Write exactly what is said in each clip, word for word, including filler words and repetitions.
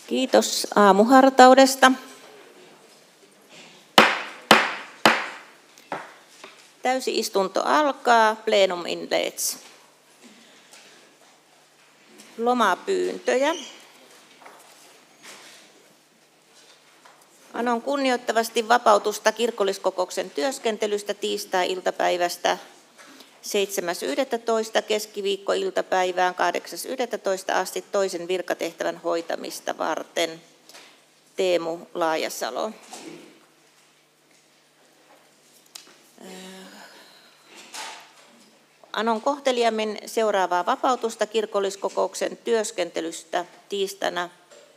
Kiitos aamuhartaudesta. Täysi-istunto alkaa. Plenum inleds. Lomapyyntöjä. Anon kunnioittavasti vapautusta kirkolliskokouksen työskentelystä tiistai-iltapäivästä seitsemäs yhdestoista keskiviikkoiltapäivään kahdeksas yhdestoista asti toisen virkatehtävän hoitamista varten. Teemu Laajasalo. Anon kohteliammin seuraavaa vapautusta kirkolliskokouksen työskentelystä tiistaina.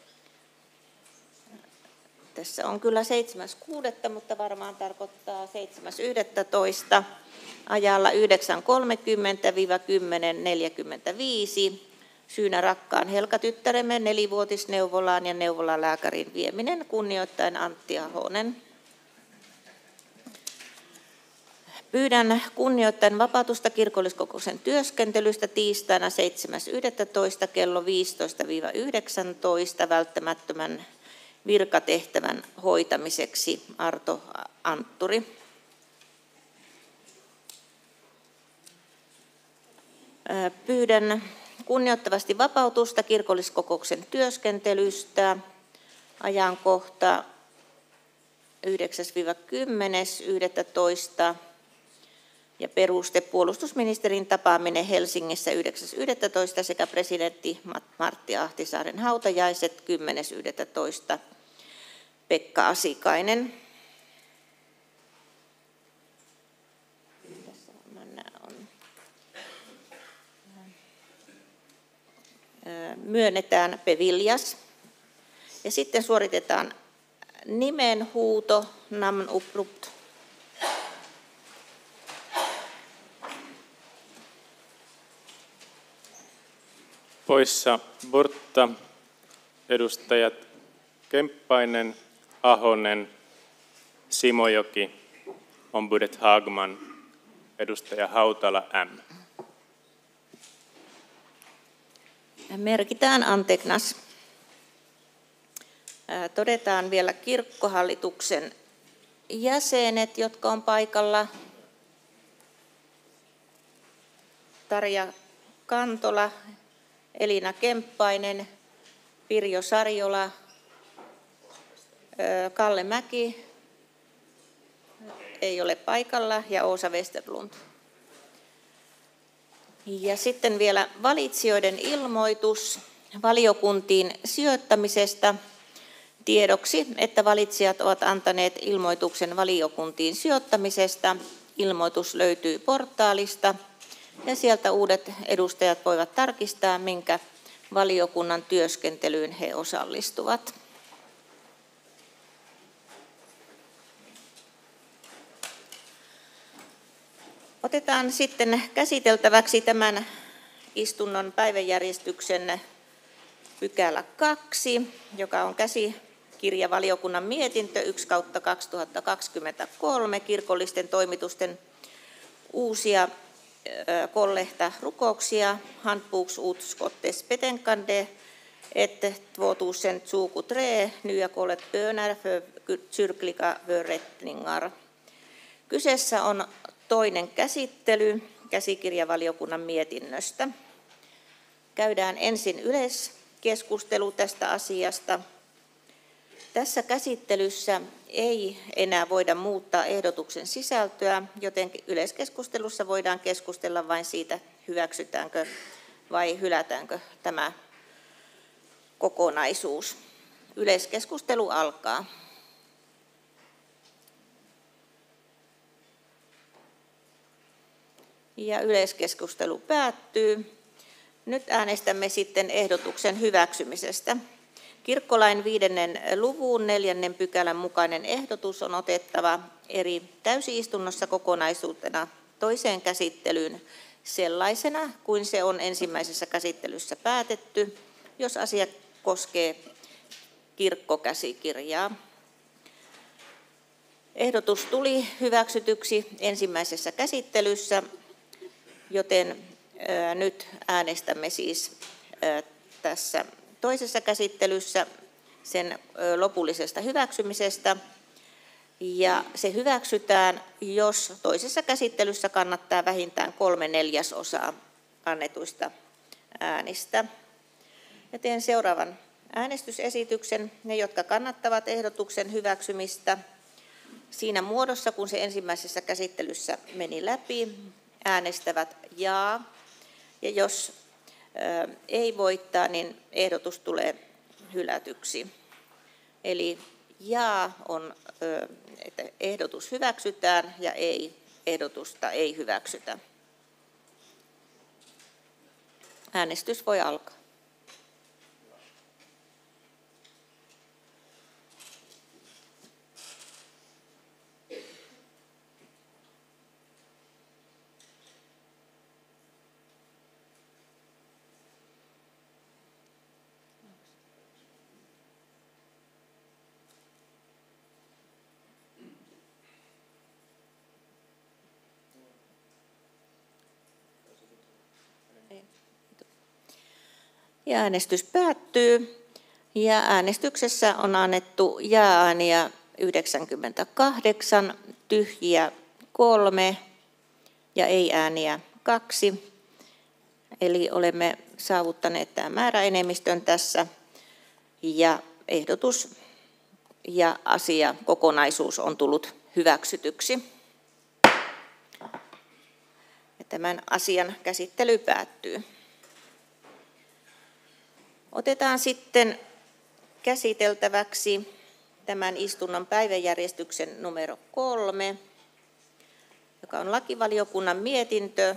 Tässä on kyllä seitsemäs kuudetta, mutta varmaan tarkoittaa seitsemäs yhdestoista ajalla yhdeksän kolmekymmentä - kymmenen neljäkymmentäviisi. Syynä rakkaan Helka-tyttäremme nelivuotisneuvolaan ja neuvolalääkärin vieminen kunnioittaen Antti Ahonen. Pyydän kunnioittaen vapautusta kirkolliskokouksen työskentelystä tiistaina seitsemäs yhdestoista kello viisitoista - yhdeksäntoista välttämättömän virkatehtävän hoitamiseksi. Arto Antturi. Pyydän kunnioittavasti vapautusta kirkolliskokouksen työskentelystä. Ajankohta yhdeksäs - kymmenes yhdestoista ja peruste puolustusministerin tapaaminen Helsingissä yhdeksäs yhdestoista sekä presidentti Martti Ahtisaaren hautajaiset kymmenes yhdestoista Pekka Asikainen. Myönnetään Peviljas ja sitten suoritetaan nimenhuuto namn upprupt. Poissa Bortta edustajat Kemppainen, Ahonen, Simojoki, ombudet Hagman, edustaja Hautala M. Merkitään anteknas. Todetaan vielä kirkkohallituksen jäsenet, jotka on paikalla. Tarja Kantola, Elina Kemppainen, Pirjo Sarjola, Kalle Mäki ei ole paikalla ja Oosa Westerlund. Ja sitten vielä valitsijoiden ilmoitus valiokuntiin sijoittamisesta. Tiedoksi, että valitsijat ovat antaneet ilmoituksen valiokuntiin sijoittamisesta. Ilmoitus löytyy portaalista ja sieltä uudet edustajat voivat tarkistaa, minkä valiokunnan työskentelyyn he osallistuvat. Otetaan sitten käsiteltäväksi tämän istunnon päiväjärjestyksen pykälä kaksi, joka on käsikirjavaliokunnan mietintö yksi kautta kaksituhattakaksikymmentäkolme kirkollisten toimitusten uusia kollehta rukouksia, handboksutskottets betänkande ett tvåtusentjugotre nya kollet böner för kyrkliga förrättningar. Kyseessä on toinen käsittely käsikirjavaliokunnan mietinnöstä. Käydään ensin yleiskeskustelu tästä asiasta. Tässä käsittelyssä ei enää voida muuttaa ehdotuksen sisältöä, joten yleiskeskustelussa voidaan keskustella vain siitä, hyväksytäänkö vai hylätäänkö tämä kokonaisuus. Yleiskeskustelu alkaa. Ja yleiskeskustelu päättyy. Nyt äänestämme sitten ehdotuksen hyväksymisestä. Kirkkolain viidennen luvun neljännen pykälän mukainen ehdotus on otettava eri täysistunnossa kokonaisuutena toiseen käsittelyyn sellaisena kuin se on ensimmäisessä käsittelyssä päätetty, jos asia koskee kirkkokäsikirjaa. Ehdotus tuli hyväksytyksi ensimmäisessä käsittelyssä, joten nyt äänestämme siis tässä toisessa käsittelyssä sen lopullisesta hyväksymisestä. Ja se hyväksytään, jos toisessa käsittelyssä kannattaa vähintään kolme neljäsosaa annetuista äänistä. Ja teen seuraavan äänestysesityksen. Ne, jotka kannattavat ehdotuksen hyväksymistä siinä muodossa, kun se ensimmäisessä käsittelyssä meni läpi, äänestävät jaa. Ja jos ö, ei voittaa, niin ehdotus tulee hylätyksi. Eli jaa on, ö, että ehdotus hyväksytään, ja ei, ehdotusta ei hyväksytä. Äänestys voi alkaa. Ja äänestys päättyy. Ja äänestyksessä on annettu jaa-ääniä yhdeksänkymmentäkahdeksan, tyhjiä kolme ja ei-ääniä kaksi. Eli olemme saavuttaneet tämän määräenemmistön tässä. Ja ehdotus ja asia kokonaisuus on tullut hyväksytyksi. Ja tämän asian käsittely päättyy. Otetaan sitten käsiteltäväksi tämän istunnon päiväjärjestyksen numero kolme, joka on lakivaliokunnan mietintö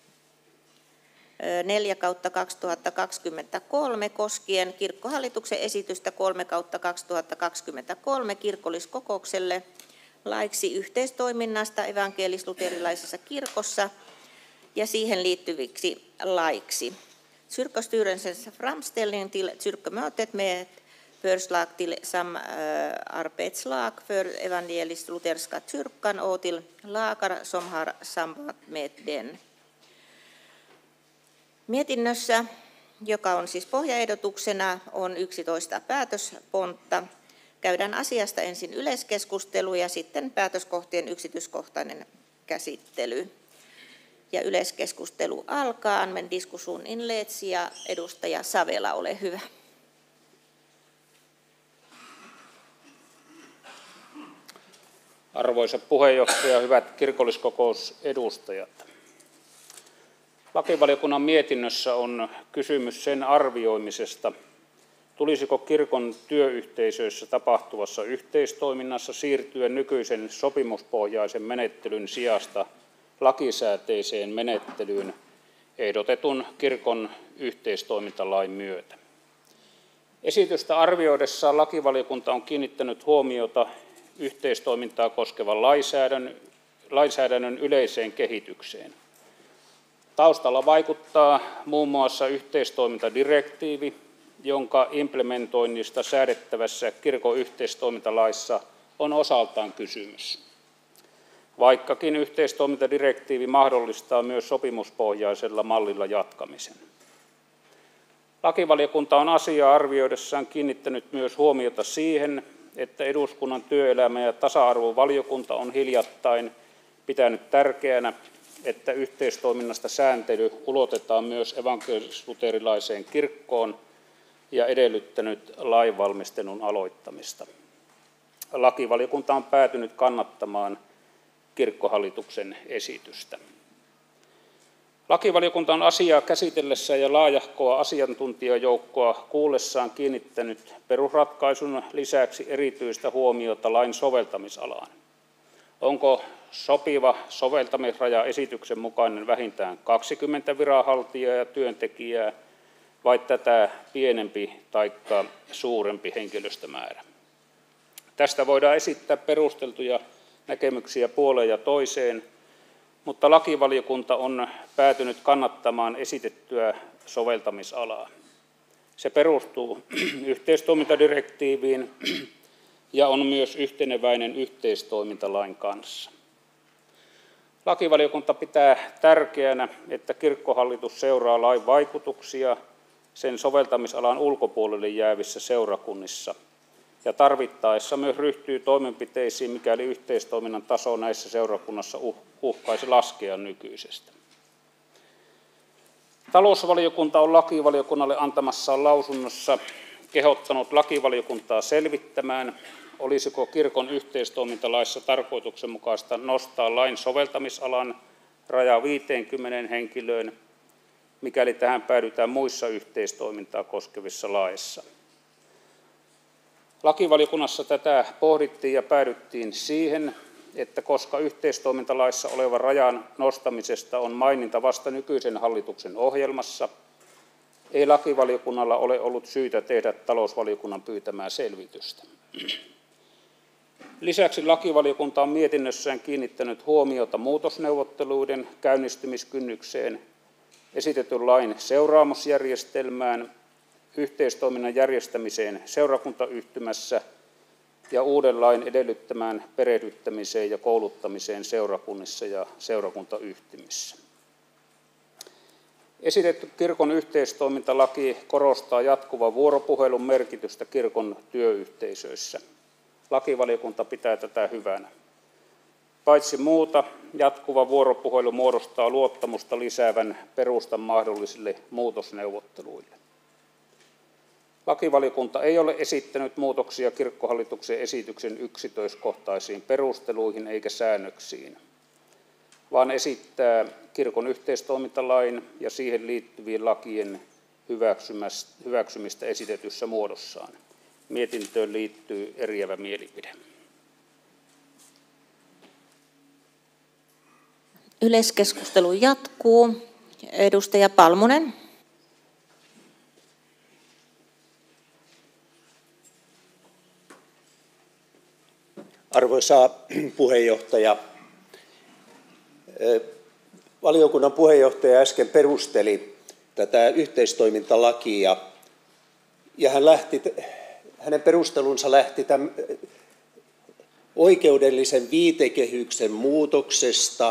neljä kautta kaksituhattakaksikymmentäkolme koskien kirkkohallituksen esitystä kolme kautta kaksituhattakaksikymmentäkolme kirkolliskokoukselle laiksi yhteistoiminnasta evankelis-luterilaisessa kirkossa ja siihen liittyviksi laiksi. Kyrkostyrelsens framställning till kyrkomötet med förslag till samarbetslag för evangelisk-lutherska kyrkan och till lagar som har samband med den. Mietinnössä, joka on siis pohjaehdotuksena, on yksitoista päätöspontta. Käydään asiasta ensin yleiskeskustelu ja sitten päätöskohtien yksityiskohtainen käsittely. Ja yleiskeskustelu alkaa. Anmen diskussion inleds ja edustaja Savela, ole hyvä. Arvoisa puheenjohtaja, hyvät kirkolliskokousedustajat. Lakivaliokunnan mietinnössä on kysymys sen arvioimisesta, tulisiko kirkon työyhteisöissä tapahtuvassa yhteistoiminnassa siirtyä nykyisen sopimuspohjaisen menettelyn sijasta lakisääteiseen menettelyyn ehdotetun kirkon yhteistoimintalain myötä. Esitystä arvioidessaan lakivaliokunta on kiinnittänyt huomiota yhteistoimintaa koskevan lainsäädännön, lainsäädännön yleiseen kehitykseen. Taustalla vaikuttaa muun muassa yhteistoimintadirektiivi, jonka implementoinnista säädettävässä kirkon yhteistoimintalaissa on osaltaan kysymys. Vaikkakin yhteistoimintadirektiivi mahdollistaa myös sopimuspohjaisella mallilla jatkamisen. Lakivaliokunta on asiaa arvioidessaan kiinnittänyt myös huomiota siihen, että eduskunnan työelämä- ja tasa-arvovaliokunta on hiljattain pitänyt tärkeänä, että yhteistoiminnasta sääntely ulotetaan myös evankelis-luterilaiseen kirkkoon ja edellyttänyt lainvalmistelun aloittamista. Lakivaliokunta on päätynyt kannattamaan kirkkohallituksen esitystä. Lakivaliokunta on asiaa käsitellessään ja laajahkoa asiantuntijajoukkoa kuullessaan kiinnittänyt perusratkaisun lisäksi erityistä huomiota lain soveltamisalaan. Onko sopiva soveltamisraja esityksen mukainen vähintään kaksikymmentä viranhaltijaa ja työntekijää vai tätä pienempi tai suurempi henkilöstömäärä? Tästä voidaan esittää perusteltuja näkemyksiä puoleen ja toiseen, mutta lakivaliokunta on päätynyt kannattamaan esitettyä soveltamisalaa. Se perustuu yhteistoimintadirektiiviin ja on myös yhteneväinen yhteistoimintalain kanssa. Lakivaliokunta pitää tärkeänä, että kirkkohallitus seuraa lain vaikutuksia sen soveltamisalan ulkopuolelle jäävissä seurakunnissa ja tarvittaessa myös ryhtyy toimenpiteisiin, mikäli yhteistoiminnan taso näissä seurakunnassa uhkaisi laskea nykyisestä. Talousvaliokunta on lakivaliokunnalle antamassaan lausunnossa kehottanut lakivaliokuntaa selvittämään, olisiko kirkon yhteistoimintalaissa tarkoituksenmukaista nostaa lain soveltamisalan raja viiteenkymmeneen henkilöön, mikäli tähän päädytään muissa yhteistoimintaa koskevissa laeissa. Lakivaliokunnassa tätä pohdittiin ja päädyttiin siihen, että koska yhteistoimintalaissa olevan rajan nostamisesta on maininta vasta nykyisen hallituksen ohjelmassa, ei lakivaliokunnalla ole ollut syytä tehdä talousvaliokunnan pyytämää selvitystä. Lisäksi lakivaliokunta on mietinnössään kiinnittänyt huomiota muutosneuvotteluiden käynnistymiskynnykseen, esitetyn lain seuraamusjärjestelmään, yhteistoiminnan järjestämiseen seurakuntayhtymässä ja uuden lain edellyttämään perehdyttämiseen ja kouluttamiseen seurakunnissa ja seurakuntayhtymissä. Esitetty kirkon yhteistoimintalaki korostaa jatkuvan vuoropuhelun merkitystä kirkon työyhteisöissä. Lakivaliokunta pitää tätä hyvänä. Paitsi muuta, jatkuva vuoropuhelu muodostaa luottamusta lisäävän perustan mahdollisille muutosneuvotteluille. Lakivaliokunta ei ole esittänyt muutoksia kirkkohallituksen esityksen yksityiskohtaisiin perusteluihin eikä säännöksiin, vaan esittää kirkon yhteistoimintalain ja siihen liittyvien lakien hyväksymistä esitetyssä muodossaan. Mietintöön liittyy eriävä mielipide. Yleiskeskustelu jatkuu. Edustaja Palmunen. Arvoisa puheenjohtaja, valiokunnan puheenjohtaja äsken perusteli tätä yhteistoimintalakia ja hän lähti, hänen perustelunsa lähti tämän oikeudellisen viitekehyksen muutoksesta,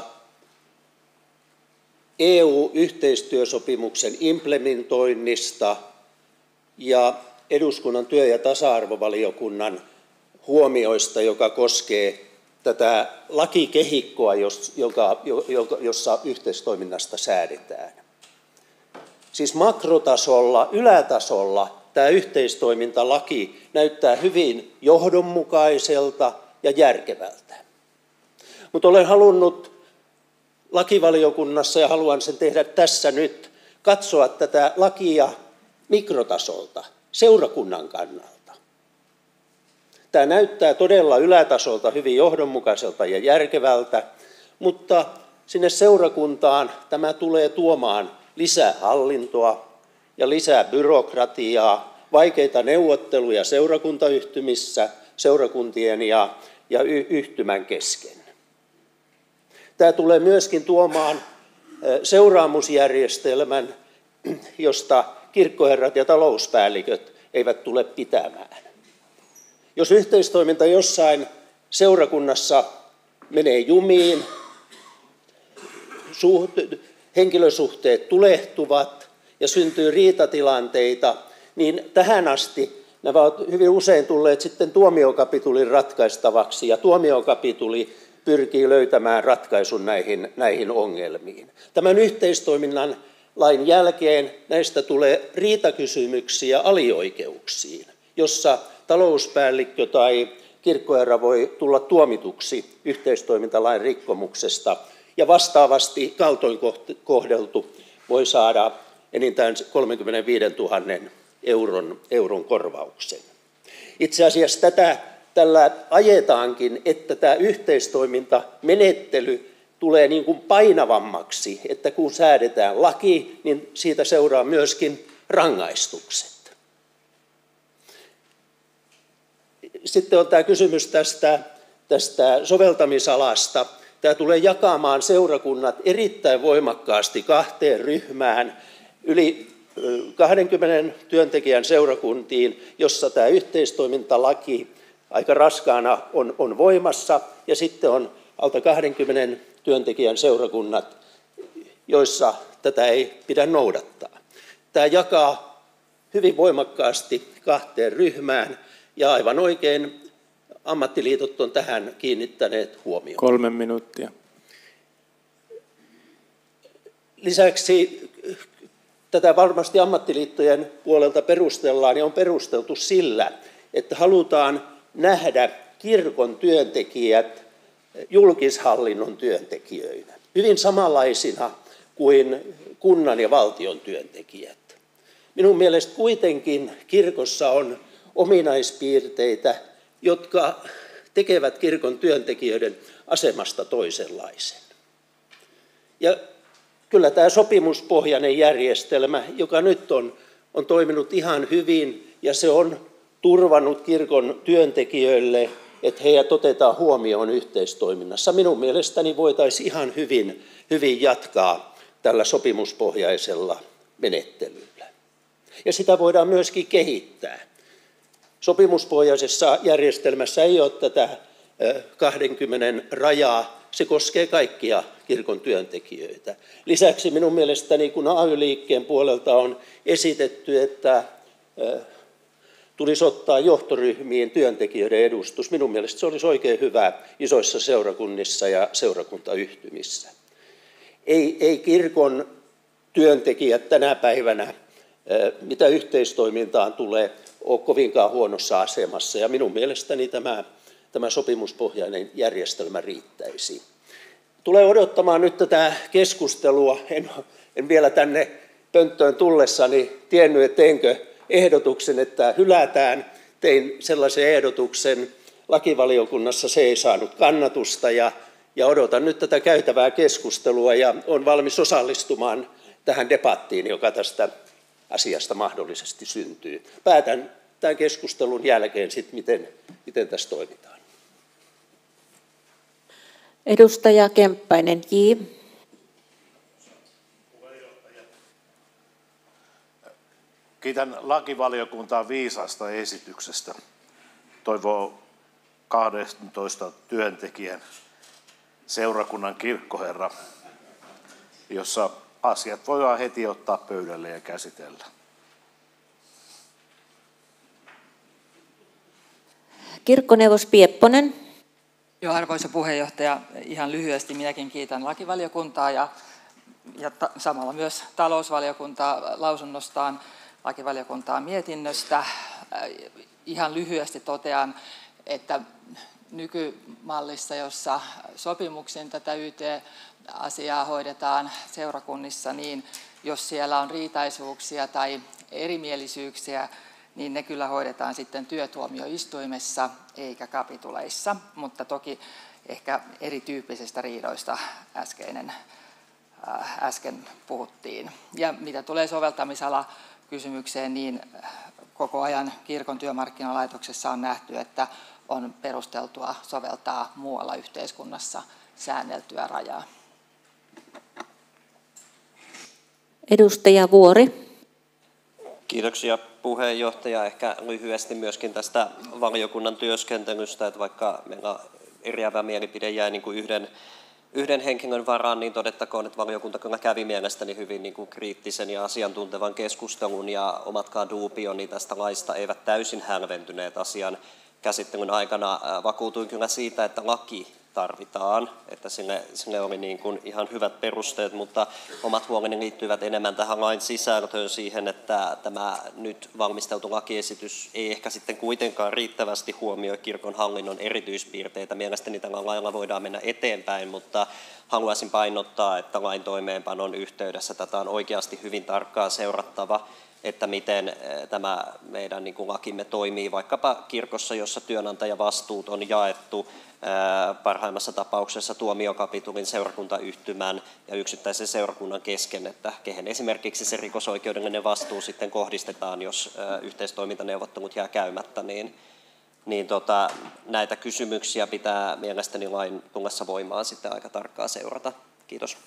E U-yhteistyösopimuksen implementoinnista ja eduskunnan työ- ja tasa-arvovaliokunnan huomioista, joka koskee tätä lakikehikkoa, jossa yhteistoiminnasta säädetään. Siis makrotasolla, ylätasolla tämä yhteistoimintalaki näyttää hyvin johdonmukaiselta ja järkevältä. Mutta olen halunnut lakivaliokunnassa, ja haluan sen tehdä tässä nyt, katsoa tätä lakia mikrotasolta, seurakunnan kannalta. Tämä näyttää todella ylätasolta hyvin johdonmukaiselta ja järkevältä, mutta sinne seurakuntaan tämä tulee tuomaan lisää hallintoa ja lisää byrokratiaa, vaikeita neuvotteluja seurakuntayhtymissä, seurakuntien ja, ja yhtymän kesken. Tämä tulee myöskin tuomaan seuraamusjärjestelmän, josta kirkkoherrat ja talouspäälliköt eivät tule pitämään. Jos yhteistoiminta jossain seurakunnassa menee jumiin, henkilösuhteet tulehtuvat ja syntyy riitatilanteita, niin tähän asti nämä ovat hyvin usein tulleet sitten tuomiokapitulin ratkaistavaksi, ja tuomiokapituli pyrkii löytämään ratkaisun näihin, näihin ongelmiin. Tämän yhteistoiminnan lain jälkeen näistä tulee riitakysymyksiä alioikeuksiin, jossa talouspäällikkö tai kirkkoherra voi tulla tuomituksi yhteistoimintalain rikkomuksesta, ja vastaavasti kaltoin kohdeltu voi saada enintään kolmekymmentäviisituhatta euron, euron korvauksen. Itse asiassa tätä tällä ajetaankin, että tämä yhteistoimintamenettely tulee niin kuin painavammaksi, että kun säädetään laki, niin siitä seuraa myöskin rangaistukset. Sitten on tämä kysymys tästä, tästä soveltamisalasta. Tämä tulee jakamaan seurakunnat erittäin voimakkaasti kahteen ryhmään, yli kahdenkymmenen työntekijän seurakuntiin, jossa tämä yhteistoimintalaki aika raskaana on, on voimassa, ja sitten on alta kahdenkymmenen työntekijän seurakunnat, joissa tätä ei pidä noudattaa. Tämä jakaa hyvin voimakkaasti kahteen ryhmään, Ja aivan oikein ammattiliitot on tähän kiinnittäneet huomiota. Kolme minuuttia. Lisäksi tätä varmasti ammattiliittojen puolelta perustellaan ja on perusteltu sillä, että halutaan nähdä kirkon työntekijät julkishallinnon työntekijöinä, hyvin samanlaisina kuin kunnan ja valtion työntekijät. Minun mielestä kuitenkin kirkossa on ominaispiirteitä, jotka tekevät kirkon työntekijöiden asemasta toisenlaisen. Ja kyllä tämä sopimuspohjainen järjestelmä, joka nyt on, on toiminut ihan hyvin ja se on turvannut kirkon työntekijöille, että heidät otetaan huomioon yhteistoiminnassa. Minun mielestäni voitaisiin ihan hyvin, hyvin jatkaa tällä sopimuspohjaisella menettelyllä. Ja sitä voidaan myöskin kehittää. Sopimuspohjaisessa järjestelmässä ei ole tätä kaksikymmentä rajaa, se koskee kaikkia kirkon työntekijöitä. Lisäksi minun mielestäni, kun A Y-liikkeen puolelta on esitetty, että tulisi ottaa johtoryhmiin työntekijöiden edustus, minun mielestä se olisi oikein hyvä isoissa seurakunnissa ja seurakuntayhtymissä. Ei, ei kirkon työntekijät tänä päivänä, mitä yhteistoimintaan tulee, ole kovinkaan huonossa asemassa, ja minun mielestäni tämä, tämä sopimuspohjainen järjestelmä riittäisi. Tulee odottamaan nyt tätä keskustelua. En, en vielä tänne pönttöön tullessani tiennyt, että teenkö ehdotuksen, että hylätään. Tein sellaisen ehdotuksen. Lakivaliokunnassa se ei saanut kannatusta, ja, ja odotan nyt tätä käytävää keskustelua, ja olen valmis osallistumaan tähän debattiin, joka tästä asiasta mahdollisesti syntyy. Päätän tämän keskustelun jälkeen sitten, miten, miten tässä toimitaan. Edustaja Kemppainen, J. Kiitän lakivaliokuntaa viisaasta esityksestä. Toivoo kaksitoista työntekijän seurakunnan kirkkoherra, jossa asiat voidaan heti ottaa pöydälle ja käsitellä. Kirkkoneuvos Piepponen. Joo, arvoisa puheenjohtaja, ihan lyhyesti minäkin kiitän lakivaliokuntaa ja, ja ta, samalla myös talousvaliokuntaa lausunnostaan, lakivaliokuntaa mietinnöstä. Ihan lyhyesti totean, että nykymallissa, jossa sopimuksin tätä Y T-asiaa hoidetaan seurakunnissa, niin jos siellä on riitaisuuksia tai erimielisyyksiä, niin ne kyllä hoidetaan sitten työtuomioistuimessa eikä kapituleissa, mutta toki ehkä erityyppisistä riidoista äskeinen, äh, äsken puhuttiin. Ja mitä tulee soveltamisala kysymykseen, niin koko ajan kirkon työmarkkinalaitoksessa on nähty, että on perusteltua soveltaa muualla yhteiskunnassa säänneltyä rajaa. Edustaja Vuori. Kiitoksia puheenjohtaja. Ehkä lyhyesti myöskin tästä valiokunnan työskentelystä, että vaikka meillä eriävä mielipide jäi niin kuin yhden, yhden henkilön varaan, niin todettakoon, että valiokunta kyllä kävi mielestäni hyvin niin kuin kriittisen ja asiantuntevan keskustelun, ja omatkaan duubioni tästä laista eivät täysin hälventyneet asian käsittelyn aikana. Vakuutuin kyllä siitä, että laki tarvitaan, että sille, sille oli niin kuin ihan hyvät perusteet, mutta omat huoleni liittyvät enemmän tähän lain sisältöön siihen, että tämä nyt valmisteltu lakiesitys ei ehkä sitten kuitenkaan riittävästi huomioi kirkon hallinnon erityispiirteitä. Mielestäni tällä lailla voidaan mennä eteenpäin, mutta haluaisin painottaa, että lain toimeenpanon yhteydessä tätä on oikeasti hyvin tarkkaan seurattava, että miten tämä meidän niin kuin lakimme toimii vaikkapa kirkossa, jossa työnantajavastuut on jaettu parhaimmassa tapauksessa tuomiokapitulin, seurakuntayhtymän ja yksittäisen seurakunnan kesken, että kehen esimerkiksi se rikosoikeudellinen vastuu sitten kohdistetaan, jos yhteistoimintaneuvottelut jää käymättä, niin, niin tota, näitä kysymyksiä pitää mielestäni lain tullessa voimaan sitten aika tarkkaan seurata. Kiitos.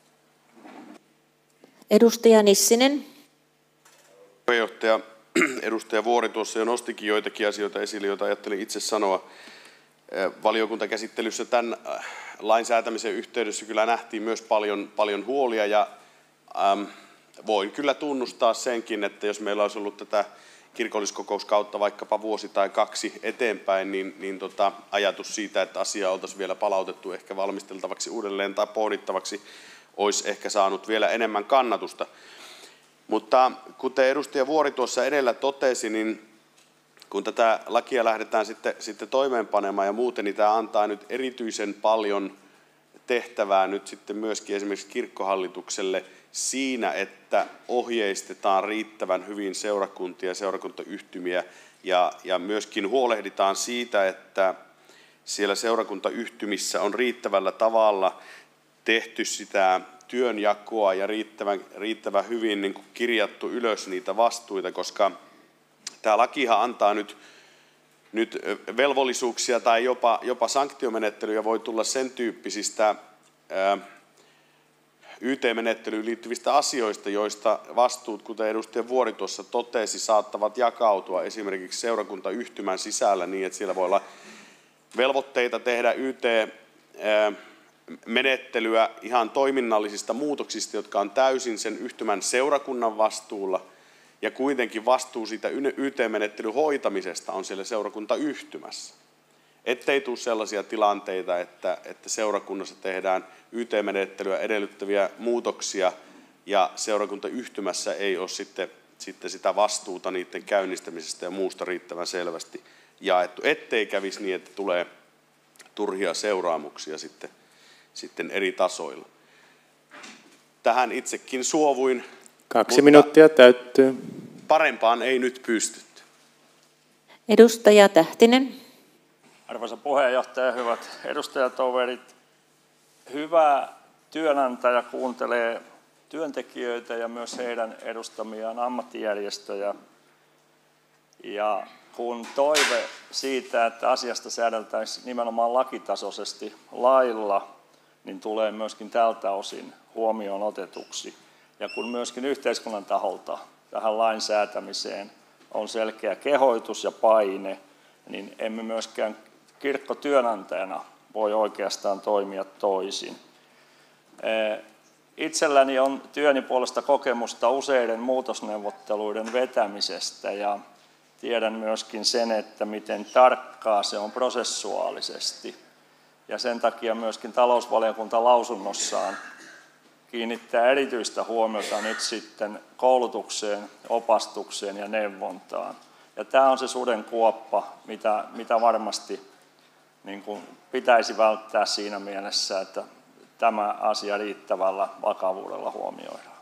Edustaja Nissinen. Puheenjohtaja, edustaja Vuori tuossa jo nostikin joitakin asioita esille, joita ajattelin itse sanoa. Valiokuntakäsittelyssä tämän lain säätämisen yhteydessä kyllä nähtiin myös paljon, paljon huolia, ja ähm, voin kyllä tunnustaa senkin, että jos meillä olisi ollut tätä kirkolliskokouskautta vaikkapa vuosi tai kaksi eteenpäin, niin, niin tota, ajatus siitä, että asia oltaisiin vielä palautettu ehkä valmisteltavaksi uudelleen tai pohdittavaksi, olisi ehkä saanut vielä enemmän kannatusta. Mutta kuten edustaja Vuori tuossa edellä totesi, niin kun tätä lakia lähdetään sitten, sitten toimeenpanemaan ja muuten, niin tämä antaa nyt erityisen paljon tehtävää nyt sitten myöskin esimerkiksi kirkkohallitukselle siinä, että ohjeistetaan riittävän hyvin seurakuntia ja seurakuntayhtymiä ja, ja myöskin huolehditaan siitä, että siellä seurakuntayhtymissä on riittävällä tavalla tehty sitä työnjakoa ja riittävän, riittävän hyvin niin kuin kirjattu ylös niitä vastuita, koska tämä lakihan antaa nyt, nyt velvollisuuksia tai jopa, jopa sanktiomenettelyjä voi tulla sen tyyppisistä ää, Y T-menettelyyn liittyvistä asioista, joista vastuut, kuten edustaja Vuori tuossa totesi, saattavat jakautua esimerkiksi seurakuntayhtymän sisällä niin, että siellä voi olla velvoitteita tehdä Y T-menettelyä ihan toiminnallisista muutoksista, jotka on täysin sen yhtymän seurakunnan vastuulla, ja kuitenkin vastuu siitä Y T-menettelyn hoitamisesta on siellä seurakuntayhtymässä. Ettei tule sellaisia tilanteita, että, että seurakunnassa tehdään Y T-menettelyä edellyttäviä muutoksia ja seurakuntayhtymässä ei ole sitten, sitten sitä vastuuta niiden käynnistämisestä ja muusta riittävän selvästi jaettu. Ettei kävisi niin, että tulee turhia seuraamuksia sitten, sitten eri tasoilla. Tähän itsekin suovuin. Kaksi minuuttia täyttyy. Parempaan ei nyt pystytty. Edustaja Tähtinen. Arvoisa puheenjohtaja, hyvät edustajatoverit. Hyvä työnantaja kuuntelee työntekijöitä ja myös heidän edustamiaan ammattijärjestöjä. Ja kun toive siitä, että asiasta säädeltäisiin nimenomaan lakitasoisesti lailla, niin tulee myöskin tältä osin huomioon otetuksi. Ja kun myöskin yhteiskunnan taholta tähän lain säätämiseen on selkeä kehoitus ja paine, niin emme myöskään kirkkotyönantajana voi oikeastaan toimia toisin. Itselläni on työni puolesta kokemusta useiden muutosneuvotteluiden vetämisestä ja tiedän myöskin sen, että miten tarkkaa se on prosessuaalisesti. Ja sen takia myöskin talousvaliokunta lausunnossaan kiinnittää erityistä huomiota nyt sitten koulutukseen, opastukseen ja neuvontaan. Ja tämä on se sudenkuoppa, mitä, mitä varmasti niin kuin pitäisi välttää siinä mielessä, että tämä asia riittävällä vakavuudella huomioidaan.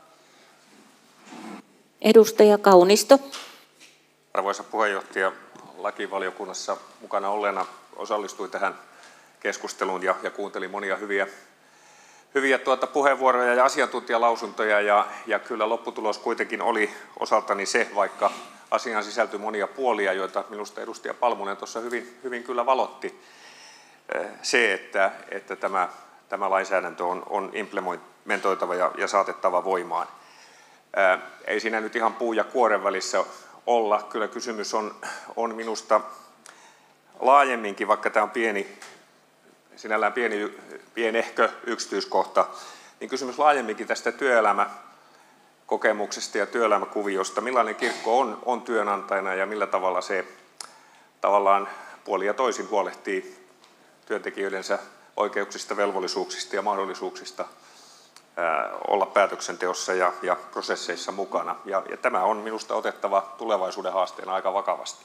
Edustaja Kaunisto. Arvoisa puheenjohtaja, lakivaliokunnassa mukana olleena osallistuin tähän keskusteluun ja, ja kuuntelin monia hyviä, hyviä tuota puheenvuoroja ja asiantuntijalausuntoja ja, ja kyllä lopputulos kuitenkin oli osaltani se, vaikka asiaan sisältyi monia puolia, joita minusta edustaja Palmunen tuossa hyvin, hyvin kyllä valotti, se, että, että tämä, tämä lainsäädäntö on, on implementoitava ja, ja saatettava voimaan. Ää, ei siinä nyt ihan puu ja kuoren välissä olla. Kyllä kysymys on, on minusta laajemminkin, vaikka tämä on pieni, sinällään pieni, pienehkö yksityiskohta, niin kysymys laajemminkin tästä työelämäkokemuksesta ja työelämäkuviosta. Millainen kirkko on, on työnantajana ja millä tavalla se tavallaan puolin ja toisin huolehtii työntekijöidensä oikeuksista, velvollisuuksista ja mahdollisuuksista ää, olla päätöksenteossa ja, ja prosesseissa mukana. Ja, ja tämä on minusta otettava tulevaisuuden haasteena aika vakavasti.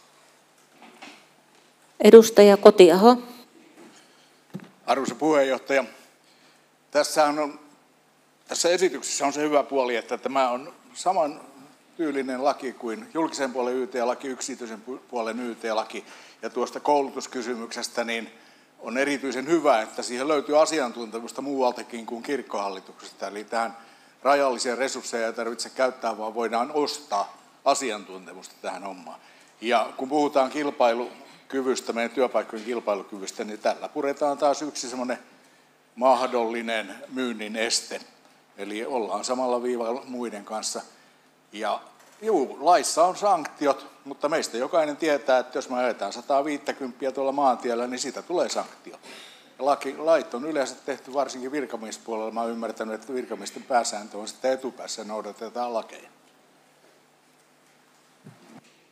Edustaja Kotiaho. Arvoisa puheenjohtaja, tässä, on, tässä esityksessä on se hyvä puoli, että tämä on saman tyylinen laki kuin julkisen puolen Y T-laki, yksityisen puolen Y T-laki. Ja tuosta koulutuskysymyksestä niin on erityisen hyvä, että siihen löytyy asiantuntemusta muualtakin kuin kirkkohallituksesta. Eli tähän rajallisia resursseja ei tarvitse käyttää, vaan voidaan ostaa asiantuntemusta tähän hommaan. Ja kun puhutaan kilpailukyvystä, meidän työpaikkojen kilpailukyvystä, niin tällä puretaan taas yksi semmoinen mahdollinen myynnin este. Eli ollaan samalla viivalla muiden kanssa. Ja juu, laissa on sanktiot, mutta meistä jokainen tietää, että jos me ajetaan sata viisikymmentä tuolla maantiellä, niin siitä tulee sanktio. Laki, lait on yleensä tehty varsinkin virkamiespuolella. Mä oon ymmärtänyt, että virkamiesten pääsääntö on sitten etupäässä noudatetaan lakeja.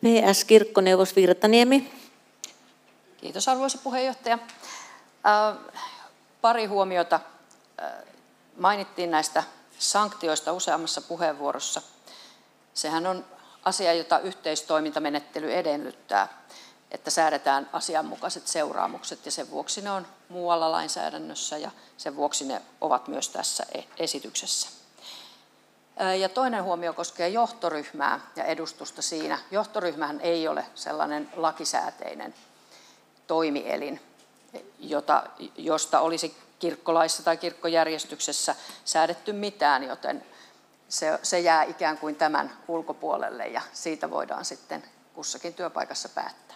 P S Kirkkoneuvos Virtaniemi. Kiitos arvoisa puheenjohtaja. Äh, pari huomiota. Äh, mainittiin näistä sanktioista useammassa puheenvuorossa. Sehän on asia, jota yhteistoimintamenettely edellyttää, että säädetään asianmukaiset seuraamukset, ja sen vuoksi ne on muualla lainsäädännössä ja sen vuoksi ne ovat myös tässä esityksessä. Ja toinen huomio koskee johtoryhmää ja edustusta siinä. Johtoryhmähän ei ole sellainen lakisääteinen toimielin, jota, josta olisi kirkkolaissa tai kirkkojärjestyksessä säädetty mitään, joten se, se jää ikään kuin tämän ulkopuolelle ja siitä voidaan sitten kussakin työpaikassa päättää.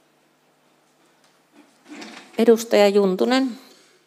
Edustaja Juntunen.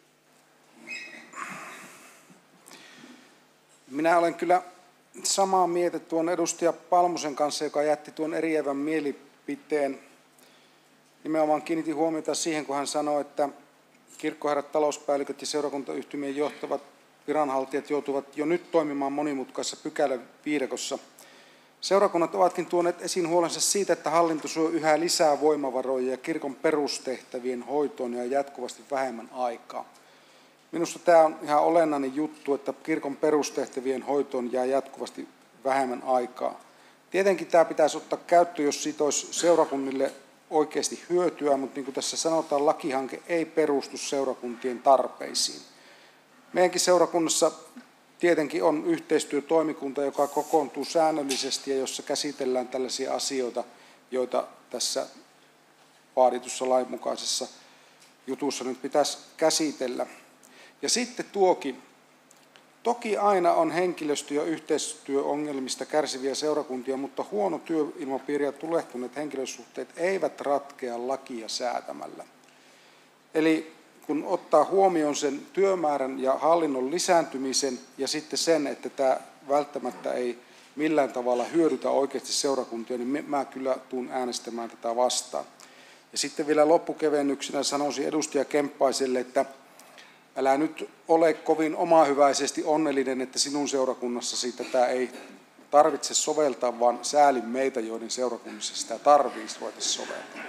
Minä olen kyllä samaa mieltä tuon edustaja Palmusen kanssa, joka jätti tuon eriävän mielipiteen. Nimenomaan kiinnitin huomiota siihen, kun hän sanoi, että kirkkoherrat, talouspäälliköt ja seurakuntayhtymien johtavat viranhaltijat joutuvat jo nyt toimimaan monimutkaisessa pykäläviidakossa. Seurakunnat ovatkin tuoneet esiin huolensa siitä, että hallinto syö yhä lisää voimavaroja ja kirkon perustehtävien hoitoon ja jatkuvasti vähemmän aikaa. Minusta tämä on ihan olennainen juttu, että kirkon perustehtävien hoitoon jää jatkuvasti vähemmän aikaa. Tietenkin tämä pitäisi ottaa käyttöön, jos siitä olisi seurakunnille oikeasti hyötyä, mutta niin kuin tässä sanotaan, lakihanke ei perustu seurakuntien tarpeisiin. Meidänkin seurakunnassa tietenkin on yhteistyötoimikunta, joka kokoontuu säännöllisesti ja jossa käsitellään tällaisia asioita, joita tässä vaaditussa lainmukaisessa jutussa nyt pitäisi käsitellä. Ja sitten tuokin, toki aina on henkilöstö- ja yhteistyöongelmista kärsiviä seurakuntia, mutta huono työilmapiiri ja tulehtuneet henkilösuhteet eivät ratkea lakia säätämällä. Eli kun ottaa huomioon sen työmäärän ja hallinnon lisääntymisen ja sitten sen, että tämä välttämättä ei millään tavalla hyödytä oikeasti seurakuntia, niin mä kyllä tuun äänestämään tätä vastaan. Ja sitten vielä loppukevennyksenä sanoisin edustaja Kemppaiselle, että älä nyt ole kovin omahyväisesti onnellinen, että sinun seurakunnassasi tätä ei tarvitse soveltaa, vaan sääli meitä, joiden seurakunnassa sitä tarvitsisi ruveta soveltaa.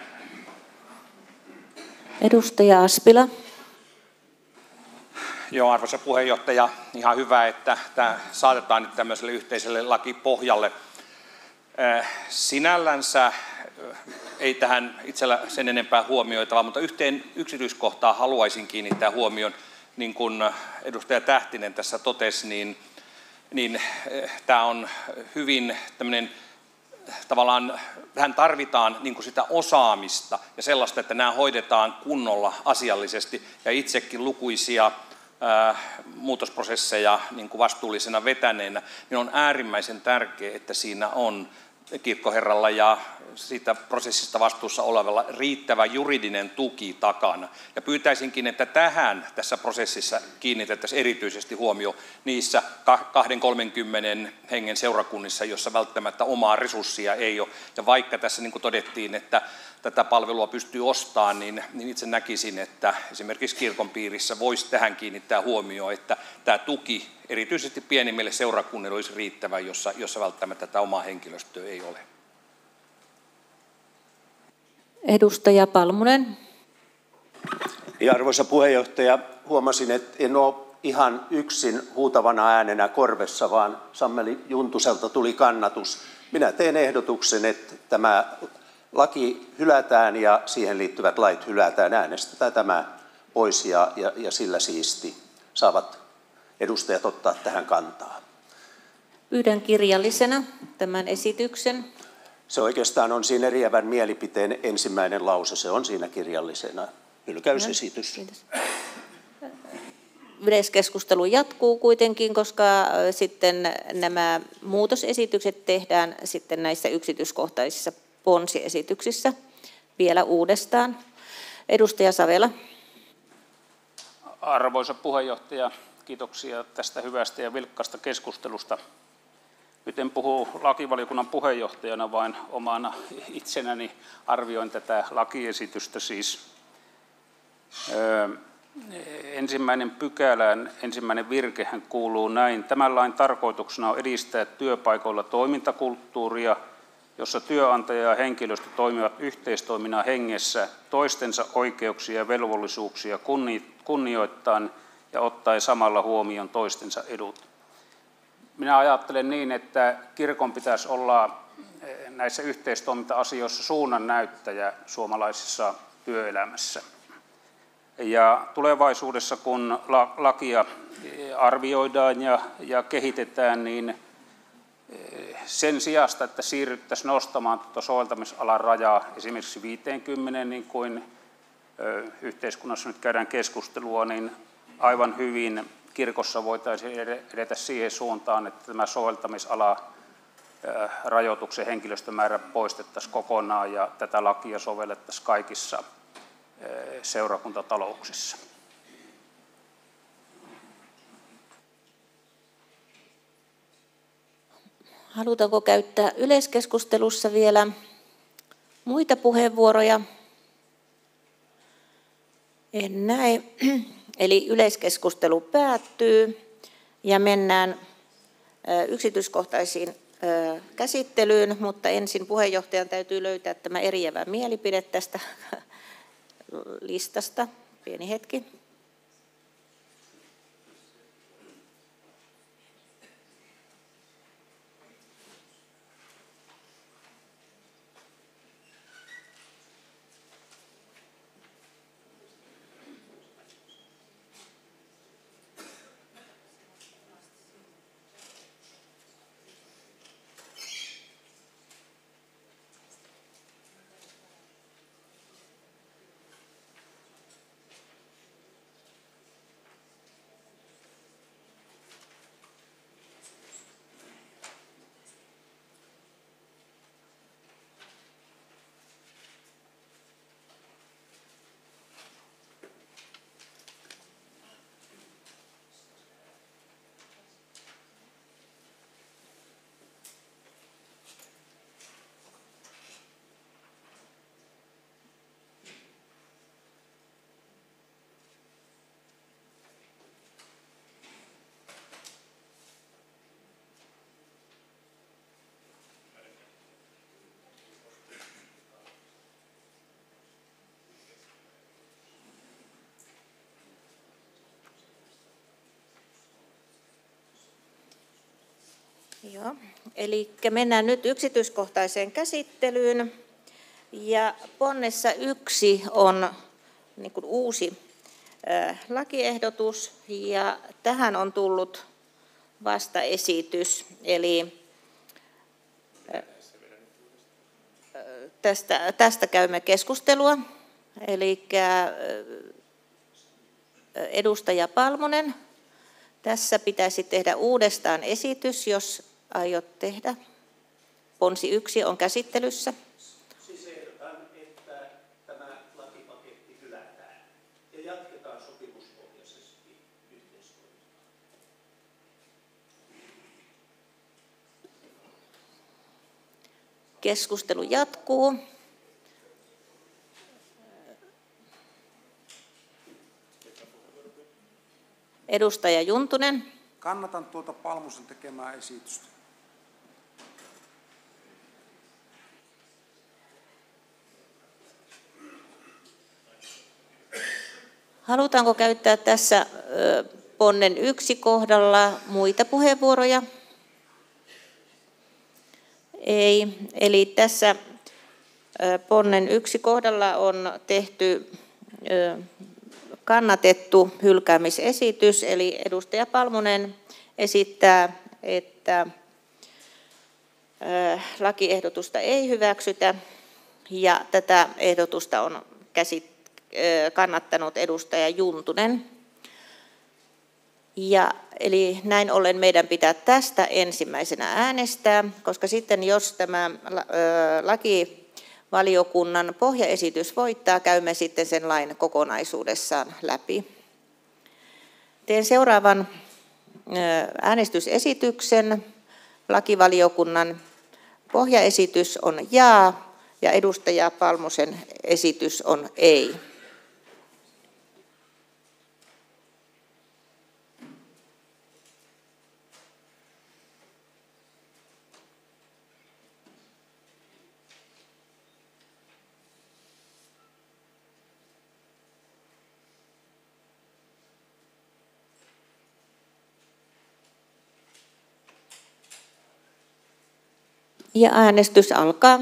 Edustaja Aspila. Joo, arvoisa puheenjohtaja, ihan hyvä, että tämä saatetaan nyt tämmöiselle yhteiselle lakipohjalle. Sinällänsä ei tähän itsellä sen enempää huomioitavaa, mutta yhteen yksityiskohtaan haluaisin kiinnittää huomion. Niin kuin edustaja Tähtinen tässä totesi, niin, niin tämä on hyvin tämmöinen, tavallaan tähän tarvitaan niin kuin sitä osaamista ja sellaista, että nämä hoidetaan kunnolla asiallisesti. Ja itsekin lukuisia ää, muutosprosesseja niin kuin vastuullisena vetäneenä, niin on äärimmäisen tärkeää, että siinä on kirkkoherralla ja siitä prosessista vastuussa olevalla riittävä juridinen tuki takana. Ja pyytäisinkin, että tähän tässä prosessissa kiinnitettäisiin erityisesti huomio niissä kaksikymmentä kolmekymmentä hengen seurakunnissa, jossa välttämättä omaa resurssia ei ole. Ja vaikka tässä niin kuin todettiin, että tätä palvelua pystyy ostamaan, niin, niin itse näkisin, että esimerkiksi kirkon piirissä voisi tähän kiinnittää huomioon, että tämä tuki erityisesti pienimmille seurakunnille olisi riittävä, jossa, jossa välttämättä tätä omaa henkilöstöä ei ole. Edustaja Palmunen. Ja arvoisa puheenjohtaja, huomasin, että en ole ihan yksin huutavana äänenä korvessa, vaan Sammeli Juntuselta tuli kannatus. Minä teen ehdotuksen, että tämä laki hylätään ja siihen liittyvät lait hylätään. Äänestetään tämä pois ja, ja, ja sillä siisti saavat edustajat ottaa tähän kantaa. Pyydän kirjallisena tämän esityksen. Se oikeastaan on siinä eriävän mielipiteen ensimmäinen lause, se on siinä kirjallisena. Hylkäysesitys. Kiitos. Yleiskeskustelu jatkuu kuitenkin, koska sitten nämä muutosesitykset tehdään sitten näissä yksityiskohtaisissa ponsiesityksissä vielä uudestaan. Edustaja Savela. Arvoisa puheenjohtaja, kiitoksia tästä hyvästä ja vilkkaasta keskustelusta. Nyt en puhu lakivaliokunnan puheenjohtajana, vaan omana itsenäni arvioin tätä lakiesitystä. Siis öö, ensimmäinen pykälän ensimmäinen virkehän kuuluu näin. Tämän lain tarkoituksena on edistää työpaikoilla toimintakulttuuria, jossa työnantaja ja henkilöstö toimivat yhteistoiminnan hengessä toistensa oikeuksia ja velvollisuuksia kunnioittaen ja ottaen samalla huomioon toistensa edut. Minä ajattelen niin, että kirkon pitäisi olla näissä yhteistoiminta-asioissa suunnannäyttäjä suomalaisessa työelämässä. Ja tulevaisuudessa, kun lakia arvioidaan ja, ja kehitetään, niin sen sijasta, että siirryttäisiin nostamaan tuota soveltamisalan rajaa esimerkiksi viiteenkymmeneen, niin kuin yhteiskunnassa nyt käydään keskustelua, niin aivan hyvin kirkossa voitaisiin edetä siihen suuntaan, että tämä soveltamisala rajoituksen henkilöstömäärä poistettaisiin kokonaan ja tätä lakia sovellettaisiin kaikissa seurakuntatalouksissa. Halutaanko käyttää yleiskeskustelussa vielä muita puheenvuoroja? En näe. Eli yleiskeskustelu päättyy ja mennään yksityiskohtaisiin käsittelyyn, mutta ensin puheenjohtajan täytyy löytää tämä eriävä mielipide tästä listasta. Pieni hetki. Joo, eli mennään nyt yksityiskohtaiseen käsittelyyn. Ja ponnessa yksi on niin kuin uusi ä, lakiehdotus, ja tähän on tullut vastaesitys. Eli ä, tästä, tästä käymme keskustelua. Eli ä, edustaja Palmunen, tässä pitäisi tehdä uudestaan esitys, jos aiot tehdä. Ponsi yksi on käsittelyssä. Siis ehdotan, että tämä lakipaketti hylätään ja jatketaan sopimuspohjaisesti yhteistoimintaa. Keskustelu jatkuu. Edustaja Juntunen. Kannatan tuota Palmusen tekemää esitystä. Halutaanko käyttää tässä ponnen yksi kohdalla muita puheenvuoroja? Ei. Eli tässä ponnen yksi kohdalla on tehty kannatettu hylkäämisesitys, eli edustaja Palmunen esittää, että lakiehdotusta ei hyväksytä, ja tätä ehdotusta on käsitelty kannattanut edustaja Juntunen. Ja, eli näin ollen meidän pitää tästä ensimmäisenä äänestää, koska sitten jos tämä lakivaliokunnan pohjaesitys voittaa, käymme sitten sen lain kokonaisuudessaan läpi. Teen seuraavan äänestysesityksen. Lakivaliokunnan pohjaesitys on jaa ja edustaja Palmusen esitys on ei. Ja äänestys alkaa.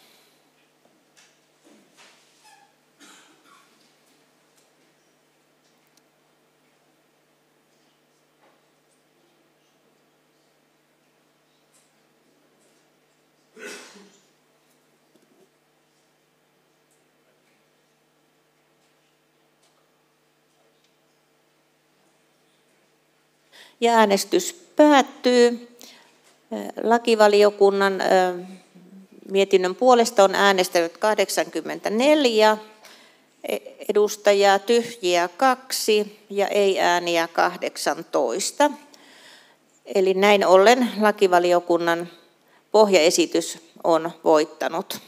Ja äänestys päättyy. Lakivaliokunnan mietinnön puolesta on äänestänyt kahdeksankymmentäneljä edustajaa, tyhjiä kaksi ja ei-ääniä kahdeksantoista. Eli näin ollen lakivaliokunnan pohjaesitys on voittanut.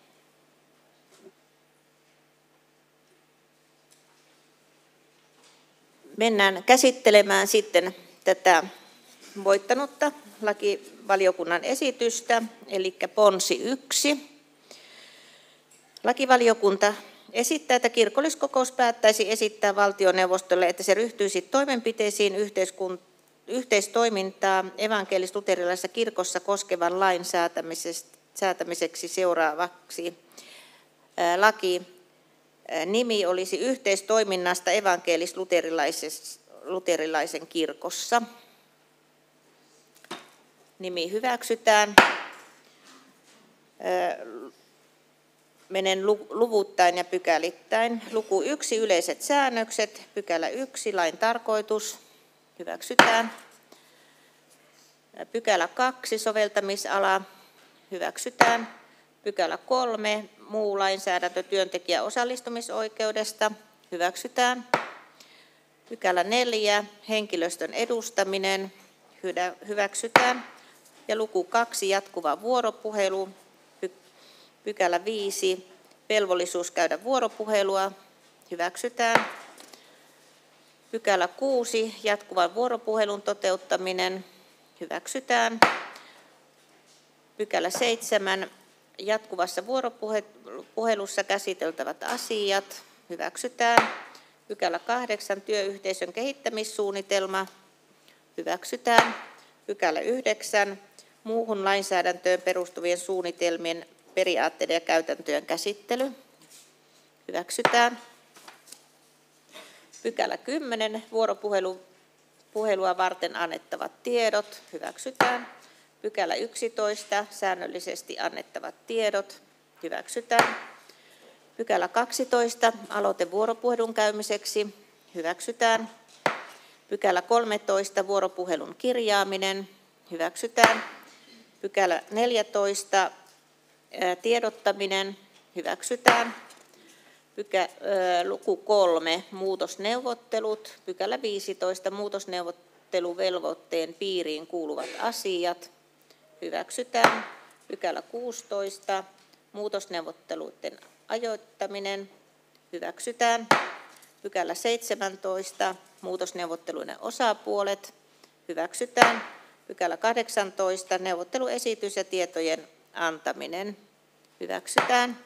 Mennään käsittelemään sitten tätä voittanutta lakivaliokunnan esitystä, eli ponsi yksi. Lakivaliokunta esittää, että kirkolliskokous päättäisi esittää valtioneuvostolle, että se ryhtyisi toimenpiteisiin yhteistoimintaa evankelis-luterilaisessa kirkossa koskevan lain säätämiseksi seuraavaksi. Laki nimi olisi yhteistoiminnasta evankelis-luterilaisen kirkossa. Nimi hyväksytään. Menen luvuttain ja pykälittäin. Luku yksi, yleiset säännökset. Pykälä yksi, lain tarkoitus. Hyväksytään. Pykälä kaksi, soveltamisala. Hyväksytään. Pykälä kolme, muu lainsäädäntö työntekijän osallistumisoikeudesta. Hyväksytään. Pykälä neljä, henkilöstön edustaminen. Hyväksytään. Ja luku kaksi, jatkuva vuoropuhelu. Pykälä viisi, velvollisuus käydä vuoropuhelua. Hyväksytään. Pykälä kuusi, jatkuvan vuoropuhelun toteuttaminen. Hyväksytään. Pykälä seitsemän, jatkuvassa vuoropuhelussa käsiteltävät asiat. Hyväksytään. Pykälä kahdeksan, työyhteisön kehittämissuunnitelma. Hyväksytään. Pykälä yhdeksän, muuhun lainsäädäntöön perustuvien suunnitelmien, periaatteiden ja käytäntöjen käsittely. Hyväksytään. Pykälä kymmenen, vuoropuhelua varten annettavat tiedot. Hyväksytään. Pykälä yksitoista, säännöllisesti annettavat tiedot. Hyväksytään. Pykälä kaksitoista, aloite vuoropuhelun käymiseksi. Hyväksytään. Pykälä kolmetoista, vuoropuhelun kirjaaminen. Hyväksytään. Pykälä neljätoista, tiedottaminen. Hyväksytään. Pykä, luku kolme, muutosneuvottelut. Pykälä viisitoista, muutosneuvotteluvelvoitteen piiriin kuuluvat asiat. Hyväksytään. Pykälä kuusitoista, muutosneuvotteluiden ajoittaminen. Hyväksytään. Pykälä seitsemäntoista, muutosneuvotteluiden osapuolet. Hyväksytään. Pykälä kahdeksantoista, neuvotteluesitys ja tietojen antaminen. Hyväksytään.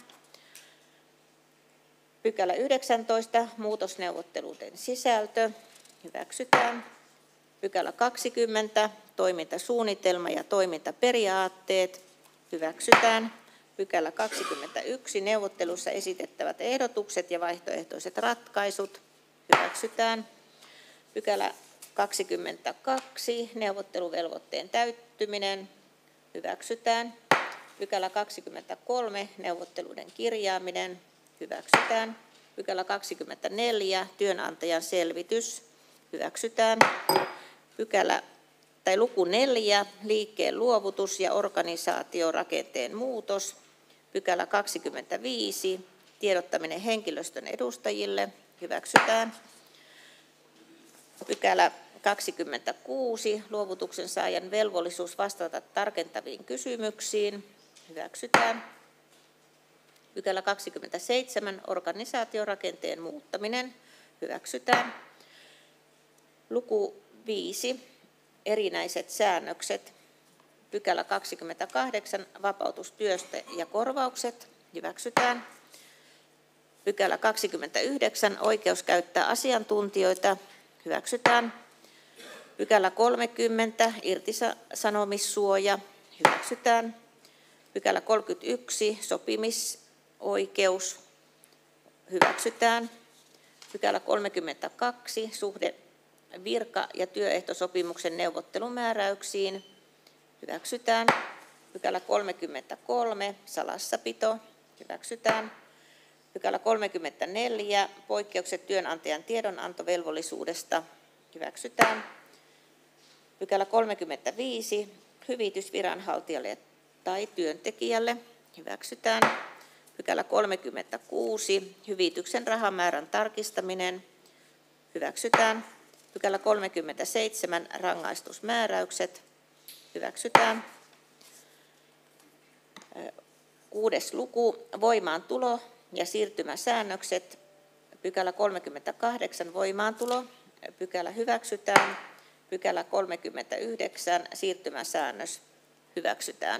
Pykälä yhdeksäntoista, muutosneuvotteluiden sisältö. Hyväksytään. Pykälä kaksikymmentä, toimintasuunnitelma ja toimintaperiaatteet. Hyväksytään. Pykälä kaksikymmentäyksi, neuvottelussa esitettävät ehdotukset ja vaihtoehtoiset ratkaisut. Hyväksytään. Pykälä kaksikymmentäkaksi, neuvotteluvelvoitteen täyttyminen. Hyväksytään. Pykälä kaksikymmentäkolme, neuvotteluiden kirjaaminen. Hyväksytään. Pykälä kaksikymmentäneljä, työnantajan selvitys. Hyväksytään. Pykälä tai luku neljä, liikkeen luovutus ja organisaatiorakenteen muutos. Pykälä kaksikymmentäviisi, tiedottaminen henkilöstön edustajille. Hyväksytään. Pykälä kaksikymmentäkuusi, luovutuksen saajan velvollisuus vastata tarkentaviin kysymyksiin. Hyväksytään. Pykälä kaksikymmentäseitsemän, organisaatiorakenteen muuttaminen. Hyväksytään. Luku viisi, erinäiset säännökset. Pykälä kaksikymmentäkahdeksan, vapautus työstä ja korvaukset. Hyväksytään. Pykälä kaksikymmentäyhdeksän, oikeus käyttää asiantuntijoita. Hyväksytään. Pykälä kolmekymmentä, irtisanomissuoja. Hyväksytään. Pykälä kolmekymmentäyksi, sopimisoikeus, hyväksytään. Pykälä kolmekymmentäkaksi, suhde virka- ja työehtosopimuksen neuvottelumääräyksiin, hyväksytään. Pykälä kolmekymmentäkolme, salassapito, hyväksytään. Pykälä kolmekymmentäneljä, poikkeukset työnantajan tiedonantovelvollisuudesta, hyväksytään. Pykälä kolmekymmentäviisi, hyvitys viranhaltijalle tai työntekijälle, hyväksytään. Pykälä kolmekymmentäkuusi, hyvityksen rahamäärän tarkistaminen, hyväksytään. Pykälä kolmekymmentäseitsemän, rangaistusmääräykset, hyväksytään. Kuudes luku, voimaantulo ja siirtymäsäännökset, pykälä kolmekymmentäkahdeksan, voimaantulo, pykälä hyväksytään. Pykälä kolmekymmentäyhdeksän, siirtymäsäännös, hyväksytään.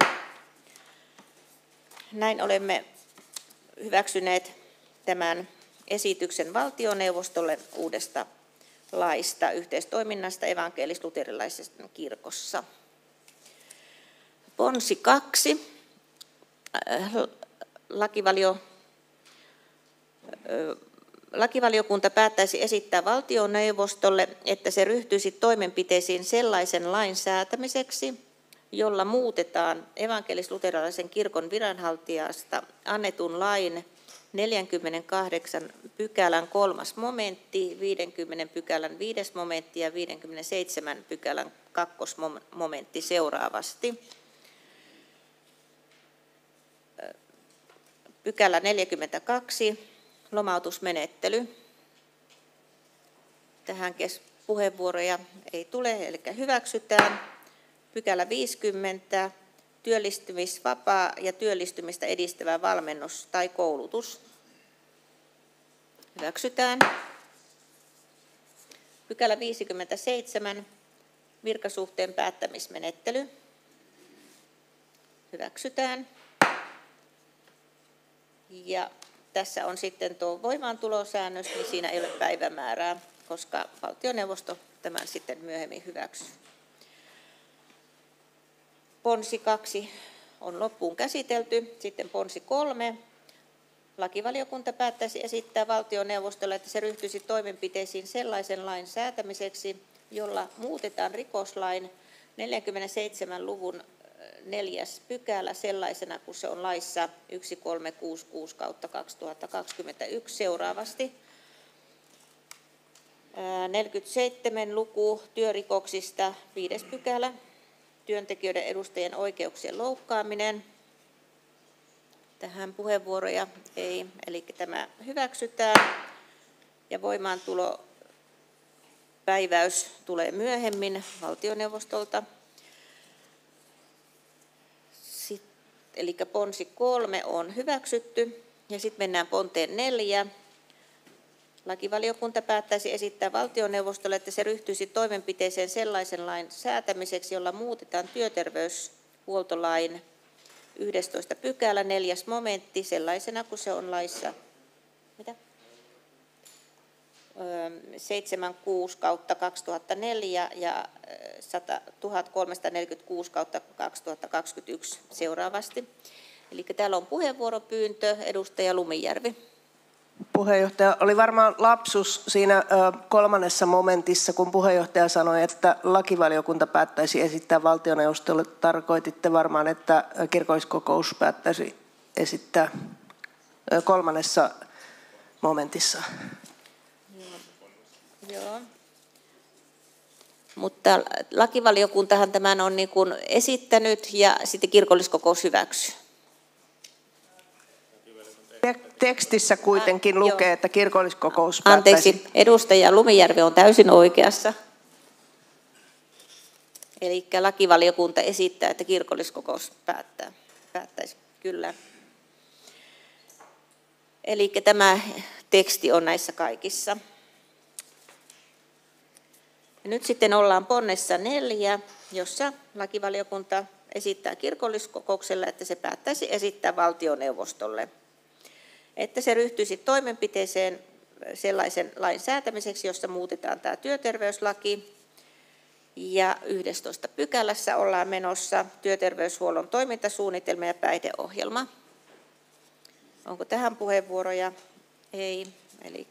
Näin olemme hyväksyneet tämän esityksen valtioneuvostolle uudesta laista yhteistoiminnasta evankelis-luterilaisessa kirkossa. Ponsi kaksi. Lakivalio, lakivaliokunta päättäisi esittää valtioneuvostolle, että se ryhtyisi toimenpiteisiin sellaisen lain säätämiseksi, jolla muutetaan evankelis-luterilaisen kirkon viranhaltijasta annetun lain neljänkymmenenkahdeksan pykälän kolmas momentti, viidenkymmenen pykälän viides momentti ja viidenkymmenenseitsemän pykälän kakkosmomentti seuraavasti. Pykälä neljäkymmentäkaksi, lomautusmenettely. Tähän puheenvuoroja ei tule, eli hyväksytään. Pykälä viisikymmentä, työllistymisvapaa ja työllistymistä edistävä valmennus tai koulutus. Hyväksytään. Pykälä viisikymmentäseitsemän, virkasuhteen päättämismenettely. Hyväksytään. Ja tässä on sitten tuo voimaantulosäännös, niin siinä ei ole päivämäärää, koska valtioneuvosto tämän sitten myöhemmin hyväksyy. Ponsi kaksi on loppuun käsitelty. Sitten ponsi kolme. Lakivaliokunta päättäisi esittää valtioneuvostolle, että se ryhtyisi toimenpiteisiin sellaisen lain säätämiseksi, jolla muutetaan rikoslain neljänkymmenenseitsemän luvun neljäs pykälä sellaisena, kun se on laissa tuhatkolmesataakuusikymmentäkuusi kautta kaksituhattakaksikymmentäyksi seuraavasti. neljäkymmentäseitsemän luku työrikoksista, viides pykälä, työntekijöiden edustajien oikeuksien loukkaaminen. Tähän puheenvuoroja ei, eli tämä hyväksytään. Ja voimaantulo päiväys tulee myöhemmin valtioneuvostolta. Sitten, eli ponsi kolme on hyväksytty. Ja sitten mennään ponteen neljä. Lakivaliokunta päättäisi esittää valtioneuvostolle, että se ryhtyisi toimenpiteeseen sellaisen lain säätämiseksi, jolla muutetaan työterveyshuoltolain yhdestoista pykälä, neljäs momentti, sellaisena kuin se on laissa mitä? seitsemänkymmentäkuusi kautta kaksituhattaneljä ja tuhatkolmesataaneljäkymmentäkuusi kautta kaksituhattakaksikymmentäyksi seuraavasti. Eli täällä on puheenvuoropyyntö, edustaja Lumijärvi. Puheenjohtaja, oli varmaan lapsus siinä kolmannessa momentissa, kun puheenjohtaja sanoi, että lakivaliokunta päättäisi esittää valtioneuvostolle. Tarkoititte varmaan, että kirkolliskokous päättäisi esittää kolmannessa momentissa. Joo. Joo. Mutta lakivaliokuntahan tämän on niin kuin esittänyt ja sitten kirkolliskokous hyväksyy. Tekstissä kuitenkin ah, lukee, joo. että kirkolliskokous päättäisi. Anteeksi, edustaja Lumijärvi on täysin oikeassa. Eli lakivaliokunta esittää, että kirkolliskokous päättää, päättäisi. Kyllä. Eli tämä teksti on näissä kaikissa. Ja nyt sitten ollaan ponnessa neljä, jossa lakivaliokunta esittää kirkolliskokoukselle, että se päättäisi esittää valtioneuvostolle, että se ryhtyisi toimenpiteeseen sellaisen lain säätämiseksi, jossa muutetaan tämä työterveyslaki Ja yhdestoista pykälässä ollaan menossa työterveyshuollon toimintasuunnitelma ja päihdeohjelma. Onko tähän puheenvuoroja? Ei. Eli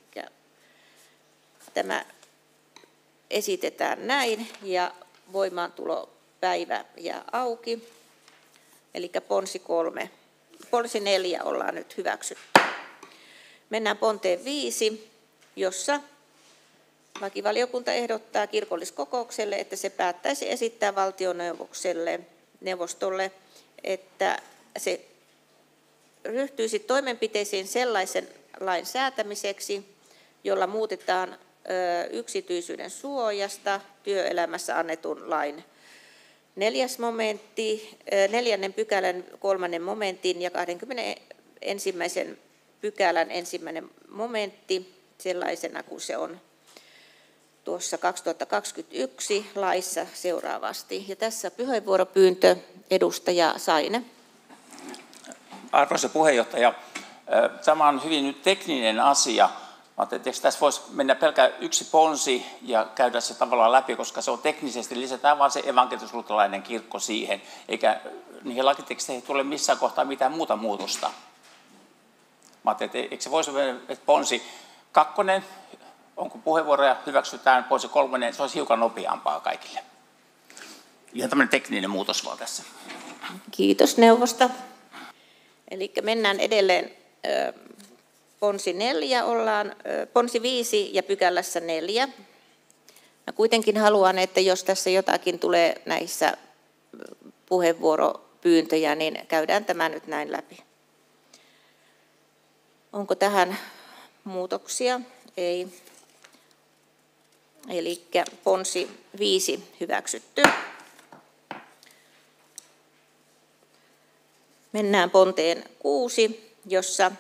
tämä esitetään näin ja voimaantulopäivä jää auki. Eli ponsi kolme, ponsi neljä ollaan nyt hyväksytty. Mennään ponteen viisi, jossa lakivaliokunta ehdottaa kirkolliskokoukselle, että se päättäisi esittää valtioneuvostolle, neuvostolle, että se ryhtyisi toimenpiteisiin sellaisen lain säätämiseksi, jolla muutetaan yksityisyyden suojasta työelämässä annetun lain neljäs momentti, neljännen pykälän kolmannen momentin ja kaksikymmentäensimmäisen pykälän ensimmäinen momentti sellaisena kuin se on tuossa kaksituhattakaksikymmentäyksi laissa seuraavasti. Ja tässä puheenvuoropyyntö edustaja Saine. Arvoisa puheenjohtaja, tämä on hyvin nyt tekninen asia. Että tässä voisi mennä pelkkä yksi ponsi ja käydä se tavallaan läpi, koska se on teknisesti, lisätään vaan se evankelisluterilainen kirkko siihen, eikä niihin lakiteksteihin tule missään kohtaa mitään muuta muutosta. Mä ajattelin, että eikö se voisi mennä, että ponsi kakkonen, onko puheenvuoroja, hyväksytään ponsi kolmonen, se olisi hiukan nopeampaa kaikille. Ihan tämmöinen tekninen muutos vaan tässä. Kiitos neuvosta. Eli mennään edelleen. Ponsi neljä ollaan, ponsi viisi ja pykälässä neljä. Mä kuitenkin haluan, että jos tässä jotakin tulee näissä puheenvuoropyyntöjä, niin käydään tämä nyt näin läpi. Onko tähän muutoksia? Ei. Eli ponsi viisi hyväksytty. Mennään ponteen kuusi, jossa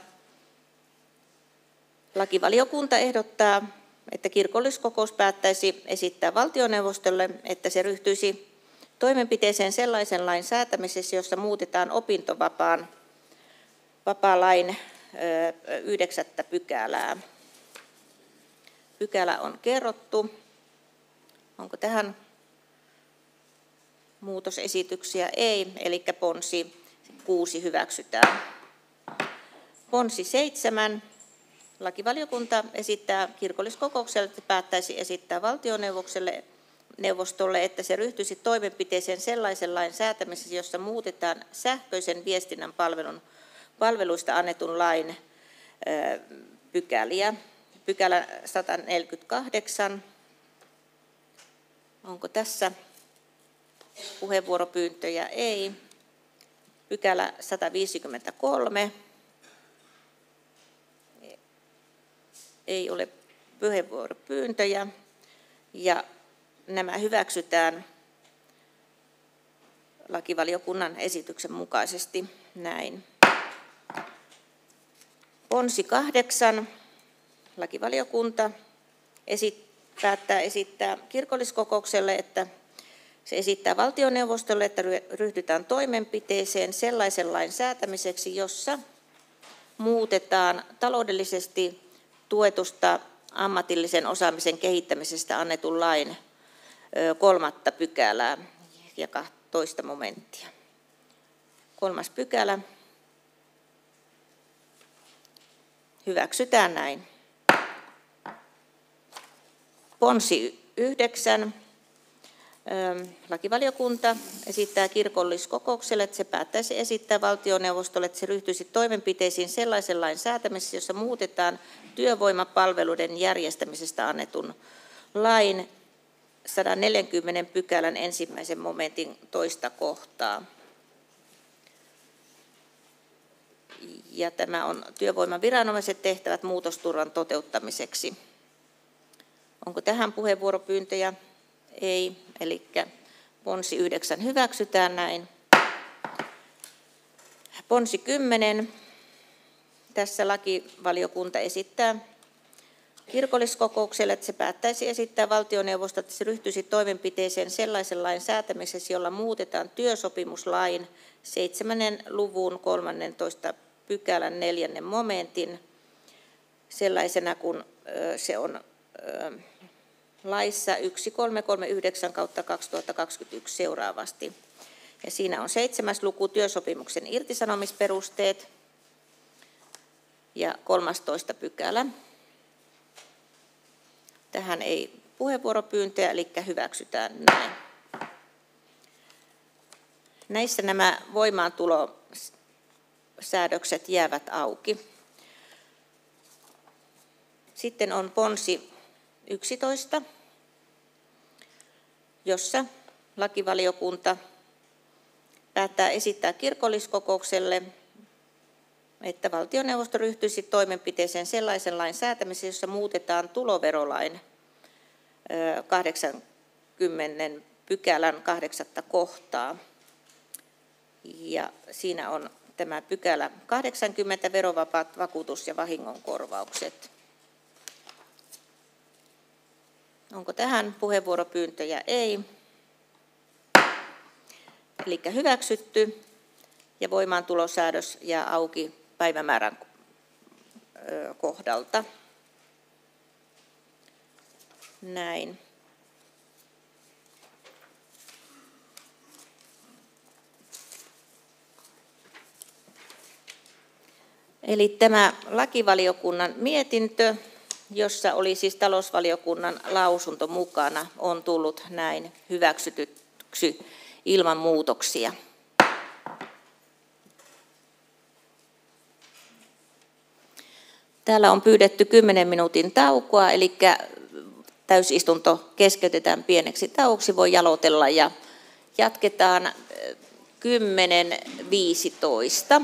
lakivaliokunta ehdottaa, että kirkolliskokous päättäisi esittää valtioneuvostolle, että se ryhtyisi toimenpiteeseen sellaisen lain säätämisessä, jossa muutetaan opintovapaan vapaa-lain yhdeksättä pykälää. Pykälä on kerrottu. Onko tähän muutosesityksiä? Ei, eli ponsi kuusi hyväksytään. Ponsi seitsemän. Lakivaliokunta esittää kirkolliskokoukselle, että päättäisi esittää valtioneuvostolle, että se ryhtyisi toimenpiteeseen sellaisen lain säätämisessä, jossa muutetaan sähköisen viestinnän palvelun, palveluista annetun lain ö, pykäliä. Pykälä sata neljäkymmentäkahdeksan. Onko tässä puheenvuoropyyntöjä? Ei. Pykälä sata viisikymmentäkolme. Ei ole puheenvuoropyyntöjä ja nämä hyväksytään lakivaliokunnan esityksen mukaisesti näin. Ponsi kahdeksan. Lakivaliokunta esit, päättää esittää kirkolliskokoukselle, että se esittää valtioneuvostolle, että ryhdytään toimenpiteeseen sellaisen lain säätämiseksi, jossa muutetaan taloudellisesti tuetusta ammatillisen osaamisen kehittämisestä annetun lain kolmatta pykälää ja toista momenttia. Kolmas pykälä hyväksytään näin. Ponsi yhdeksän. Lakivaliokunta esittää kirkolliskokoukselle, että se päättäisi esittää valtioneuvostolle, että se ryhtyisi toimenpiteisiin sellaisen lain säätämisessä, jossa muutetaan työvoimapalveluiden järjestämisestä annetun lain sata neljäkymmentä pykälän ensimmäisen momentin toista kohtaa. Ja tämä on työvoimaviranomaiset tehtävät muutosturvan toteuttamiseksi. Onko tähän puheenvuoropyyntöjä? Ei, eli ponsi yhdeksän hyväksytään näin. Ponsi kymmenen. Tässä lakivaliokunta esittää kirkolliskokoukselle, että se päättäisi esittää valtioneuvostolle, että se ryhtyisi toimenpiteeseen sellaisen lain säätämisessä, jolla muutetaan työsopimuslain seitsemännen luvun kolmannentoista pykälän neljännen momentin sellaisena, kun se on laissa tuhatkolmesataakolmekymmentäyhdeksän kautta kaksituhattakaksikymmentäyksi seuraavasti. Ja siinä on seitsemäs luku työsopimuksen irtisanomisperusteet ja kolmastoista pykälä. Tähän ei puheenvuoropyyntöjä, eli hyväksytään näin. Näissä nämä voimaantulosäädökset jäävät auki. Sitten on ponsi yksitoista, jossa lakivaliokunta päättää esittää kirkolliskokoukselle, että valtioneuvosto ryhtyisi toimenpiteeseen sellaisen lain säätämiseen, jossa muutetaan tuloverolain kahdeksankymmentä pykälän kahdeksatta kohtaa. Ja siinä on tämä pykälä kahdeksankymmentä, verovapaat vakuutus- ja vahingonkorvaukset. Onko tähän puheenvuoropyyntöjä? Ei. Eli hyväksytty ja voimaantulosäädös jää auki päivämäärän kohdalta. Näin. Eli tämä lakivaliokunnan mietintö, jossa oli siis talousvaliokunnan lausunto mukana, on tullut näin hyväksytyksi ilman muutoksia. Täällä on pyydetty kymmenen minuutin taukoa, eli täysistunto keskeytetään pieneksi tauoksi, voi jalotella ja jatketaan kymmenen viisitoista.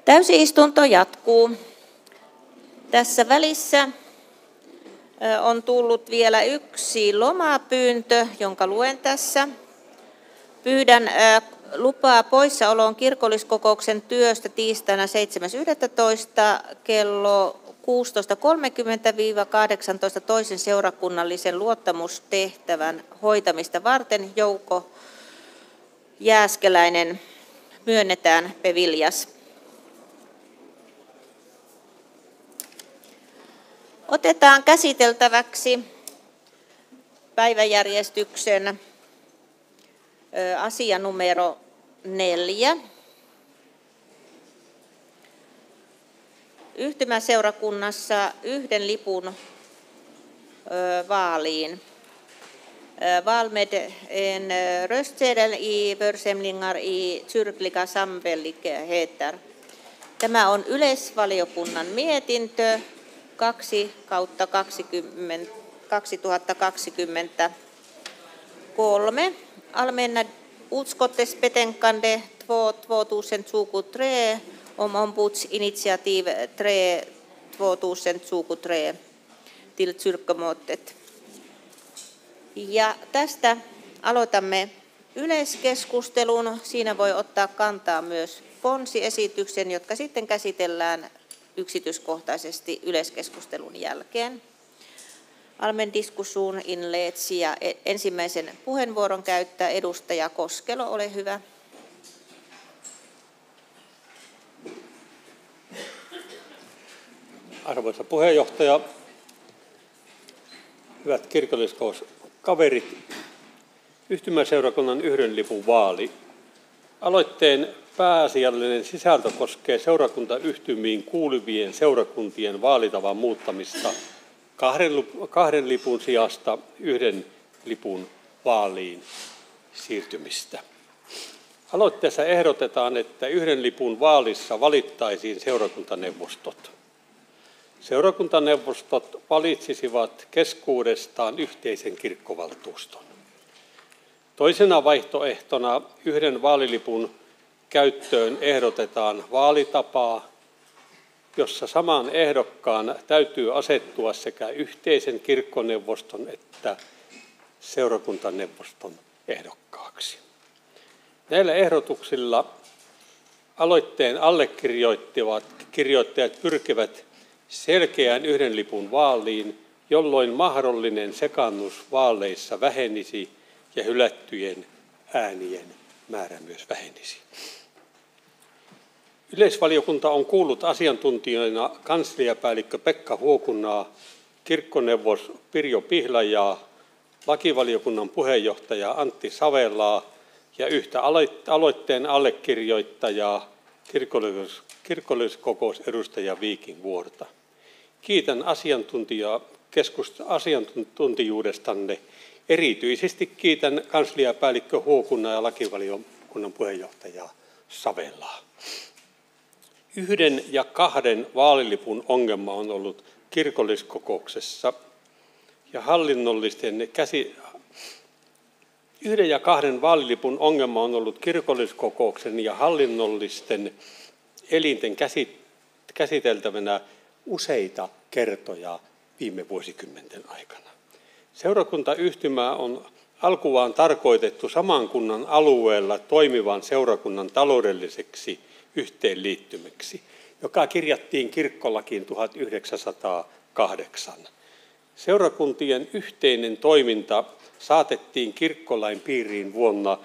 Täysistunto jatkuu. Tässä välissä on tullut vielä yksi lomapyyntö, jonka luen tässä. Pyydän lupaa poissaoloon kirkolliskokouksen työstä tiistaina seitsemäs yhdestoista kello kuusitoista kolmekymmentä kahdeksantoista toisen seurakunnallisen luottamustehtävän hoitamista varten. Jouko Jääskeläinen myönnetään P. Viljas. Otetaan käsiteltäväksi päiväjärjestyksen asia numero neljä. Yhtymäseurakunnassa yhden lipun vaaliin. Valmed en röstsedel i församlingar i kyrkliga samfälligheter. Tämä on yleisvaliokunnan mietintö kaksi kautta kaksituhattakaksikymmentäkolme. Allmänna utskottets betänkande två tvåtusentjugotre om ombudsinitiativ tre tvåtusentjugotre till kyrkomåttet. Ja tästä aloitamme yleiskeskustelun. Siinä voi ottaa kantaa myös ponsiesityksen, jotka sitten käsitellään yksityiskohtaisesti yleiskeskustelun jälkeen. Allmän diskussion inleds ja ensimmäisen puheenvuoron käyttää edustaja Koskelo, ole hyvä. Arvoisa puheenjohtaja, hyvät kirkolliskokouskaverit, yhtymäseurakunnan yhden lipun vaali. Aloitteen pääasiallinen sisältö koskee seurakuntayhtymiin kuuluvien seurakuntien vaalitavan muuttamista kahden, kahden lipun sijasta yhden lipun vaaliin siirtymistä. Aloitteessa ehdotetaan, että yhden lipun vaalissa valittaisiin seurakuntaneuvostot. Seurakuntaneuvostot valitsisivat keskuudestaan yhteisen kirkkovaltuuston. Toisena vaihtoehtona yhden vaalilipun käyttöön ehdotetaan vaalitapaa, jossa saman ehdokkaan täytyy asettua sekä yhteisen kirkkoneuvoston että seurakuntaneuvoston ehdokkaaksi. Näillä ehdotuksilla aloitteen allekirjoittajat pyrkivät selkeään yhden lipun vaaliin, jolloin mahdollinen sekaannus vaaleissa vähenisi ja hylättyjen äänien määrä myös vähenisi. Yleisvaliokunta on kuullut asiantuntijoina kansliapäällikkö Pekka Huokunaa, kirkkoneuvos Pirjo Pihlajaa, lakivaliokunnan puheenjohtaja Antti Savelaa ja yhtä aloitteen allekirjoittajaa kirkollis- kirkolliskokousedustaja Viikin Vuorta. Kiitän asiantuntijaa asiantuntijuudestanne. Erityisesti kiitän kansliapäällikkö Huokunaa ja lakivaliokunnan puheenjohtajaa Savelaa. Yhden ja kahden vaalilipun ongelma on ollut kirkolliskokouksessa ja hallinnollisten käsi... Yhden ja kahden vaalilipun ongelma on ollut kirkolliskokouksen ja hallinnollisten elinten käsiteltävänä useita kertoja viime vuosikymmenten aikana. Seurakuntayhtymä on alkuaan tarkoitettu saman kunnan alueella toimivan seurakunnan taloudelliseksi yhteenliittymäksi, joka kirjattiin kirkkolakiin tuhatyhdeksänsataakahdeksan. Seurakuntien yhteinen toiminta saatettiin kirkkolain piiriin vuonna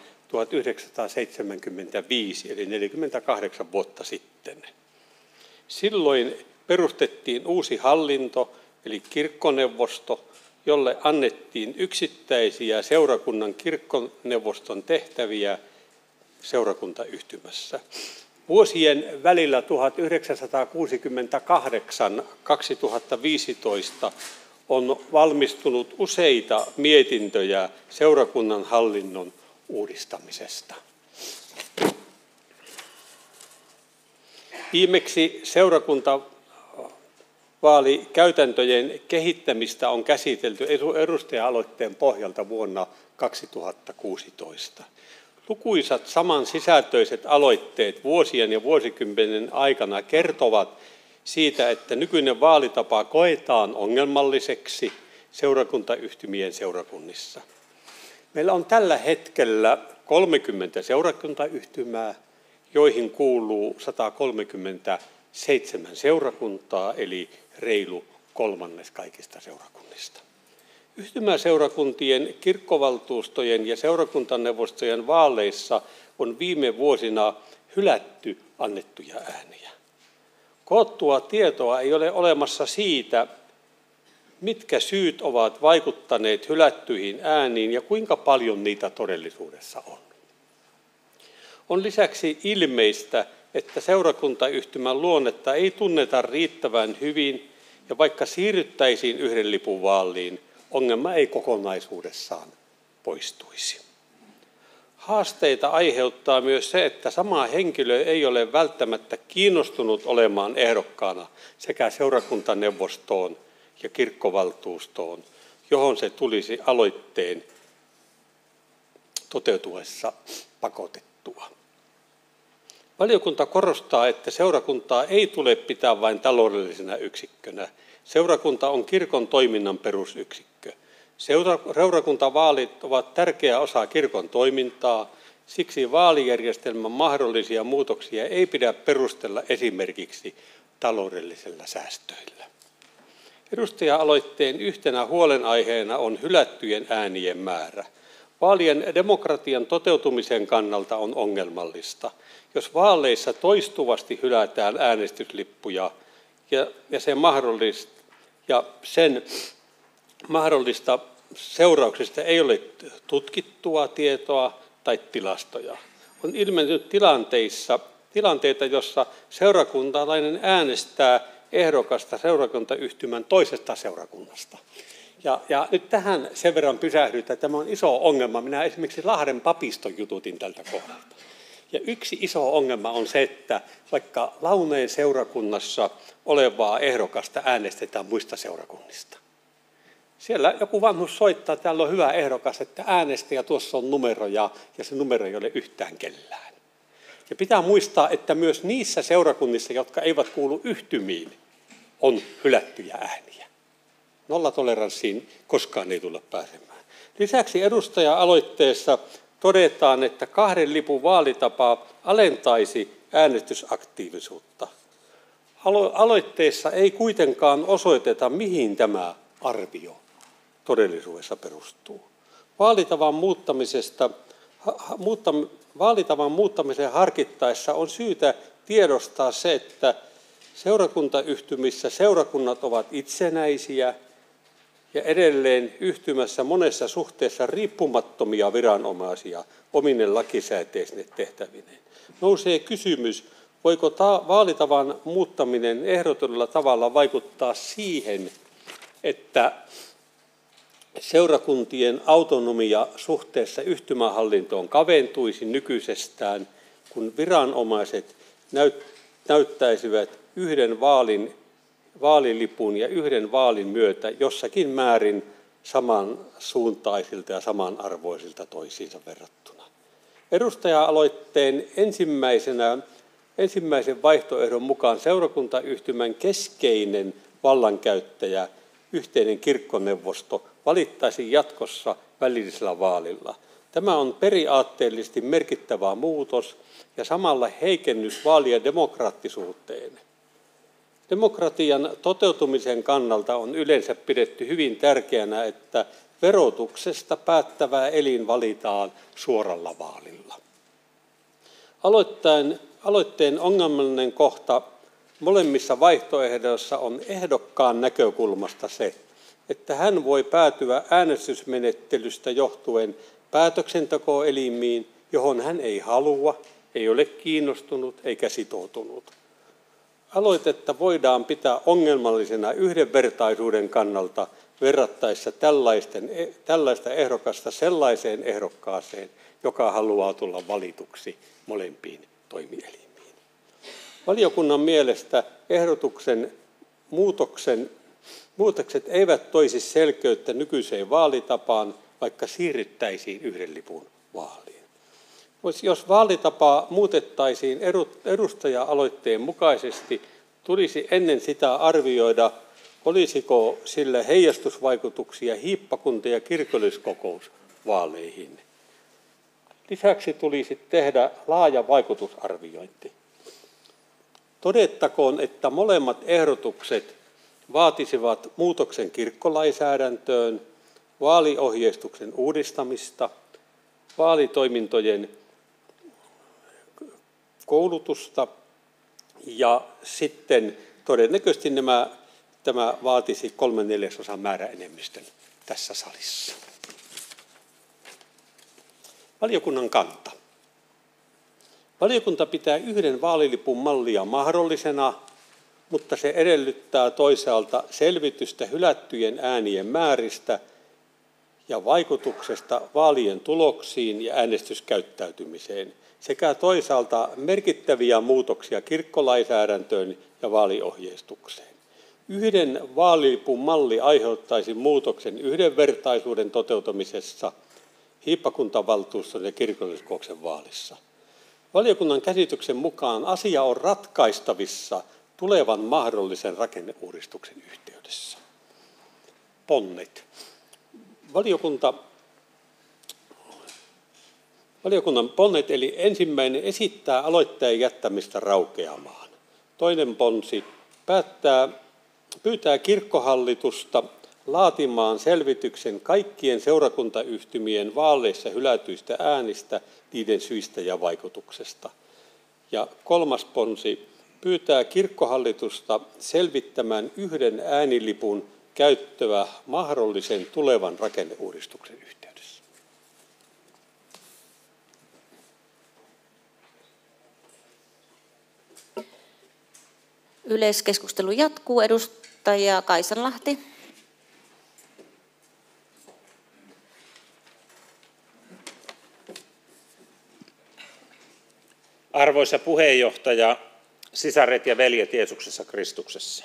tuhatyhdeksänsataaseitsemänkymmentäviisi, eli neljäkymmentäkahdeksan vuotta sitten. Silloin perustettiin uusi hallinto, eli kirkkoneuvosto, jolle annettiin yksittäisiä seurakunnan kirkkoneuvoston tehtäviä seurakuntayhtymässä. Vuosien välillä tuhatyhdeksänsataakuusikymmentäkahdeksan kaksituhattaviisitoista on valmistunut useita mietintöjä seurakunnan hallinnon uudistamisesta. Viimeksi seurakuntavaalikäytäntöjen kehittämistä on käsitelty edustaja-aloitteen pohjalta vuonna kaksituhattakuusitoista. Lukuisat samansisältöiset aloitteet vuosien ja vuosikymmenen aikana kertovat siitä, että nykyinen vaalitapa koetaan ongelmalliseksi seurakuntayhtymien seurakunnissa. Meillä on tällä hetkellä kolmekymmentä seurakuntayhtymää, joihin kuuluu sata kolmekymmentäseitsemän seurakuntaa, eli reilu kolmannes kaikista seurakunnista. Yhtymäseurakuntien, kirkkovaltuustojen ja seurakuntaneuvostojen vaaleissa on viime vuosina hylätty annettuja ääniä. Koottua tietoa ei ole olemassa siitä, mitkä syyt ovat vaikuttaneet hylättyihin ääniin ja kuinka paljon niitä todellisuudessa on. On lisäksi ilmeistä, että seurakuntayhtymän luonnetta ei tunneta riittävän hyvin, ja vaikka siirryttäisiin yhden lipun vaaliin, ongelma ei kokonaisuudessaan poistuisi. Haasteita aiheuttaa myös se, että sama henkilö ei ole välttämättä kiinnostunut olemaan ehdokkaana sekä seurakuntaneuvostoon ja kirkkovaltuustoon, johon se tulisi aloitteen toteutuessa pakotettua. Valiokunta korostaa, että seurakuntaa ei tule pitää vain taloudellisena yksikkönä. Seurakunta on kirkon toiminnan perusyksikkö. Seurakuntavaalit ovat tärkeä osa kirkon toimintaa, siksi vaalijärjestelmän mahdollisia muutoksia ei pidä perustella esimerkiksi taloudellisilla säästöillä. Edustaja-aloitteen yhtenä huolenaiheena on hylättyjen äänien määrä. Vaalien demokratian toteutumisen kannalta on ongelmallista, jos vaaleissa toistuvasti hylätään äänestyslippuja ja, ja, sen, mahdollista, ja sen mahdollista seurauksista ei ole tutkittua tietoa tai tilastoja. On ilmennyt tilanteissa, tilanteita, jossa seurakuntalainen äänestää ehdokasta seurakuntayhtymän toisesta seurakunnasta. Ja, ja nyt tähän sen verran pysähdytään, että tämä on iso ongelma. Minä esimerkiksi Lahden papiston jututin tältä kohdalta. Ja yksi iso ongelma on se, että vaikka Launeen seurakunnassa olevaa ehdokasta äänestetään muista seurakunnista. Siellä joku vanhus soittaa, että täällä on hyvä ehdokas, että äänestä ja tuossa on numero ja, ja se numero ei ole yhtään kellään. Ja pitää muistaa, että myös niissä seurakunnissa, jotka eivät kuulu yhtymiin, on hylättyjä ääniä. Nollatoleranssiin koskaan ei tulla pääsemään. Lisäksi edustaja-aloitteessa todetaan, että kahden lipun vaalitapa alentaisi äänestysaktiivisuutta. Alo- aloitteessa ei kuitenkaan osoiteta, mihin tämä arvio todellisuudessa perustuu. Vaalitavan muuttamisesta, muuttam, vaalitavan muuttamisen harkittaessa on syytä tiedostaa se, että seurakuntayhtymissä seurakunnat ovat itsenäisiä ja edelleen yhtymässä monessa suhteessa riippumattomia viranomaisia omine lakisääteisine tehtävineen. Nousee kysymys, voiko ta- vaalitavan muuttaminen ehdotetulla tavalla vaikuttaa siihen, että seurakuntien autonomia suhteessa yhtymähallintoon kaventuisi nykyisestään, kun viranomaiset näyt- näyttäisivät yhden vaalin, vaalilipun ja yhden vaalin myötä jossakin määrin samansuuntaisilta ja samanarvoisilta toisiinsa verrattuna. Edustaja-aloitteen ensimmäisenä, ensimmäisen vaihtoehdon mukaan seurakuntayhtymän keskeinen vallankäyttäjä, yhteinen kirkkoneuvosto, valittaisiin jatkossa välillisellä vaalilla. Tämä on periaatteellisesti merkittävä muutos ja samalla heikennys vaalien demokraattisuuteen. Demokratian toteutumisen kannalta on yleensä pidetty hyvin tärkeänä, että verotuksesta päättävä elin valitaan suoralla vaalilla. Aloitteen, aloitteen ongelmallinen kohta molemmissa vaihtoehdoissa on ehdokkaan näkökulmasta se, että hän voi päätyä äänestysmenettelystä johtuen päätöksentekoelimiin, johon hän ei halua, ei ole kiinnostunut eikä sitoutunut. Aloitetta voidaan pitää ongelmallisena yhdenvertaisuuden kannalta verrattaessa tällaista ehdokasta sellaiseen ehdokkaaseen, joka haluaa tulla valituksi molempiin toimielimiin. Valiokunnan mielestä ehdotuksen muutoksen, muutokset eivät toisi selkeyttä nykyiseen vaalitapaan, vaikka siirryttäisiin yhden lipun vaaliin. Jos vaalitapaa muutettaisiin edustaja-aloitteen mukaisesti, tulisi ennen sitä arvioida, olisiko sillä heijastusvaikutuksia hiippakunta- ja kirkolliskokousvaaleihin. Lisäksi tulisi tehdä laaja vaikutusarviointi. Todettakoon, että molemmat ehdotukset vaatisivat muutoksen kirkkolainsäädäntöön, vaaliohjeistuksen uudistamista, vaalitoimintojen koulutusta ja sitten todennäköisesti nämä, tämä vaatisi kolmen neljäsosan määräenemmistön tässä salissa. Valiokunnan kanta. Valiokunta pitää yhden vaalilipun mallia mahdollisena, mutta se edellyttää toisaalta selvitystä hylättyjen äänien määristä ja vaikutuksesta vaalien tuloksiin ja äänestyskäyttäytymiseen sekä toisaalta merkittäviä muutoksia kirkkolainsäädäntöön ja vaaliohjeistukseen. Yhden vaalilipun malli aiheuttaisi muutoksen yhdenvertaisuuden toteutumisessa hiippakuntavaltuuston ja kirkolliskokouksen vaalissa. Valiokunnan käsityksen mukaan asia on ratkaistavissa tulevan mahdollisen rakenneuudistuksen yhteydessä. Ponnet. Valiokunta, valiokunnan ponnet, eli ensimmäinen esittää aloitteen jättämistä raukeamaan. Toinen ponsi päättää, pyytää kirkkohallitusta laatimaan selvityksen kaikkien seurakuntayhtymien vaaleissa hylätyistä äänistä, niiden syistä ja vaikutuksesta. Ja kolmas ponsi pyytää kirkkohallitusta selvittämään yhden äänilipun käyttöä mahdollisen tulevan rakenneuudistuksen yhteydessä. Yleiskeskustelu jatkuu. Edustaja Kaisanlahti. Arvoisa puheenjohtaja, sisaret ja veljet Jeesuksessa Kristuksessa.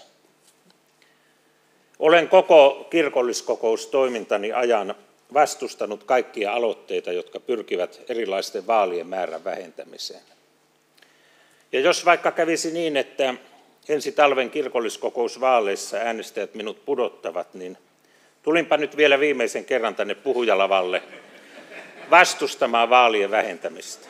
Olen koko kirkolliskokoustoimintani ajan vastustanut kaikkia aloitteita, jotka pyrkivät erilaisten vaalien määrän vähentämiseen. Ja jos vaikka kävisi niin, että ensi talven kirkolliskokousvaaleissa äänestäjät minut pudottavat, niin tulinpa nyt vielä viimeisen kerran tänne puhujalavalle vastustamaan vaalien vähentämistä.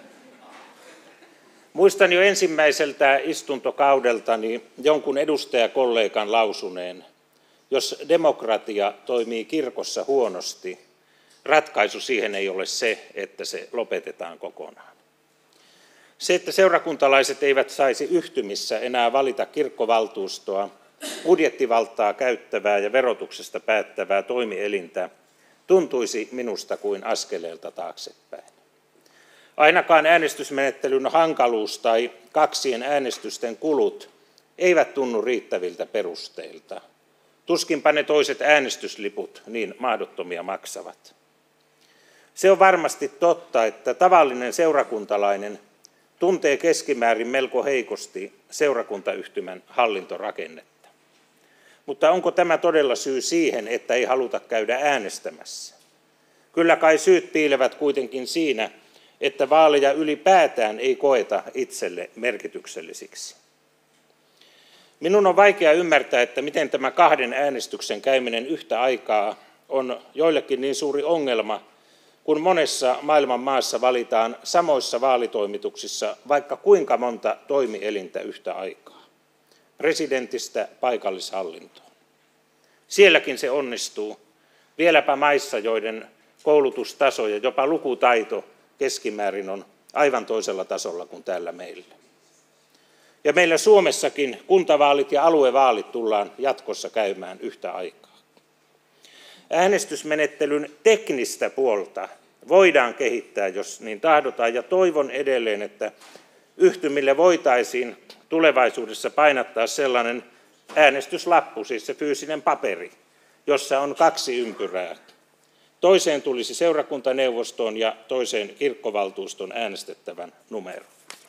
Muistan jo ensimmäiseltä istuntokaudeltani jonkun edustajakollegan lausuneen, jos demokratia toimii kirkossa huonosti, ratkaisu siihen ei ole se, että se lopetetaan kokonaan. Se, että seurakuntalaiset eivät saisi yhtymissä enää valita kirkkovaltuustoa, budjettivaltaa käyttävää ja verotuksesta päättävää toimielintä, tuntuisi minusta kuin askeleelta taaksepäin. Ainakaan äänestysmenettelyn hankaluus tai kaksien äänestysten kulut eivät tunnu riittäviltä perusteilta. Tuskinpa ne toiset äänestysliput niin mahdottomia maksavat. Se on varmasti totta, että tavallinen seurakuntalainen tuntee keskimäärin melko heikosti seurakuntayhtymän hallintorakennetta. Mutta onko tämä todella syy siihen, että ei haluta käydä äänestämässä? Kyllä kai syyt piilevät kuitenkin siinä, että vaaleja ylipäätään ei koeta itselle merkityksellisiksi. Minun on vaikea ymmärtää, että miten tämä kahden äänestyksen käyminen yhtä aikaa on joillekin niin suuri ongelma, kun monessa maailman maassa valitaan samoissa vaalitoimituksissa vaikka kuinka monta toimielintä yhtä aikaa, presidentistä paikallishallintoon. Sielläkin se onnistuu, vieläpä maissa, joiden koulutustaso ja jopa lukutaito keskimäärin on aivan toisella tasolla kuin täällä meillä. Ja meillä Suomessakin kuntavaalit ja aluevaalit tullaan jatkossa käymään yhtä aikaa. Äänestysmenettelyn teknistä puolta voidaan kehittää, jos niin tahdotaan, ja toivon edelleen, että yhtymille voitaisiin tulevaisuudessa painattaa sellainen äänestyslappu, siis se fyysinen paperi, jossa on kaksi ympyrää. Toiseen tulisi seurakuntaneuvoston ja toiseen kirkkovaltuuston äänestettävän numero.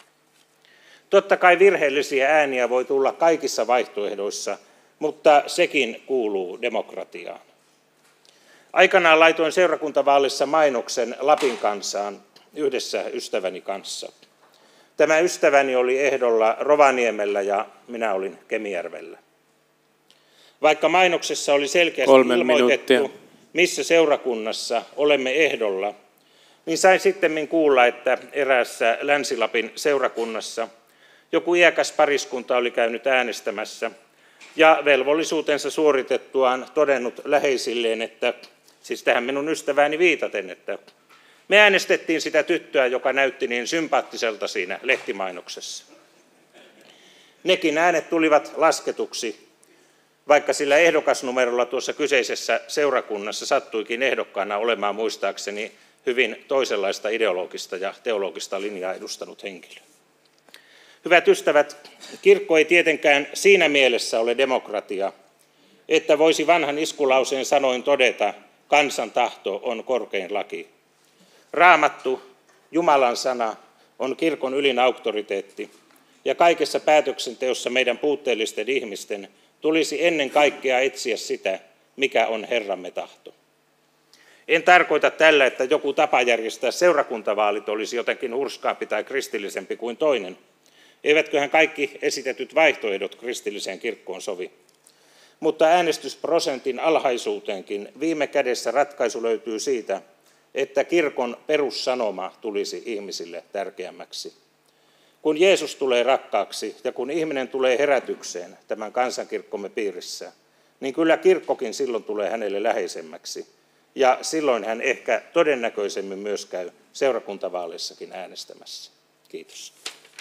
Totta kai virheellisiä ääniä voi tulla kaikissa vaihtoehdoissa, mutta sekin kuuluu demokratiaan. Aikanaan laitoin seurakuntavaalissa mainoksen Lapin kansaan, yhdessä ystäväni kanssa. Tämä ystäväni oli ehdolla Rovaniemellä ja minä olin Kemijärvellä. Vaikka mainoksessa oli selkeästi Kolme ilmoitettu, minuuttia. missä seurakunnassa olemme ehdolla, niin sain sitten kuulla, että eräässä Länsi-Lapin seurakunnassa joku iäkäs pariskunta oli käynyt äänestämässä ja velvollisuutensa suoritettuaan todennut läheisilleen, että siis tähän minun ystävääni viitaten, että me äänestettiin sitä tyttöä, joka näytti niin sympaattiselta siinä lehtimainoksessa. Nekin äänet tulivat lasketuksi, vaikka sillä ehdokasnumerolla tuossa kyseisessä seurakunnassa sattuikin ehdokkaana olemaan muistaakseni hyvin toisenlaista ideologista ja teologista linjaa edustanut henkilö. Hyvät ystävät, kirkko ei tietenkään siinä mielessä ole demokratia, että voisi vanhan iskulauseen sanoin todeta, kansan tahto on korkein laki. Raamattu, Jumalan sana, on kirkon ylin auktoriteetti, ja kaikessa päätöksenteossa meidän puutteellisten ihmisten tulisi ennen kaikkea etsiä sitä, mikä on Herramme tahto. En tarkoita tällä, että joku tapa järjestää seurakuntavaalit olisi jotenkin hurskaampi tai kristillisempi kuin toinen. Eivätköhän kaikki esitetyt vaihtoehdot kristilliseen kirkkoon sovi. Mutta äänestysprosentin alhaisuuteenkin viime kädessä ratkaisu löytyy siitä, että kirkon perussanoma tulisi ihmisille tärkeämmäksi. Kun Jeesus tulee rakkaaksi ja kun ihminen tulee herätykseen tämän kansankirkkomme piirissä, niin kyllä kirkkokin silloin tulee hänelle läheisemmäksi. Ja silloin hän ehkä todennäköisemmin myös käy seurakuntavaaleissakin äänestämässä. Kiitos.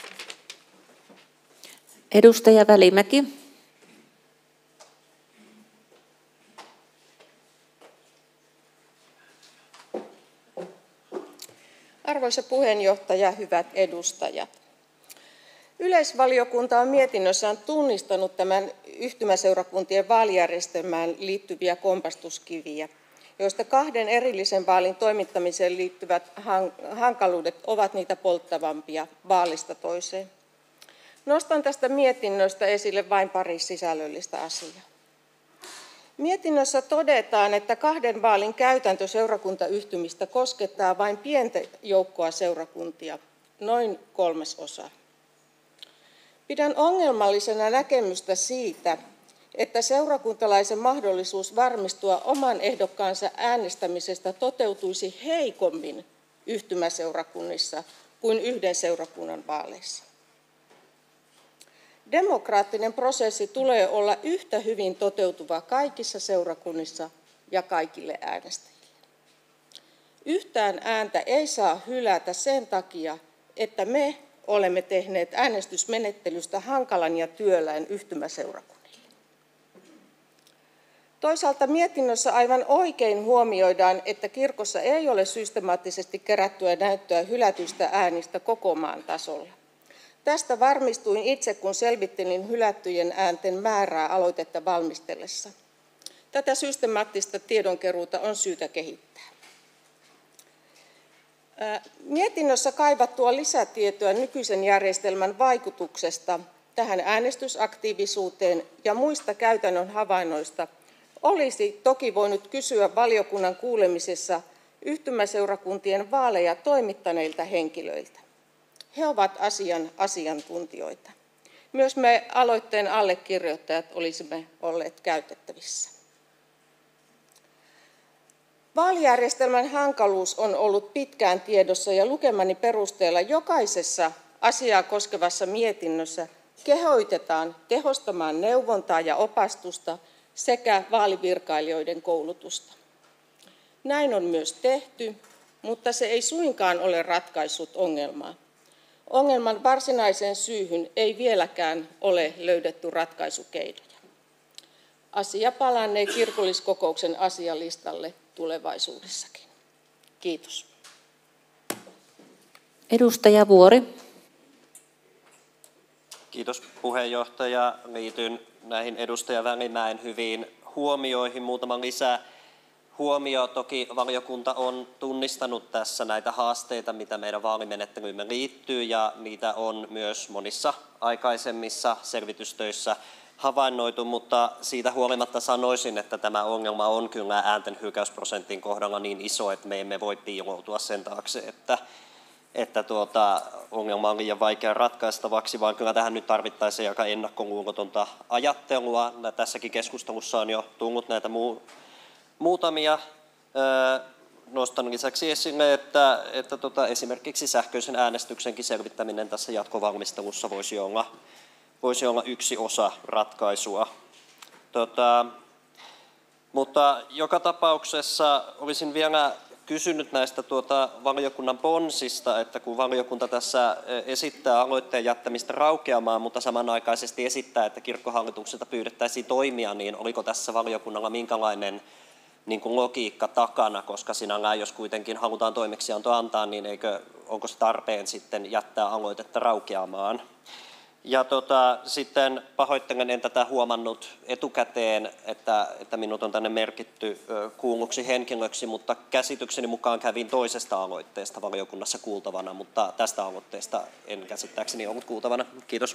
Edustaja Välimäki. Arvoisa puheenjohtaja, hyvät edustajat. Yleisvaliokunta on mietinnössään tunnistanut tämän yhtymäseurakuntien vaalijärjestelmään liittyviä kompastuskiviä, joista kahden erillisen vaalin toimittamiseen liittyvät hankaluudet ovat niitä polttavampia vaalista toiseen. Nostan tästä mietinnöstä esille vain pari sisällöllistä asiaa. Mietinnössä todetaan, että kahden vaalin käytäntö seurakuntayhtymistä koskettaa vain pientä joukkoa seurakuntia, noin kolmasosa. Pidän ongelmallisena näkemystä siitä, että seurakuntalaisen mahdollisuus varmistua oman ehdokkaansa äänestämisestä toteutuisi heikommin yhtymäseurakunnissa kuin yhden seurakunnan vaaleissa. Demokraattinen prosessi tulee olla yhtä hyvin toteutuva kaikissa seurakunnissa ja kaikille äänestäjille. Yhtään ääntä ei saa hylätä sen takia, että me olemme tehneet äänestysmenettelystä hankalan ja työläin yhtymäseurakunnille. Toisaalta mietinnössä aivan oikein huomioidaan, että kirkossa ei ole systemaattisesti kerättyä näyttöä hylätyistä äänistä koko maan tasolla. Tästä varmistuin itse, kun selvittelin hylättyjen äänten määrää aloitetta valmistellessa. Tätä systemaattista tiedonkeruuta on syytä kehittää. Mietinnössä kaivattua lisätietoa nykyisen järjestelmän vaikutuksesta tähän äänestysaktiivisuuteen ja muista käytännön havainnoista olisi toki voinut kysyä valiokunnan kuulemisessa yhtymäseurakuntien vaaleja toimittaneilta henkilöiltä. He ovat asian asiantuntijoita. Myös me aloitteen allekirjoittajat olisimme olleet käytettävissä. Vaalijärjestelmän hankaluus on ollut pitkään tiedossa ja lukemani perusteella jokaisessa asiaa koskevassa mietinnössä kehoitetaan tehostamaan neuvontaa ja opastusta sekä vaalivirkailijoiden koulutusta. Näin on myös tehty, mutta se ei suinkaan ole ratkaissut ongelmaa. Ongelman varsinaiseen syyhyn ei vieläkään ole löydetty ratkaisukeinoja. Asia palannee kirkolliskokouksen asialistalle tulevaisuudessakin. Kiitos. Edustaja Vuori. Kiitos puheenjohtaja. Liityn näihin edustaja Välimäen hyviin huomioihin. Muutama lisää huomio. Toki valiokunta on tunnistanut tässä näitä haasteita, mitä meidän vaalimenettelyymme liittyy, ja niitä on myös monissa aikaisemmissa selvitystöissä havainnoitu, mutta siitä huolimatta sanoisin, että tämä ongelma on kyllä äänten hylkäysprosentin kohdalla niin iso, että me emme voi piiloutua sen taakse, että että tuota, ongelma on liian vaikea ratkaistavaksi, vaan kyllä tähän nyt tarvittaisiin aika ennakkoluulotonta ajattelua. Tässäkin keskustelussa on jo tullut näitä muu, muutamia. Öö, nostan lisäksi esille, että, että tota, esimerkiksi sähköisen äänestyksenkin selvittäminen tässä jatkovalmistelussa voisi olla, voisi olla yksi osa ratkaisua. Tota, mutta joka tapauksessa olisin vielä kysynyt näistä tuota valiokunnan ponsista, että kun valiokunta tässä esittää aloitteen jättämistä raukeamaan, mutta samanaikaisesti esittää, että kirkkohallitukselta pyydettäisiin toimia, niin oliko tässä valiokunnalla minkälainen niin kuin logiikka takana, koska sinällään jos kuitenkin halutaan toimeksianto antaa, niin eikö, onko se tarpeen sitten jättää aloitetta raukeamaan? Ja tota, sitten pahoittelen, en tätä huomannut etukäteen, että, että minut on tänne merkitty kuulluksi henkilöksi, mutta käsitykseni mukaan kävin toisesta aloitteesta valiokunnassa kuultavana, mutta tästä aloitteesta en käsittääkseni ollut kuultavana. Kiitos.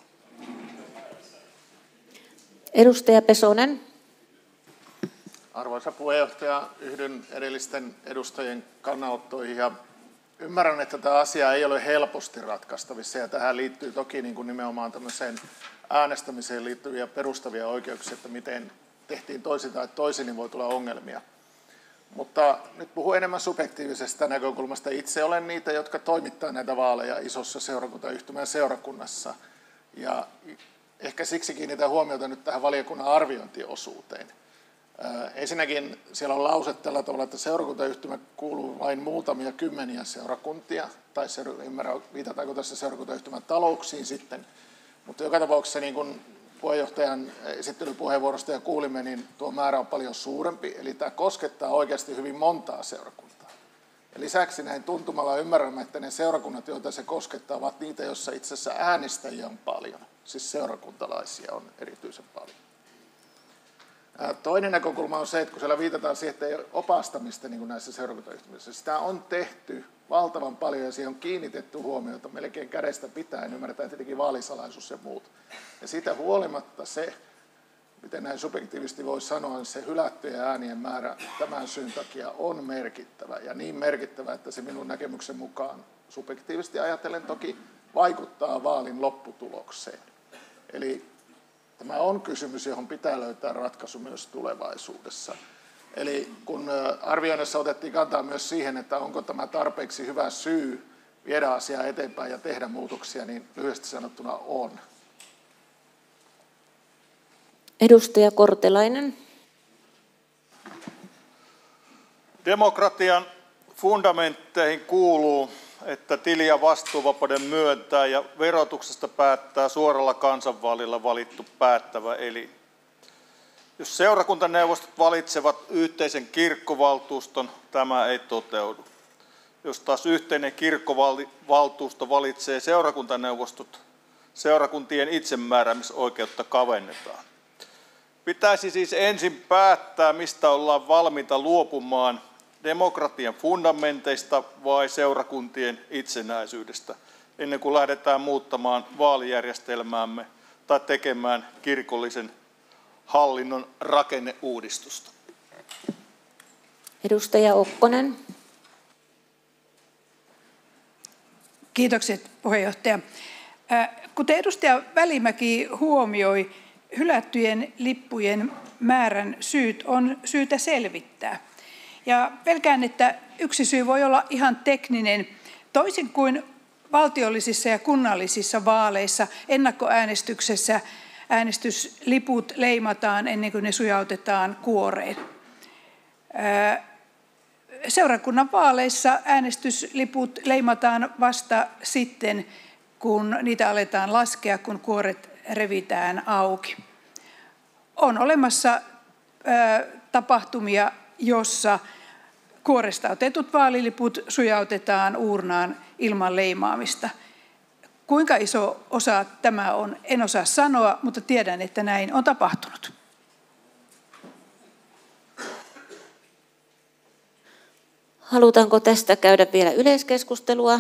Edustaja Pesonen. Arvoisa puheenjohtaja, yhdyn edellisten edustajien kannanottoihin ja ymmärrän, että tämä asia ei ole helposti ratkaistavissa ja tähän liittyy toki niin kuin nimenomaan tämmöiseen äänestämiseen liittyviä perustavia oikeuksia, että miten tehtiin toisin tai toisin, niin voi tulla ongelmia. Mutta nyt puhun enemmän subjektiivisesta näkökulmasta. Itse olen niitä, jotka toimittaa näitä vaaleja isossa seurakuntayhtymän seurakunnassa ja ehkä siksi kiinnitän huomiota nyt tähän valiokunnan arviointiosuuteen. Ensinnäkin siellä on lause tällä tavalla, että seurakuntayhtymä kuuluu vain muutamia kymmeniä seurakuntia, tai en ymmärrä, viitataanko tässä seurakuntayhtymän talouksiin sitten, mutta joka tapauksessa niin kuin puheenjohtajan esittelypuheenvuorosta ja kuulimme, niin tuo määrä on paljon suurempi, eli tämä koskettaa oikeasti hyvin montaa seurakuntaa. Ja lisäksi näin tuntumalla ymmärrämme, että ne seurakunnat, joita se koskettaa, ovat niitä, joissa itse asiassa äänestäjiä on paljon, siis seurakuntalaisia on erityisen paljon. Toinen näkökulma on se, että kun siellä viitataan siihen, että ei ole opastamista niin kuin näissä seurakuntayhtymissä, sitä on tehty valtavan paljon ja siihen on kiinnitetty huomiota melkein kädestä pitäen, ymmärretään tietenkin vaalisalaisuus ja muut. Ja siitä huolimatta se, miten näin subjektiivisesti voi sanoa, niin se hylättyjen äänien määrä tämän syyn takia on merkittävä ja niin merkittävä, että se minun näkemyksen mukaan subjektiivisesti ajatellen toki vaikuttaa vaalin lopputulokseen. Eli tämä on kysymys, johon pitää löytää ratkaisu myös tulevaisuudessa. Eli kun arvioinnissa otettiin kantaa myös siihen, että onko tämä tarpeeksi hyvä syy viedä asiaa eteenpäin ja tehdä muutoksia, niin lyhyesti sanottuna on. Edustaja Kortelainen. Demokratian fundamentteihin kuuluu, että tili- ja vastuuvapauden myöntää ja verotuksesta päättää suoralla kansanvaalilla valittu päättävä elin. Jos seurakuntaneuvostot valitsevat yhteisen kirkkovaltuuston, tämä ei toteudu. Jos taas yhteinen kirkkovaltuusto valitsee seurakuntaneuvostot, seurakuntien itsemääräämisoikeutta kavennetaan. Pitäisi siis ensin päättää, mistä ollaan valmiita luopumaan, demokratian fundamenteista vai seurakuntien itsenäisyydestä, ennen kuin lähdetään muuttamaan vaalijärjestelmäämme tai tekemään kirkollisen hallinnon rakenneuudistusta. Edustaja Okkonen. Kiitokset puheenjohtaja. Kuten edustaja Välimäki huomioi, hylättyjen lippujen määrän syyt on syytä selvittää. Ja pelkään, että yksi syy voi olla ihan tekninen. Toisin kuin valtiollisissa ja kunnallisissa vaaleissa, ennakkoäänestyksessä äänestysliput leimataan ennen kuin ne sujautetaan kuoreen. Seurakunnan vaaleissa äänestysliput leimataan vasta sitten, kun niitä aletaan laskea, kun kuoret revitään auki. On olemassa tapahtumia, jossa kuoresta otetut vaaliliput sujautetaan uurnaan ilman leimaamista. Kuinka iso osa tämä on, en osaa sanoa, mutta tiedän, että näin on tapahtunut. Halutaanko tästä käydä vielä yleiskeskustelua?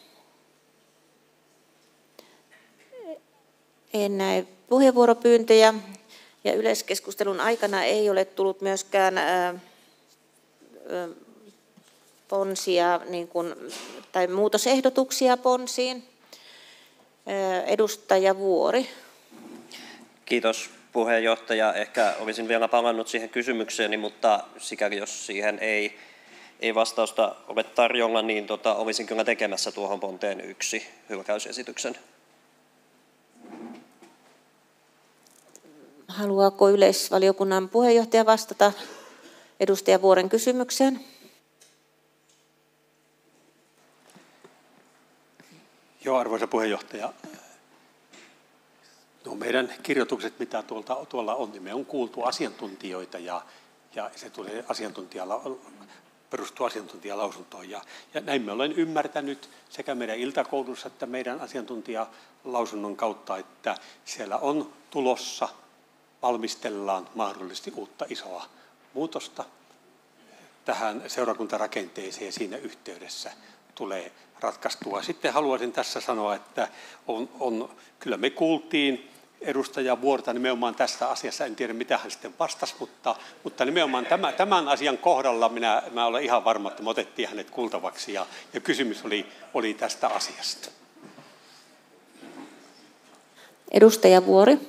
En näe puheenvuoropyyntöjä ja yleiskeskustelun aikana ei ole tullut myöskään ää, ää, ponsia niin kuin, tai muutosehdotuksia ponsiin. Edustaja Vuori. Kiitos puheenjohtaja. Ehkä olisin vielä palannut siihen kysymykseeni, mutta sikäli jos siihen ei, ei vastausta ole tarjolla, niin tota, olisin kyllä tekemässä tuohon ponteen yksi hylkäysesityksen. Haluaako yleisvaliokunnan puheenjohtaja vastata edustaja Vuoren kysymykseen? Joo, arvoisa puheenjohtaja. No, meidän kirjoitukset, mitä tuolta, tuolla on, niin me on kuultu asiantuntijoita ja, ja se tulee asiantuntijalla, perustuu asiantuntijalausuntoon. Ja, ja näin me olen ymmärtänyt sekä meidän iltakoulussa että meidän asiantuntijalausunnon kautta, että siellä on tulossa, valmistellaan mahdollisesti uutta isoa muutosta tähän seurakuntarakenteeseen ja siinä yhteydessä tulee ratkaistua. Sitten haluaisin tässä sanoa, että on, on, kyllä me kuultiin edustaja Vuorta nimenomaan tästä asiassa, en tiedä mitä hän sitten vastasi, mutta, mutta nimenomaan tämän, tämän asian kohdalla minä, minä olen ihan varma, että me otettiin hänet kuultavaksi ja, ja kysymys oli, oli tästä asiasta. Edustaja Vuori.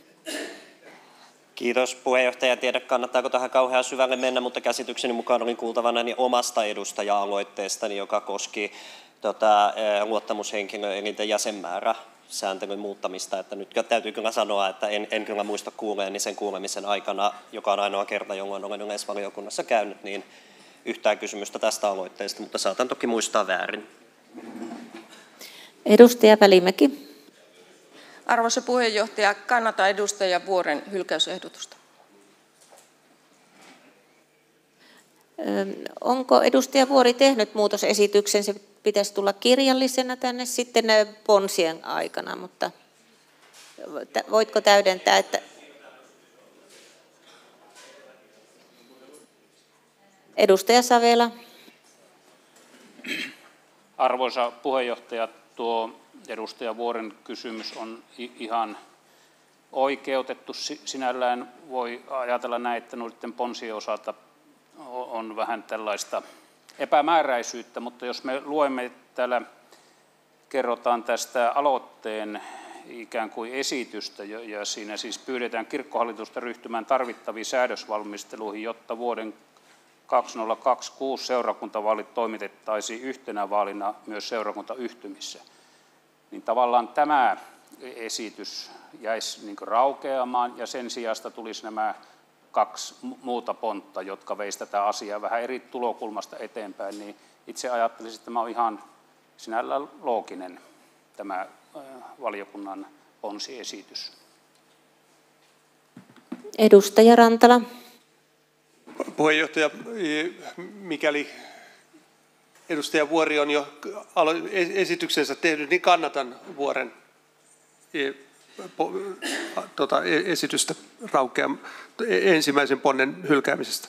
Kiitos puheenjohtaja. En tiedä, kannattaako tähän kauhean syvälle mennä, mutta käsitykseni mukaan olin kuultavana niin omasta edustaja-aloitteestani, joka koski tota, luottamushenkilöelinten jäsenmäärä sääntelyn muuttamista. Että nyt täytyy kyllä sanoa, että en, en kyllä muista kuuleeni sen kuulemisen aikana, joka on ainoa kerta, jolloin olen yleisvaliokunnassa käynyt, niin yhtään kysymystä tästä aloitteesta, mutta saatan toki muistaa väärin. Edustaja Välimäki. Arvoisa puheenjohtaja, kannatan edustaja Vuoren hylkäysehdotusta. Onko edustaja Vuori tehnyt muutosesityksen? Se pitäisi tulla kirjallisena tänne sitten ponsien aikana, mutta voitko täydentää, että... Edustaja Savela. Arvoisa puheenjohtaja, tuo edustaja Vuoren kysymys on ihan oikeutettu. Sinällään voi ajatella näin, että noiden ponsien osalta on vähän tällaista epämääräisyyttä, mutta jos me luemme, täällä kerrotaan tästä aloitteen ikään kuin esitystä, ja siinä siis pyydetään kirkkohallitusta ryhtymään tarvittaviin säädösvalmisteluihin, jotta vuoden kaksituhattakaksikymmentäkuusi seurakuntavaalit toimitettaisiin yhtenä vaalina myös seurakuntayhtymissä. Niin tavallaan tämä esitys jäisi niin kuin raukeamaan ja sen sijasta tulisi nämä kaksi muuta pontta, jotka veisi tätä asiaa vähän eri tulokulmasta eteenpäin, niin itse ajattelisin, että tämä on ihan sinällään looginen tämä valiokunnan ponsiesitys. Edustaja Rantala. Puheenjohtaja, mikäli edustaja Vuori on jo esityksensä tehnyt, niin kannatan Vuoren tuota, esitystä raukea, ensimmäisen ponnen hylkäämisestä.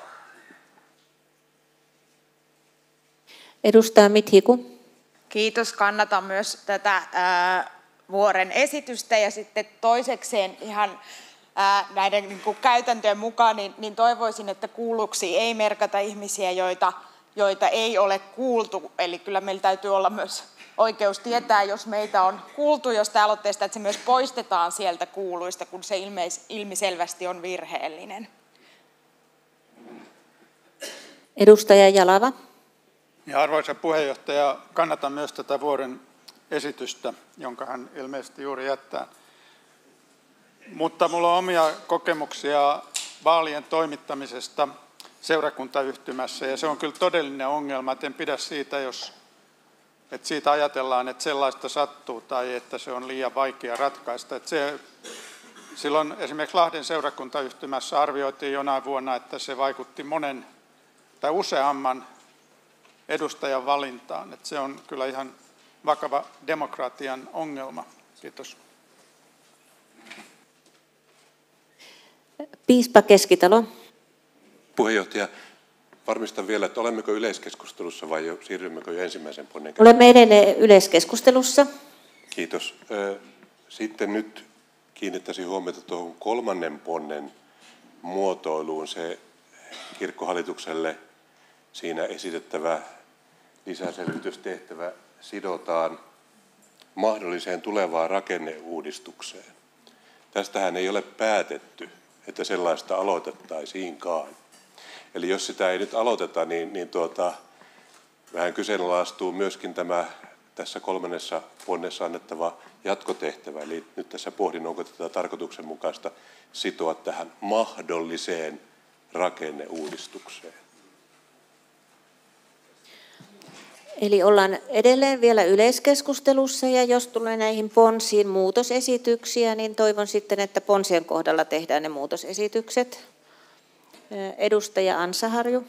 Edustaja Mithiku. Kiitos, kannatan myös tätä ää, Vuoren esitystä ja sitten toisekseen ihan ää, näiden niin kuin käytäntöjen mukaan niin, niin toivoisin, että kuulluksi ei merkata ihmisiä, joita, joita ei ole kuultu, eli kyllä meillä täytyy olla myös oikeus tietää, jos meitä on kuultu jostain aloitteesta, että se myös poistetaan sieltä kuuluista, kun se ilmeis, ilmiselvästi on virheellinen. Edustaja Jalava. Ja arvoisa puheenjohtaja, kannatan myös tätä Vuoren esitystä, jonka hän ilmeisesti juuri jättää. Mutta minulla on omia kokemuksia vaalien toimittamisesta seurakuntayhtymässä, ja se on kyllä todellinen ongelma, että en pidä siitä, jos että siitä ajatellaan, että sellaista sattuu tai että se on liian vaikea ratkaista. Että se, silloin esimerkiksi Lahden seurakuntayhtymässä arvioitiin jonain vuonna, että se vaikutti monen tai useamman edustajan valintaan. Että se on kyllä ihan vakava demokratian ongelma. Kiitos. Piispa Keskitalo. Puheenjohtaja, varmistan vielä, että olemmeko yleiskeskustelussa vai jo, siirrymmekö jo ensimmäisen ponnen? Olemme edelleen yleiskeskustelussa. Kiitos. Sitten nyt kiinnittäisin huomiota tuohon kolmannen ponnen muotoiluun. Se kirkkohallitukselle siinä esitettävä lisäselvitystehtävä sidotaan mahdolliseen tulevaan rakenneuudistukseen. Tästähän ei ole päätetty, että sellaista aloitettaisiinkaan. Eli jos sitä ei nyt aloiteta, niin, niin tuota, vähän kyseenalaistuu myöskin tämä tässä kolmannessa ponnessa annettava jatkotehtävä. Eli nyt tässä pohdin, onko tätä tarkoituksenmukaista sitoa tähän mahdolliseen rakenneuudistukseen. Eli ollaan edelleen vielä yleiskeskustelussa ja jos tulee näihin ponsiin muutosesityksiä, niin toivon sitten, että ponsien kohdalla tehdään ne muutosesitykset. Edustaja Ansaharju.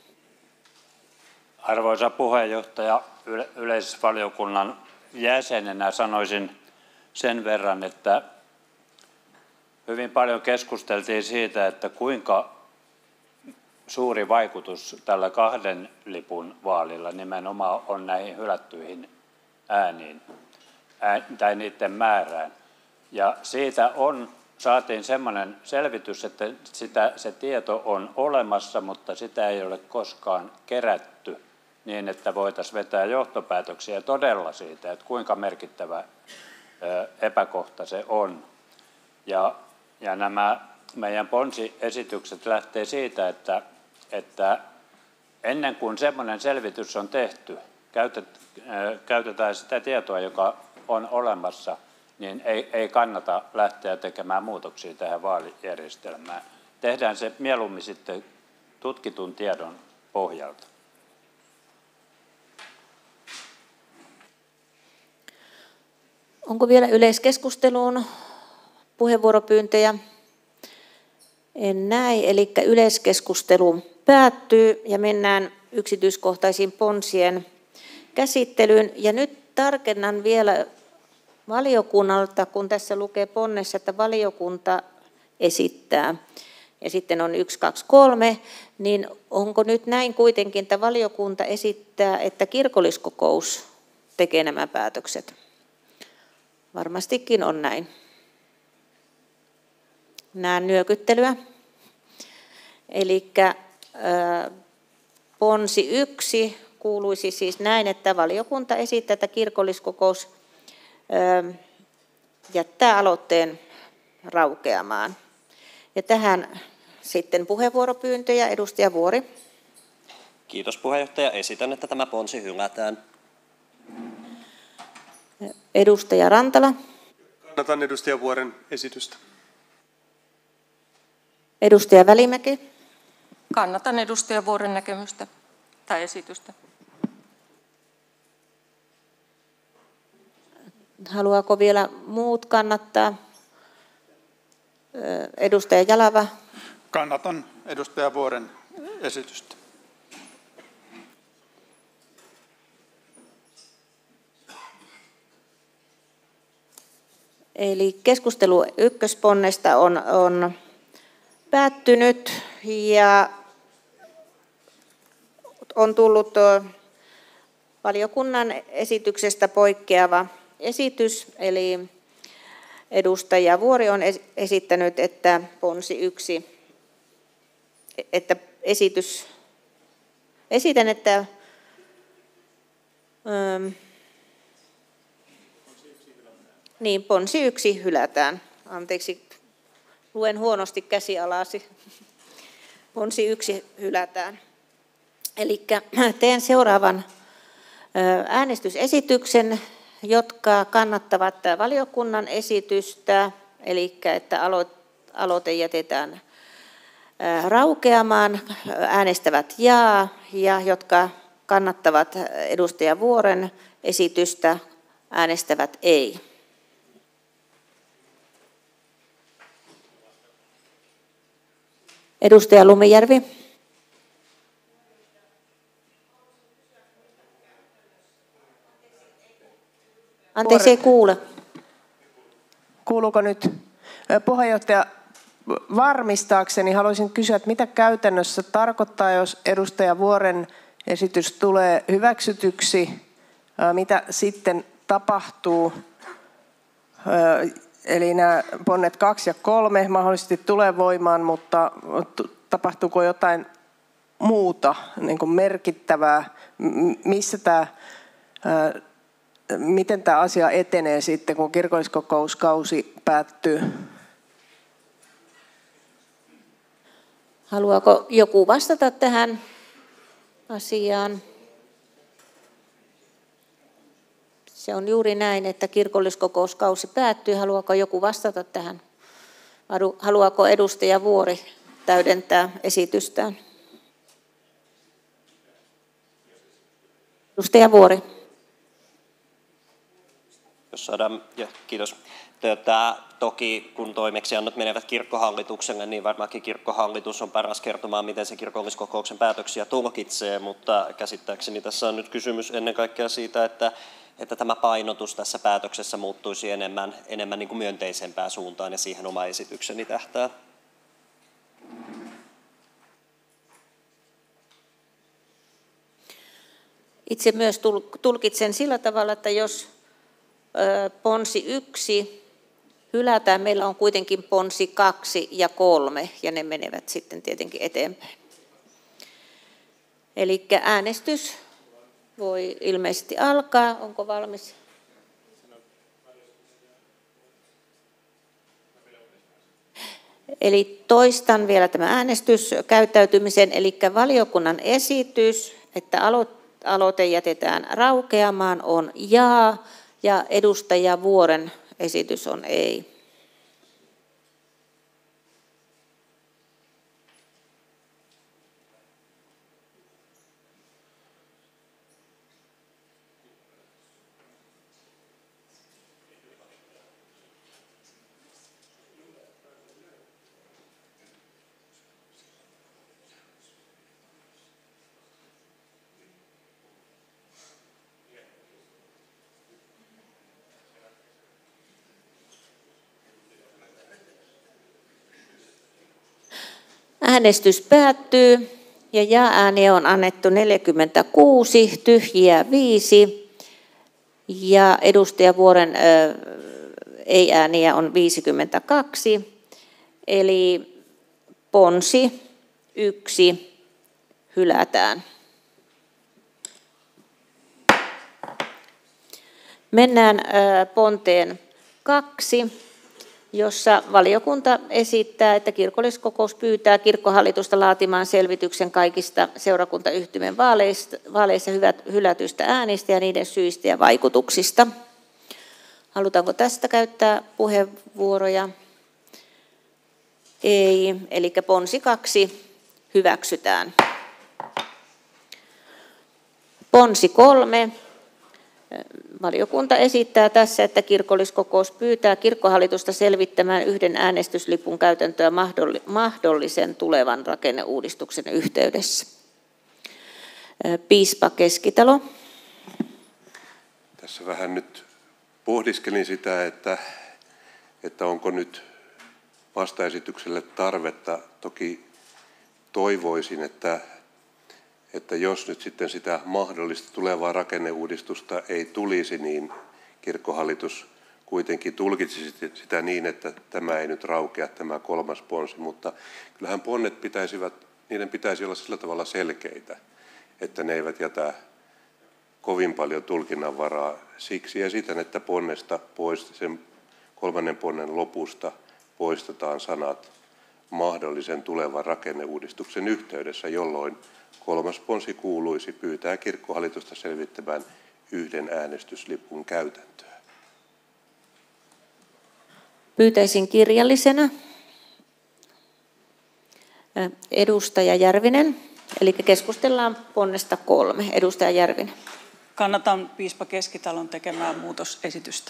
Arvoisa puheenjohtaja, yleisvaliokunnan jäsenenä sanoisin sen verran, että hyvin paljon keskusteltiin siitä, että kuinka suuri vaikutus tällä kahden lipun vaalilla nimenomaan on näihin hylättyihin ääniin ää, tai niiden määrään. Ja siitä on, saatiin semmoinen selvitys, että sitä, se tieto on olemassa, mutta sitä ei ole koskaan kerätty niin, että voitaisiin vetää johtopäätöksiä todella siitä, että kuinka merkittävä ö, epäkohta se on. Ja, ja nämä meidän ponsiesitykset lähtee siitä, että että ennen kuin semmoinen selvitys on tehty, käytetään sitä tietoa, joka on olemassa, niin ei, ei kannata lähteä tekemään muutoksia tähän vaalijärjestelmään. Tehdään se mieluummin sitten tutkitun tiedon pohjalta. Onko vielä yleiskeskusteluun puheenvuoropyyntöjä? En näe, eli yleiskeskustelu päättyy ja mennään yksityiskohtaisiin ponsien käsittelyyn. Ja nyt tarkennan vielä valiokunnalta, kun tässä lukee ponnessa, että valiokunta esittää. Ja sitten on yksi, kaksi, kolme, niin onko nyt näin kuitenkin, että valiokunta esittää, että kirkolliskokous tekee nämä päätökset? Varmastikin on näin. Näen nyökyttelyä. Eli ponsi yksi kuuluisi siis näin, että valiokunta esittää, että kirkolliskokous ö, jättää aloitteen raukeamaan. Ja tähän sitten puheenvuoropyyntöjä. Edustaja Vuori. Kiitos puheenjohtaja. Esitän, että tämä ponsi hylätään. Edustaja Rantala. Kannatan edustaja Vuoren esitystä. Edustaja Välimäki. Kannatan edustaja Vuoren näkemystä tai esitystä. Haluaako vielä muut kannattaa? Edustaja Jalava. Kannatan edustaja Vuoren esitystä. Eli keskustelu ykkösponnesta on, on päättynyt ja on tullut valiokunnan esityksestä poikkeava esitys, eli edustaja Vuori on esittänyt, että ponsi yksi, että esitys, esitän, että ähm, niin, ponsi yksi hylätään. Anteeksi, luen huonosti käsialasi. Ponsi yksi hylätään. Eli teen seuraavan äänestysesityksen, jotka kannattavat valiokunnan esitystä, eli että aloite jätetään raukeamaan, äänestävät jaa, ja jotka kannattavat edustaja Vuoren esitystä, äänestävät ei. Edustaja Lumijärvi. Anteeksi, ei kuule. Kuuluuko nyt? Puheenjohtaja, varmistaakseni haluaisin kysyä, että mitä käytännössä tarkoittaa, jos edustaja Vuoren esitys tulee hyväksytyksi, mitä sitten tapahtuu? Eli nämä ponnet kaksi ja kolme mahdollisesti tulee voimaan, mutta tapahtuuko jotain muuta niin kuin merkittävää, missä tämä, miten tämä asia etenee sitten, kun kirkolliskokouskausi päättyy? Haluaako joku vastata tähän asiaan? Se on juuri näin, että kirkolliskokouskausi päättyy. Haluaako joku vastata tähän? Haluaako edustaja Vuori täydentää esitystään? Edustaja Vuori. Jos saadaan, ja kiitos. Tätä, toki kun toimeksiannot menevät kirkkohallitukselle, niin varmaankin kirkkohallitus on paras kertomaan, miten se kirkolliskokouksen päätöksiä tulkitsee, mutta käsittääkseni tässä on nyt kysymys ennen kaikkea siitä, että, että tämä painotus tässä päätöksessä muuttuisi enemmän, enemmän niin kuin myönteisempään suuntaan, ja siihen oma esitykseni tähtää. Itse myös tulkitsen sillä tavalla, että jos ponsi yksi hylätään, meillä on kuitenkin ponsi kaksi ja kolme, ja ne menevät sitten tietenkin eteenpäin. Eli äänestys voi ilmeisesti alkaa. Onko valmis? Eli toistan vielä tämän äänestyskäyttäytymisen, eli valiokunnan esitys, että aloite jätetään raukeamaan, on jaa, ja edustaja Vuoren esitys on ei. Äänestys päättyy ja jaa-ääniä on annettu neljäkymmentäkuusi, tyhjiä viisi ja edustaja Vuoren ei-ääniä on viisikymmentäkaksi. Eli ponsi yksi hylätään. Mennään ponteen kaksi, jossa valiokunta esittää, että kirkolliskokous pyytää kirkkohallitusta laatimaan selvityksen kaikista seurakuntayhtymän vaaleissa hylätyistä äänistä ja niiden syistä ja vaikutuksista. Halutaanko tästä käyttää puheenvuoroja? Ei, eli ponsi kaksi hyväksytään. Ponsi kolme. Valiokunta esittää tässä, että kirkolliskokous pyytää kirkkohallitusta selvittämään yhden äänestyslipun käytäntöä mahdollisen tulevan rakenneuudistuksen yhteydessä. Piispa Keskitalo. Tässä vähän nyt pohdiskelin sitä, että, että onko nyt vastaesitykselle tarvetta. Toki toivoisin, että että jos nyt sitten sitä mahdollista tulevaa rakenneuudistusta ei tulisi, niin kirkkohallitus kuitenkin tulkitsisi sitä niin, että tämä ei nyt raukea, tämä kolmas ponsi, mutta kyllähän ponnet pitäisivät, niiden pitäisi olla sillä tavalla selkeitä, että ne eivät jätä kovin paljon tulkinnanvaraa. Siksi esitän, että ponnesta pois, sen kolmannen ponnen lopusta poistetaan sanat mahdollisen tulevan rakenneuudistuksen yhteydessä, jolloin kolmas ponsi kuuluisi pyytää kirkkohallitusta selvittämään yhden äänestyslipun käytäntöä. Pyytäisin kirjallisena edustaja Järvinen, eli keskustellaan ponnesta kolme. Edustaja Järvinen. Kannatan piispa Keskitalon tekemää muutosesitystä.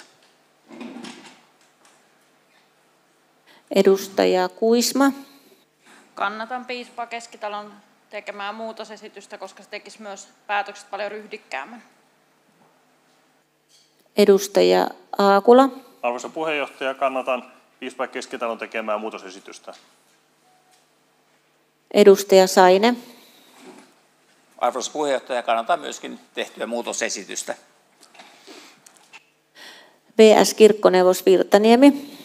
Edustaja Kuisma. Kannatan piispa Keskitalon tekemää muutosesitystä, koska se tekisi myös päätökset paljon ryhdikkäämmän. Edustaja Aakula. Arvoisa puheenjohtaja, kannatan piispa Keskitalon tekemää muutosesitystä. Edustaja Saine. Arvoisa puheenjohtaja, kannatan myöskin tehtyä muutosesitystä. V S Kirkkoneuvos Virtaniemi.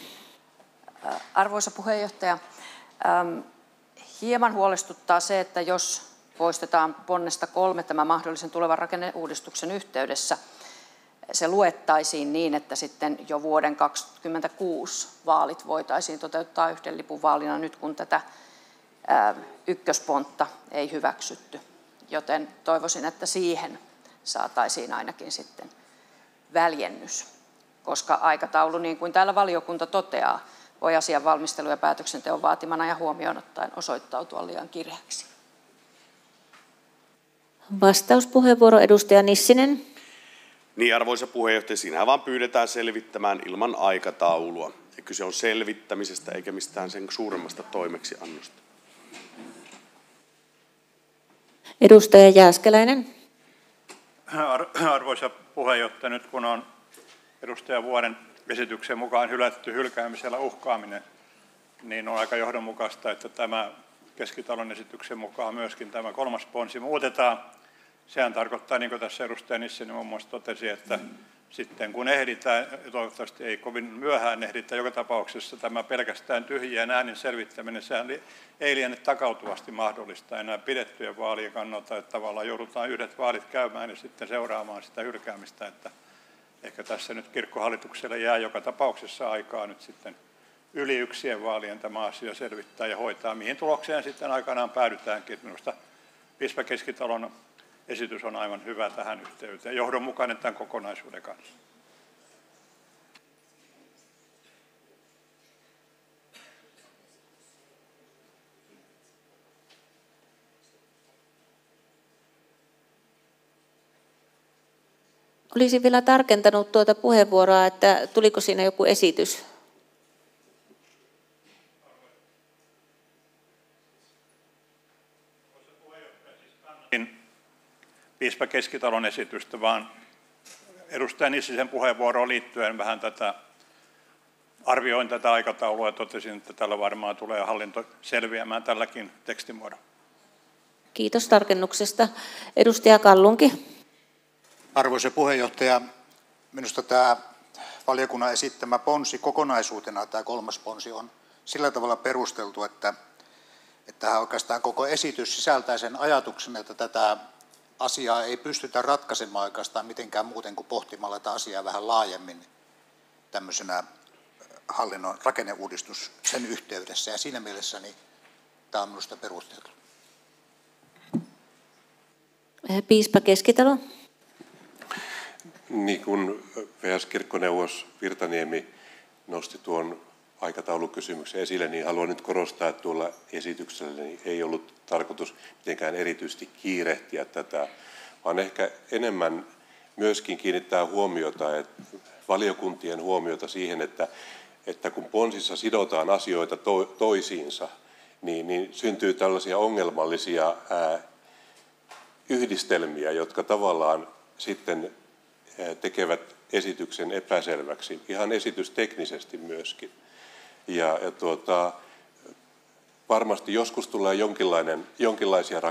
Arvoisa puheenjohtaja, hieman huolestuttaa se, että jos poistetaan ponnesta kolme tämä mahdollisen tulevan rakenneuudistuksen yhteydessä. Se luettaisiin niin, että sitten jo vuoden kaksituhattakaksikymmentäkuusi vaalit voitaisiin toteuttaa yhden lipun vaalina nyt, kun tätä ää, ykköspontta ei hyväksytty. Joten toivoisin, että siihen saataisiin ainakin sitten väljennys, koska aikataulu, niin kuin täällä valiokunta toteaa, voi asian valmistelu ja päätöksenteon vaatimana ja huomioon ottaen osoittautua liian kireäksi. Vastauspuheenvuoro edustaja Nissinen. Niin, arvoisa puheenjohtaja, siinähän vaan pyydetään selvittämään ilman aikataulua. Ja kyse on selvittämisestä eikä mistään sen suuremmasta toimeksiannosta. Edustaja Jääskeläinen. Arvoisa puheenjohtaja, nyt kun on edustaja Vuoren esityksen mukaan hylätty hylkäämisellä uhkaaminen, niin on aika johdonmukaista, että tämä Keskitalon esityksen mukaan myöskin tämä kolmas ponsi muutetaan. Sehän tarkoittaa, niin kuin tässä edustaja Nissinen muun muassa totesi, että sitten kun ehditään, toivottavasti ei kovin myöhään ehditä, joka tapauksessa tämä pelkästään tyhjien äänin selvittäminen, sehän ei liene takautuvasti mahdollista enää pidettyjen vaalien kannalta, että tavallaan joudutaan yhdet vaalit käymään ja sitten seuraamaan sitä hylkäämistä, että ehkä tässä nyt kirkkohallitukselle jää joka tapauksessa aikaa nyt sitten yli yksien vaalien tämä asia selvittää ja hoitaa, mihin tulokseen sitten aikanaan päädytäänkin. Minusta piispa Keskitalon esitys on aivan hyvä tähän yhteyteen, johdonmukainen tämän kokonaisuuden kanssa. Olisin vielä tarkentanut tuota puheenvuoroa, että tuliko siinä joku esitys? Piispa Keskitalon esitystä, vaan edustaja Nissisen puheenvuoroon liittyen vähän tätä, arvioin tätä aikataulua ja totesin, että tällä varmaan tulee hallinto selviämään tälläkin tekstimuodolla. Kiitos tarkennuksesta. Edustaja Kallunki. Arvoisa puheenjohtaja, minusta tämä valiokunnan esittämä ponsi kokonaisuutena, tämä kolmas ponsi, on sillä tavalla perusteltu, että, että oikeastaan koko esitys sisältää sen ajatuksen, että tätä asiaa ei pystytä ratkaisemaan oikeastaan mitenkään muuten kuin pohtimalla tätä asiaa vähän laajemmin tämmöisenä hallinnon rakenneuudistus sen yhteydessä. Ja siinä mielessä niin tämä on minusta perusteltu. Piispa Keskitalo. Niin kuin V S-kirkkoneuvos Virtaniemi nosti tuon aikataulukysymyksen esille, niin haluan nyt korostaa, että tuolla esityksellä niin ei ollut tarkoitus mitenkään erityisesti kiirehtiä tätä, vaan ehkä enemmän myöskin kiinnittää huomiota, että valiokuntien huomiota siihen, että, että kun ponsissa sidotaan asioita to, toisiinsa, niin, niin syntyy tällaisia ongelmallisia ää, yhdistelmiä, jotka tavallaan sitten ää, tekevät esityksen epäselväksi, ihan esitysteknisesti myöskin. Ja, ja tuota, varmasti joskus tulee jonkinlainen, jonkinlaisia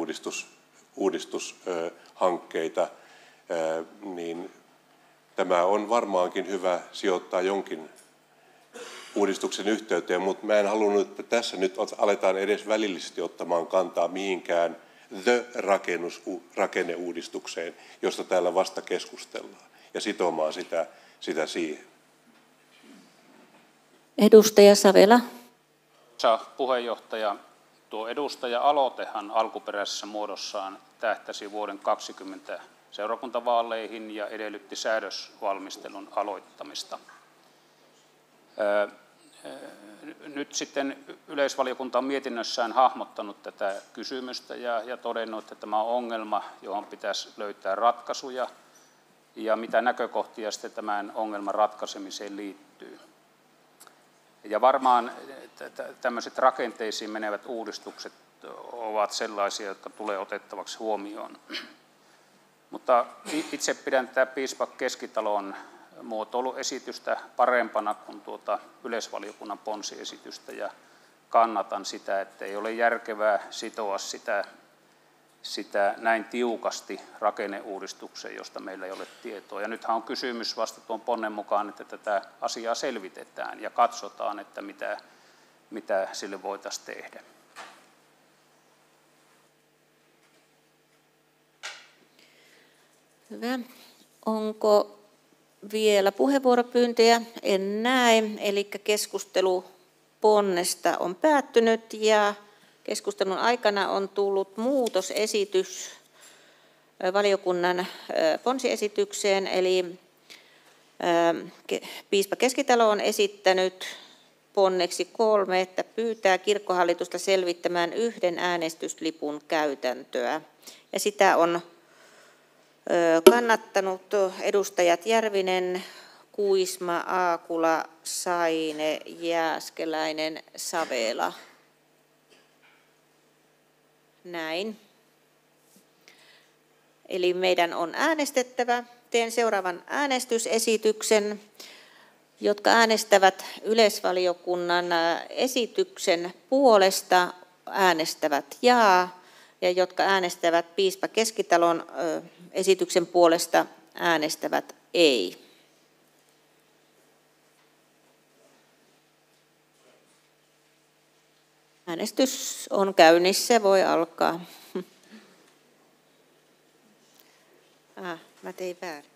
rakenneuudistushankkeita, niin tämä on varmaankin hyvä sijoittaa jonkin uudistuksen yhteyteen, mutta mä en halunnut, että tässä nyt aletaan edes välillisesti ottamaan kantaa mihinkään the-rakenneuudistukseen, josta täällä vasta keskustellaan, ja sitomaan sitä, sitä siihen. Edustaja Savela. Arvoisa puheenjohtaja, tuo edustaja-aloitehan alkuperäisessä muodossaan tähtäsi vuoden kaksikymmentä seurakuntavaaleihin ja edellytti säädösvalmistelun aloittamista. Nyt sitten yleisvaliokunta on mietinnössään hahmottanut tätä kysymystä ja, ja todennut, että tämä on ongelma, johon pitäisi löytää ratkaisuja ja mitä näkökohtia sitten tämän ongelman ratkaisemiseen liittyy. Ja varmaan tämmöiset rakenteisiin menevät uudistukset ovat sellaisia, jotka tulee otettavaksi huomioon. Mutta itse pidän tätä piispa Keskitalon muotoiluesitystä parempana kuin tuota yleisvaliokunnan ponsiesitystä ja kannatan sitä, että ei ole järkevää sitoa sitä, sitä näin tiukasti rakenneuudistukseen, josta meillä ei ole tietoa. Ja nythän on kysymys vasta tuon ponnen mukaan, että tätä asiaa selvitetään ja katsotaan, että mitä, mitä sille voitaisiin tehdä. Hyvä. Onko vielä puheenvuoropyyntöjä? En näe, eli keskustelu ponnesta on päättynyt ja keskustelun aikana on tullut muutosesitys valiokunnan ponsiesitykseen, eli piispa Keskitalo on esittänyt ponneksi kolme, että pyytää kirkkohallitusta selvittämään yhden äänestyslipun käytäntöä. Ja sitä on kannattanut edustajat Järvinen, Kuisma, Aakula, Saine, Jääskeläinen, Savela. Näin. Eli meidän on äänestettävä. Teen seuraavan äänestysesityksen, jotka äänestävät yleisvaliokunnan esityksen puolesta, äänestävät jaa, ja jotka äänestävät piispa Keskitalon esityksen puolesta, äänestävät ei. Äänestys on käynnissä, voi alkaa. Ah, mä tein väärin.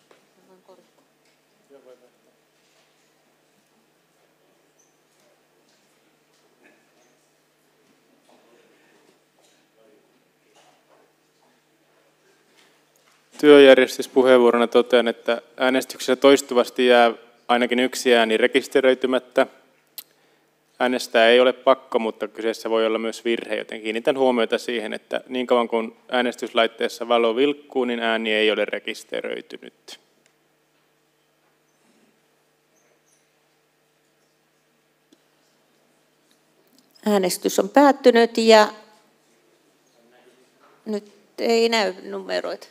Työjärjestyspuheenvuorona totean, että äänestyksessä toistuvasti jää ainakin yksi ääni rekisteröitymättä. Äänestää ei ole pakko, mutta kyseessä voi olla myös virhe, joten kiinnitän huomiota siihen, että niin kauan kuin äänestyslaitteessa valo vilkkuu, niin ääni ei ole rekisteröitynyt. Äänestys on päättynyt ja nyt ei näy numeroita.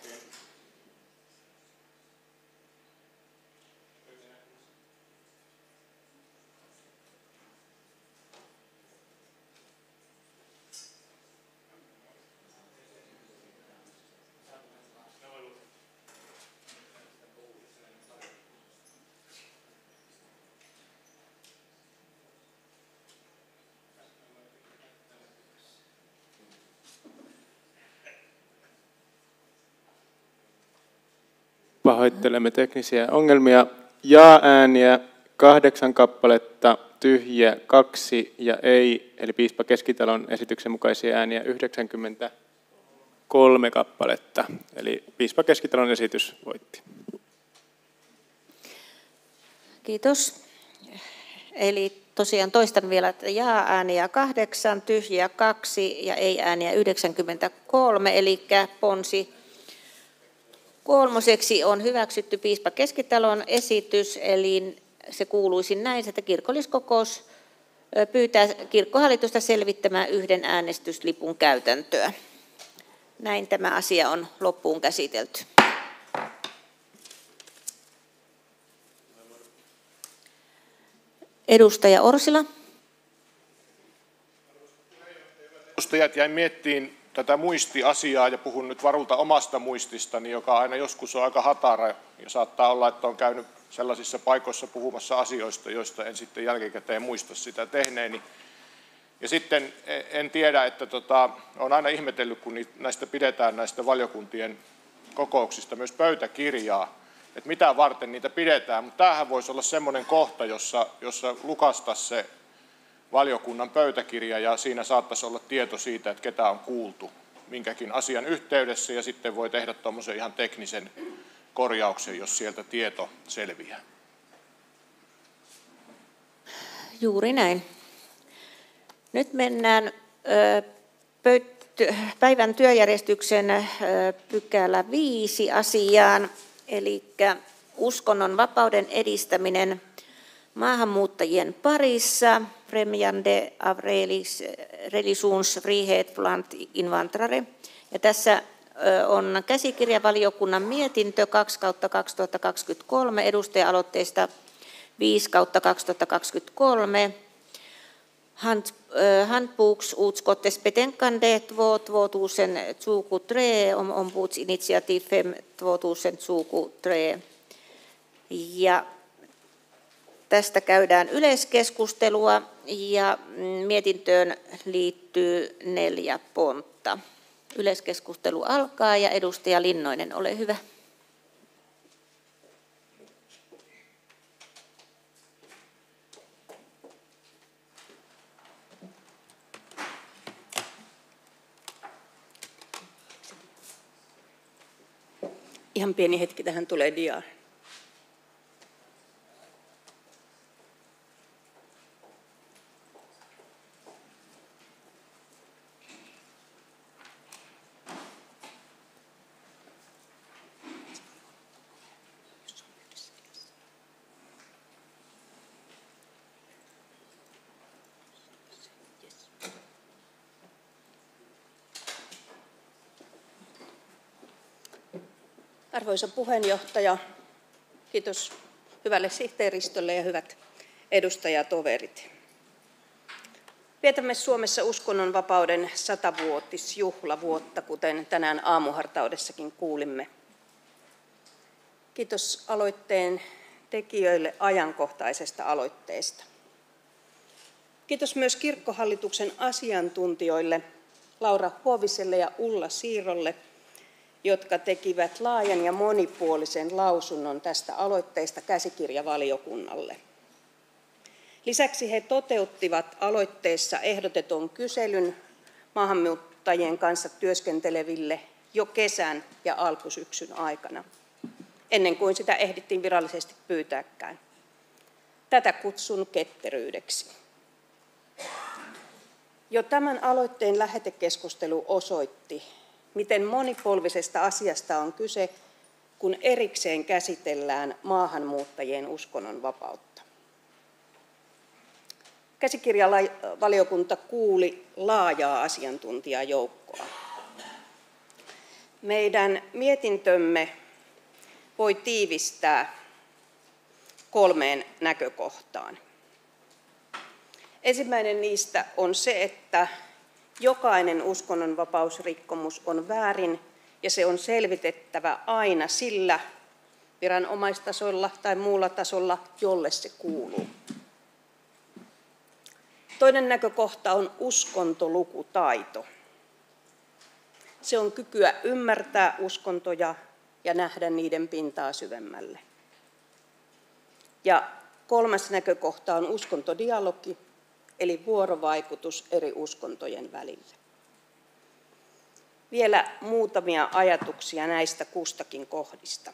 Pahoittelemme teknisiä ongelmia. Jaa-ääniä kahdeksan kappaletta, tyhjiä kaksi ja ei, eli piispa Keskitalon esityksen mukaisia ääniä yhdeksänkymmentäkolme kappaletta. Eli piispa Keskitalon esitys voitti. Kiitos. Eli tosiaan toistan vielä, että jaa-ääniä kahdeksan, tyhjiä kaksi ja ei-ääniä yhdeksänkymmentäkolme, eli ponsi kolmoseksi on hyväksytty piispa Keskitalon esitys, eli se kuuluisi näin, että kirkolliskokous pyytää kirkkohallitusta selvittämään yhden äänestyslipun käytäntöä. Näin tämä asia on loppuun käsitelty. Edustaja Orsila. Edustajat, jäin miettimään tätä muistiasiaa ja puhun nyt varulta omasta muististani, joka aina joskus on aika hatara ja saattaa olla, että on käynyt sellaisissa paikoissa puhumassa asioista, joista en sitten jälkikäteen muista sitä tehneeni. Ja sitten en tiedä, että tota, olen aina ihmetellyt, kun näistä pidetään näistä valiokuntien kokouksista myös pöytäkirjaa, että mitä varten niitä pidetään, mutta tämähän voisi olla semmoinen kohta, jossa, jossa lukastaisi se valiokunnan pöytäkirja ja siinä saattaisi olla tieto siitä, että ketä on kuultu minkäkin asian yhteydessä ja sitten voi tehdä tuommoisen ihan teknisen korjauksen, jos sieltä tieto selviää. Juuri näin. Nyt mennään päivän työjärjestyksen pykälä viisi asiaan, eli uskonnon vapauden edistäminen maahanmuuttajien parissa, främjande av religionsfrihet bland invandrare. Ja tässä on käsikirjavaliokunnan mietintö kaksi kautta kaksituhattakaksikymmentäkolme edustaja-aloitteesta viisi kautta kaksituhattakaksikymmentäkolme. Hand, Handboksutskottets betänkande två kaksituhattakaksikymmentäkolme om ombudsinitiativ fem kaksituhattakaksikymmentäkolme. Ja tästä käydään yleiskeskustelua ja mietintöön liittyy neljä pontta. Yleiskeskustelu alkaa ja edustaja Linnoinen, ole hyvä. Ihan pieni hetki, tähän tulee diaan. Arvoisa puheenjohtaja, kiitos hyvälle sihteeristölle ja hyvät edustajatoverit. Vietämme Suomessa uskonnonvapauden satavuotisjuhlavuotta, kuten tänään aamuhartaudessakin kuulimme. Kiitos aloitteen tekijöille ajankohtaisesta aloitteesta. Kiitos myös kirkkohallituksen asiantuntijoille Laura Huoviselle ja Ulla Siirrolle, jotka tekivät laajan ja monipuolisen lausunnon tästä aloitteesta käsikirjavaliokunnalle. Lisäksi he toteuttivat aloitteessa ehdotetun kyselyn maahanmuuttajien kanssa työskenteleville jo kesän ja alkusyksyn aikana, ennen kuin sitä ehdittiin virallisesti pyytääkään. Tätä kutsun ketteryydeksi. Jo tämän aloitteen lähetekeskustelu osoitti, miten monipolvisesta asiasta on kyse, kun erikseen käsitellään maahanmuuttajien uskonnonvapautta. Käsikirjavaliokunta kuuli laajaa asiantuntijajoukkoa. Meidän mietintömme voi tiivistää kolmeen näkökohtaan. Ensimmäinen niistä on se, että jokainen uskonnonvapausrikkomus on väärin ja se on selvitettävä aina sillä viranomaistasolla tai muulla tasolla, jolle se kuuluu. Toinen näkökohta on uskontolukutaito. Se on kykyä ymmärtää uskontoja ja nähdä niiden pintaa syvemmälle. Ja kolmas näkökohta on uskontodialogi, eli vuorovaikutus eri uskontojen välillä. Vielä muutamia ajatuksia näistä kustakin kohdista.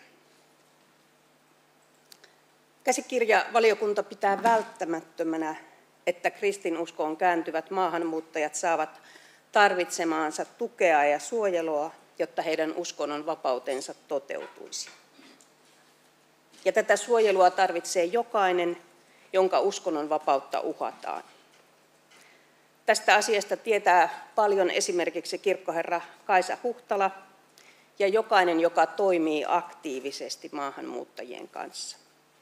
Käsikirjavaliokunta pitää välttämättömänä, että kristinuskoon kääntyvät maahanmuuttajat saavat tarvitsemaansa tukea ja suojelua, jotta heidän uskonnon vapautensa toteutuisi. Ja tätä suojelua tarvitsee jokainen, jonka uskonnon vapautta uhataan. Tästä asiasta tietää paljon esimerkiksi kirkkoherra Kaisa Huhtala ja jokainen, joka toimii aktiivisesti maahanmuuttajien kanssa.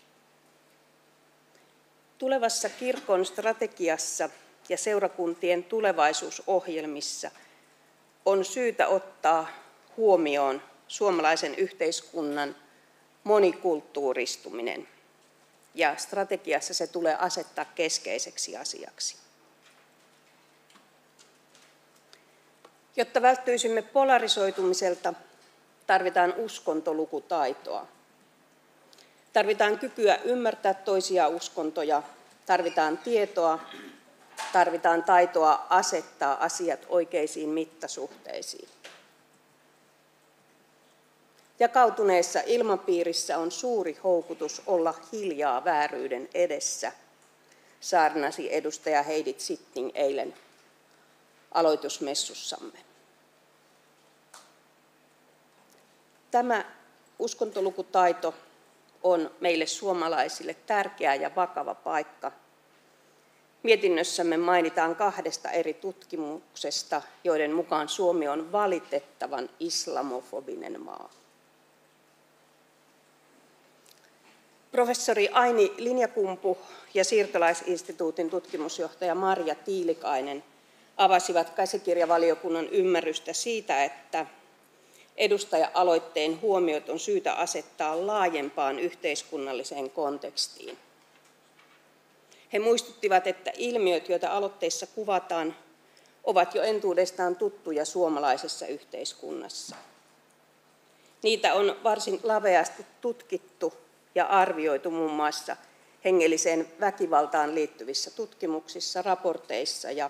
Tulevassa kirkon strategiassa ja seurakuntien tulevaisuusohjelmissa on syytä ottaa huomioon suomalaisen yhteiskunnan monikulttuuristuminen, ja strategiassa se tulee asettaa keskeiseksi asiaksi. Jotta välttyisimme polarisoitumiselta, tarvitaan uskontolukutaitoa. Tarvitaan kykyä ymmärtää toisia uskontoja, tarvitaan tietoa, tarvitaan taitoa asettaa asiat oikeisiin mittasuhteisiin. Jakautuneessa ilmapiirissä on suuri houkutus olla hiljaa vääryyden edessä, saarnasi edustaja Heidi Zitting eilen aloitusmessussamme. Tämä uskontolukutaito on meille suomalaisille tärkeä ja vakava paikka. Mietinnössämme mainitaan kahdesta eri tutkimuksesta, joiden mukaan Suomi on valitettavan islamofobinen maa. Professori Aini Linjakumpu ja siirtolaisinstituutin tutkimusjohtaja Marja Tiilikainen avasivat käsikirjavaliokunnan ymmärrystä siitä, että edustaja-aloitteen huomiot on syytä asettaa laajempaan yhteiskunnalliseen kontekstiin. He muistuttivat, että ilmiöt, joita aloitteissa kuvataan, ovat jo entuudestaan tuttuja suomalaisessa yhteiskunnassa. Niitä on varsin laveasti tutkittu ja arvioitu muun muassa hengelliseen väkivaltaan liittyvissä tutkimuksissa, raporteissa ja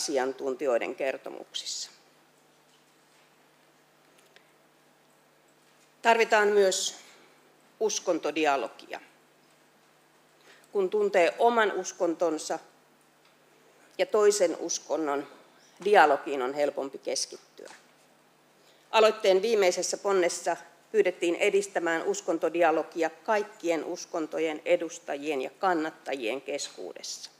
kokemusasiantuntijoiden kertomuksissa. Tarvitaan myös uskontodialogia. Kun tuntee oman uskontonsa ja toisen uskonnon, dialogiin on helpompi keskittyä. Aloitteen viimeisessä ponnessa pyydettiin edistämään uskontodialogia kaikkien uskontojen edustajien ja kannattajien keskuudessa.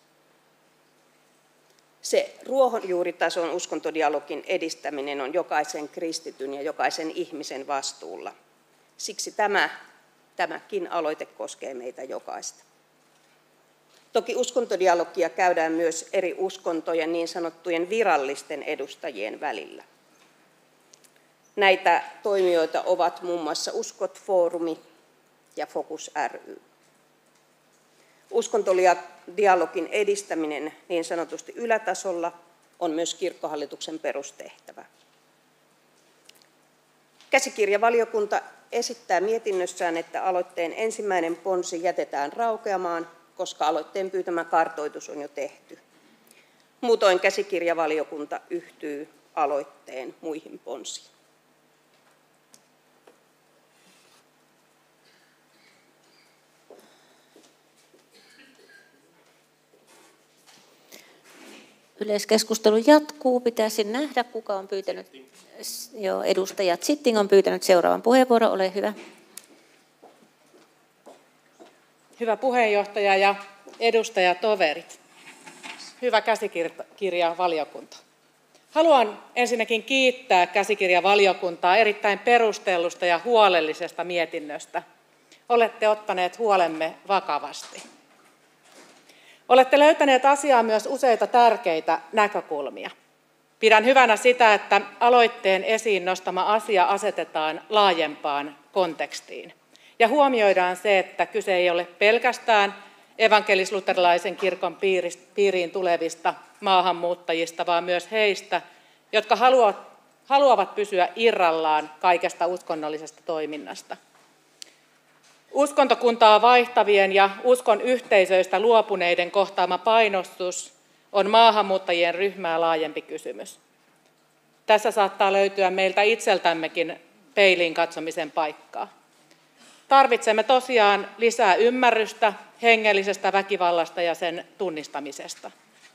Se ruohonjuuritason uskontodialogin edistäminen on jokaisen kristityn ja jokaisen ihmisen vastuulla. Siksi tämä, tämäkin aloite koskee meitä jokaista. Toki uskontodialogia käydään myös eri uskontojen niin sanottujen virallisten edustajien välillä. Näitä toimijoita ovat muun muassa Uskot-foorumi ja Focus ry. Uskontodialogin edistäminen niin sanotusti ylätasolla on myös kirkkohallituksen perustehtävä. Käsikirjavaliokunta esittää mietinnössään, että aloitteen ensimmäinen ponsi jätetään raukeamaan, koska aloitteen pyytämä kartoitus on jo tehty. Muutoin käsikirjavaliokunta yhtyy aloitteen muihin ponsiin. Yleiskeskustelu jatkuu. Pitäisi nähdä, kuka on pyytänyt. Joo, edustaja Zitting on pyytänyt seuraavan puheenvuoron. Ole hyvä. Hyvä puheenjohtaja ja edustajatoverit. Hyvä käsikirjavaliokunta. Haluan ensinnäkin kiittää käsikirjavaliokuntaa erittäin perustellusta ja huolellisesta mietinnöstä. Olette ottaneet huolemme vakavasti. Olette löytäneet asiaan myös useita tärkeitä näkökulmia. Pidän hyvänä sitä, että aloitteen esiin nostama asia asetetaan laajempaan kontekstiin. Ja huomioidaan se, että kyse ei ole pelkästään evankelis-luterilaisen kirkon piiriin tulevista maahanmuuttajista, vaan myös heistä, jotka haluavat pysyä irrallaan kaikesta uskonnollisesta toiminnasta. Uskontokuntaa vaihtavien ja uskon yhteisöistä luopuneiden kohtaama painostus on maahanmuuttajien ryhmää laajempi kysymys. Tässä saattaa löytyä meiltä itseltämmekin peiliin katsomisen paikkaa. Tarvitsemme tosiaan lisää ymmärrystä hengellisestä väkivallasta ja sen tunnistamisesta.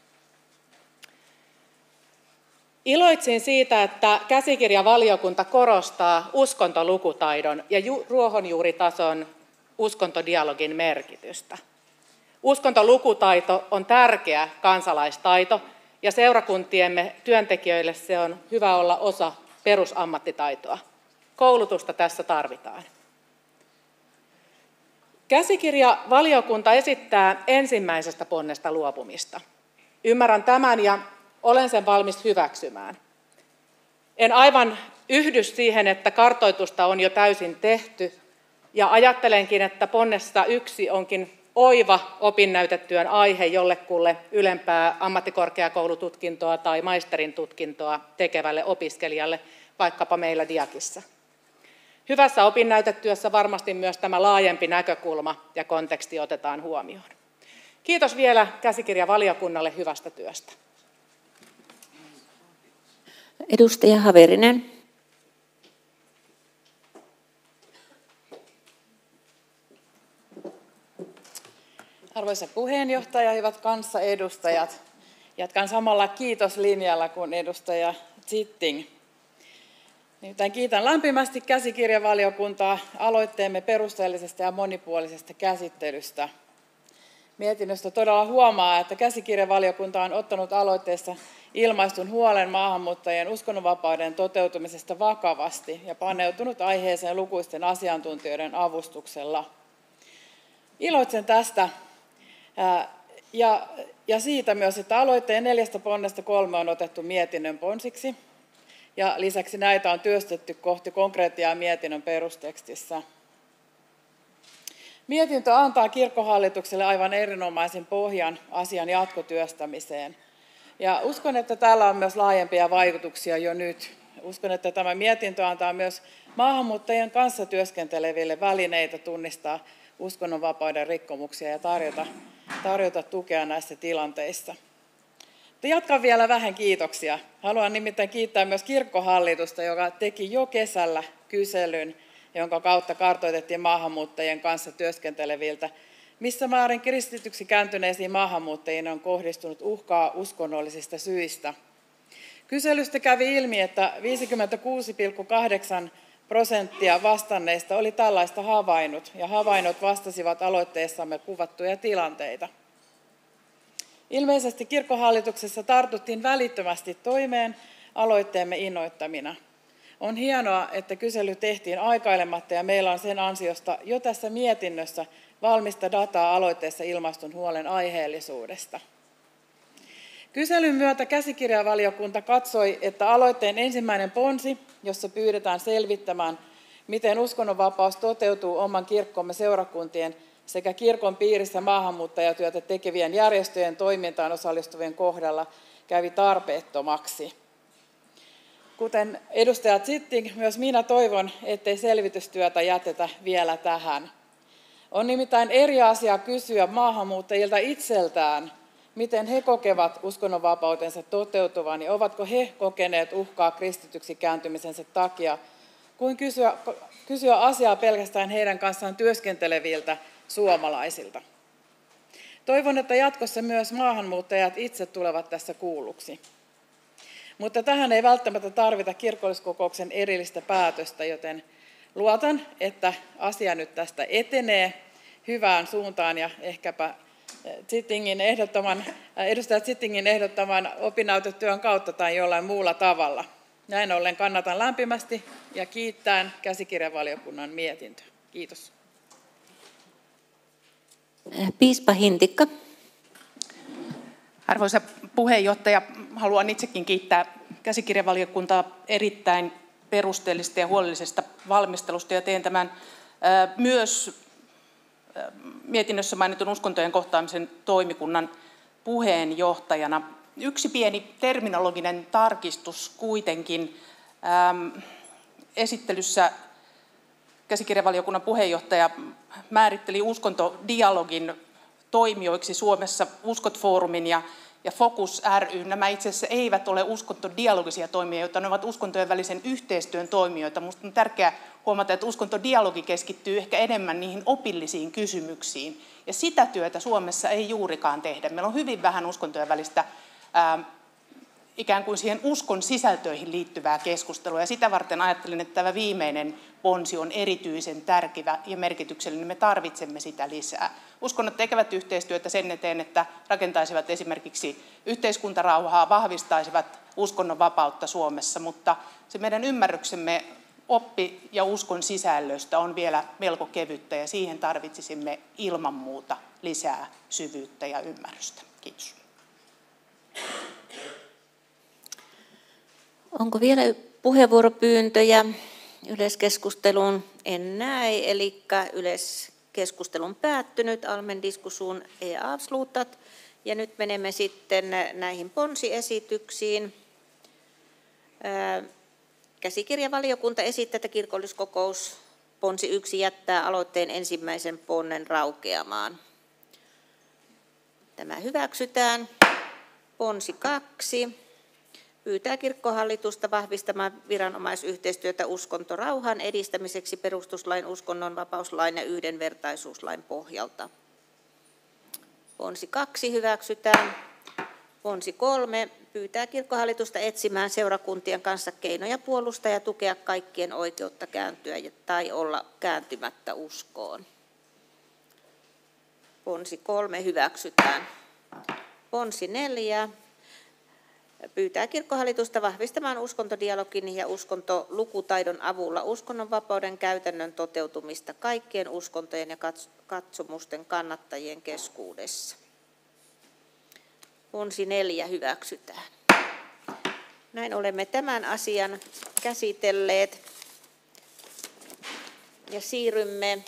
Iloitsin siitä, että käsikirjavaliokunta korostaa uskontolukutaidon ja ruohonjuuritason uskontodialogin merkitystä. Uskontolukutaito on tärkeä kansalaistaito ja seurakuntiemme työntekijöille se on hyvä olla osa perusammattitaitoa. Koulutusta tässä tarvitaan. Käsikirjavaliokunta esittää ensimmäisestä ponnesta luopumista. Ymmärrän tämän ja olen sen valmis hyväksymään. En aivan yhdy siihen, että kartoitusta on jo täysin tehty, ja ajattelenkin, että ponnessa yksi onkin oiva opinnäytetyön aihe jollekulle ylempää ammattikorkeakoulututkintoa tai maisterin tutkintoa tekevälle opiskelijalle, vaikkapa meillä Diakissa. Hyvässä opinnäytetyössä varmasti myös tämä laajempi näkökulma ja konteksti otetaan huomioon. Kiitos vielä käsikirjavaliokunnalle hyvästä työstä. Edustaja Haverinen. Arvoisa puheenjohtaja, hyvät kanssaedustajat. Jatkan samalla kiitoslinjalla kuin edustaja Zitting. Nimittäin kiitän lämpimästi käsikirjavaliokuntaa aloitteemme perusteellisesta ja monipuolisesta käsittelystä. Mietinnöstä todella huomaa, että käsikirjavaliokunta on ottanut aloitteessa ilmaistun huolen maahanmuuttajien uskonnonvapauden toteutumisesta vakavasti ja paneutunut aiheeseen lukuisten asiantuntijoiden avustuksella. Iloitsen tästä ja, ja siitä myös, että aloitteen neljästä ponnesta kolme on otettu mietinnön ponsiksi ja lisäksi näitä on työstetty kohti konkreettia mietinnön perustekstissä. Mietintö antaa kirkkohallitukselle aivan erinomaisen pohjan asian jatkotyöstämiseen. Ja uskon, että tällä on myös laajempia vaikutuksia jo nyt. Uskon, että tämä mietintö antaa myös maahanmuuttajien kanssa työskenteleville välineitä tunnistaa uskonnonvapauden rikkomuksia ja tarjota, tarjota tukea näissä tilanteissa. Mutta jatkan vielä vähän kiitoksia. Haluan nimittäin kiittää myös kirkkohallitusta, joka teki jo kesällä kyselyn jonka kautta kartoitettiin maahanmuuttajien kanssa työskenteleviltä, missä määrin kristityksi kääntyneisiin maahanmuuttajiin on kohdistunut uhkaa uskonnollisista syistä. Kyselystä kävi ilmi, että viisikymmentäkuusi pilkku kahdeksan prosenttia vastanneista oli tällaista havainnut, ja havainnot vastasivat aloitteessamme kuvattuja tilanteita. Ilmeisesti kirkkohallituksessa tartuttiin välittömästi toimeen aloitteemme innoittamina. On hienoa, että kysely tehtiin aikailematta ja meillä on sen ansiosta jo tässä mietinnössä valmista dataa aloitteessa ilmaistun huolen aiheellisuudesta. Kyselyn myötä käsikirjavaliokunta katsoi, että aloitteen ensimmäinen ponsi, jossa pyydetään selvittämään, miten uskonnonvapaus toteutuu oman kirkkomme seurakuntien sekä kirkon piirissä maahanmuuttajatyötä tekevien järjestöjen toimintaan osallistuvien kohdalla, kävi tarpeettomaksi. Kuten edustaja Zitting, myös minä toivon, ettei selvitystyötä jätetä vielä tähän. On nimittäin eri asia kysyä maahanmuuttajilta itseltään, miten he kokevat uskonnonvapautensa toteutuvan ja ovatko he kokeneet uhkaa kristityksi kääntymisensä takia, kuin kysyä, kysyä asiaa pelkästään heidän kanssaan työskenteleviltä suomalaisilta. Toivon, että jatkossa myös maahanmuuttajat itse tulevat tässä kuulluksi. Mutta tähän ei välttämättä tarvita kirkolliskokouksen erillistä päätöstä, joten luotan, että asia nyt tästä etenee hyvään suuntaan ja ehkäpä Zittingin ehdottaman, edustaja Zittingin ehdottaman opinnäytetyön kautta tai jollain muulla tavalla. Näin ollen kannatan lämpimästi ja kiittään käsikirjavaliokunnan mietintöä. Kiitos. Piispa Hintikka. Arvoisa puheenjohtaja, haluan itsekin kiittää käsikirjavaliokuntaa erittäin perusteellisesta ja huolellisesta valmistelusta ja teen tämän myös mietinnössä mainitun uskontojen kohtaamisen toimikunnan puheenjohtajana. Yksi pieni terminologinen tarkistus kuitenkin. Esittelyssä käsikirjavaliokunnan puheenjohtaja määritteli uskontodialogin toimijoiksi Suomessa Uskot-foorumin ja, ja Focus ry. Nämä itse asiassa eivät ole uskontodialogisia toimijoita, ne ovat uskontojen välisen yhteistyön toimijoita. Minusta on tärkeää huomata, että uskontodialogi keskittyy ehkä enemmän niihin opillisiin kysymyksiin. Ja sitä työtä Suomessa ei juurikaan tehdä. Meillä on hyvin vähän uskontojen välistä ää, ikään kuin siihen uskon sisältöihin liittyvää keskustelua. Ja sitä varten ajattelin, että tämä viimeinen ponsi on erityisen tärkeä ja merkityksellinen. Me tarvitsemme sitä lisää. Uskonnot tekevät yhteistyötä sen eteen, että rakentaisivat esimerkiksi yhteiskuntarauhaa, vahvistaisivat uskonnon vapautta Suomessa, mutta se meidän ymmärryksemme oppi- ja uskon sisällöstä on vielä melko kevyttä ja siihen tarvitsisimme ilman muuta lisää syvyyttä ja ymmärrystä. Kiitos. Onko vielä puheenvuoropyyntöjä yleiskeskusteluun? En näe, eli yleiskeskustelun päättynyt. Allmän diskussion är avslutat. Ja nyt menemme sitten näihin ponsiesityksiin. Käsikirjavaliokunta esittää, että kirkolliskokous ponsi yksi jättää aloitteen ensimmäisen ponnen raukeamaan. Tämä hyväksytään. Ponsi kaksi. Pyytää kirkkohallitusta vahvistamaan viranomaisyhteistyötä uskontorauhan edistämiseksi perustuslain, uskonnonvapauslain ja yhdenvertaisuuslain pohjalta. Ponsi kaksi hyväksytään. Ponsi kolme. Pyytää kirkkohallitusta etsimään seurakuntien kanssa keinoja puolustaa ja tukea kaikkien oikeutta kääntyä tai olla kääntymättä uskoon. Ponsi kolme hyväksytään. Ponsi neljä. Pyytää kirkkohallitusta vahvistamaan uskontodialogin ja uskontolukutaidon avulla uskonnonvapauden käytännön toteutumista kaikkien uskontojen ja katsomusten kannattajien keskuudessa. Ponsi neljä hyväksytään. Näin olemme tämän asian käsitelleet ja siirrymme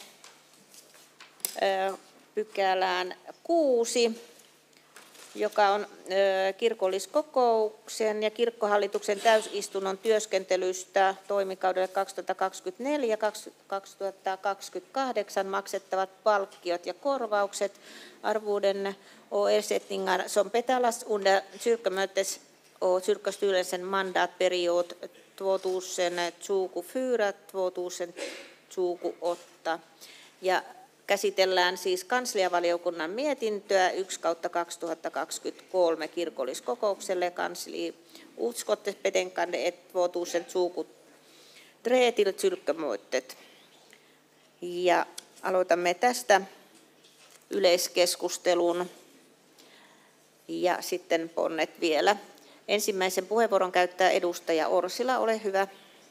pykälään kuusi. Joka on kirkolliskokouksen ja kirkkohallituksen täysistunnon työskentelystä toimikaudelle kaksituhattakaksikymmentäneljä kaksituhattakaksikymmentäkahdeksan maksettavat palkkiot ja korvaukset. Arvoden och ersättningar som betalas under kyrkomötes och kyrkostyrelsen mandatperiod tvåtusentjugofyra till Tsuuku-Otta. Ja käsitellään siis kansliavaliokunnan mietintöä yksi kautta kaksituhattakaksikymmentäkolme kirkolliskokoukselle kansli utskottsbetänkande ett tvåtusentjugotre till kyrkomötet. Ja aloitamme tästä yleiskeskustelun ja sitten ponnet vielä. Ensimmäisen puheenvuoron käyttää edustaja Orsila, ole hyvä.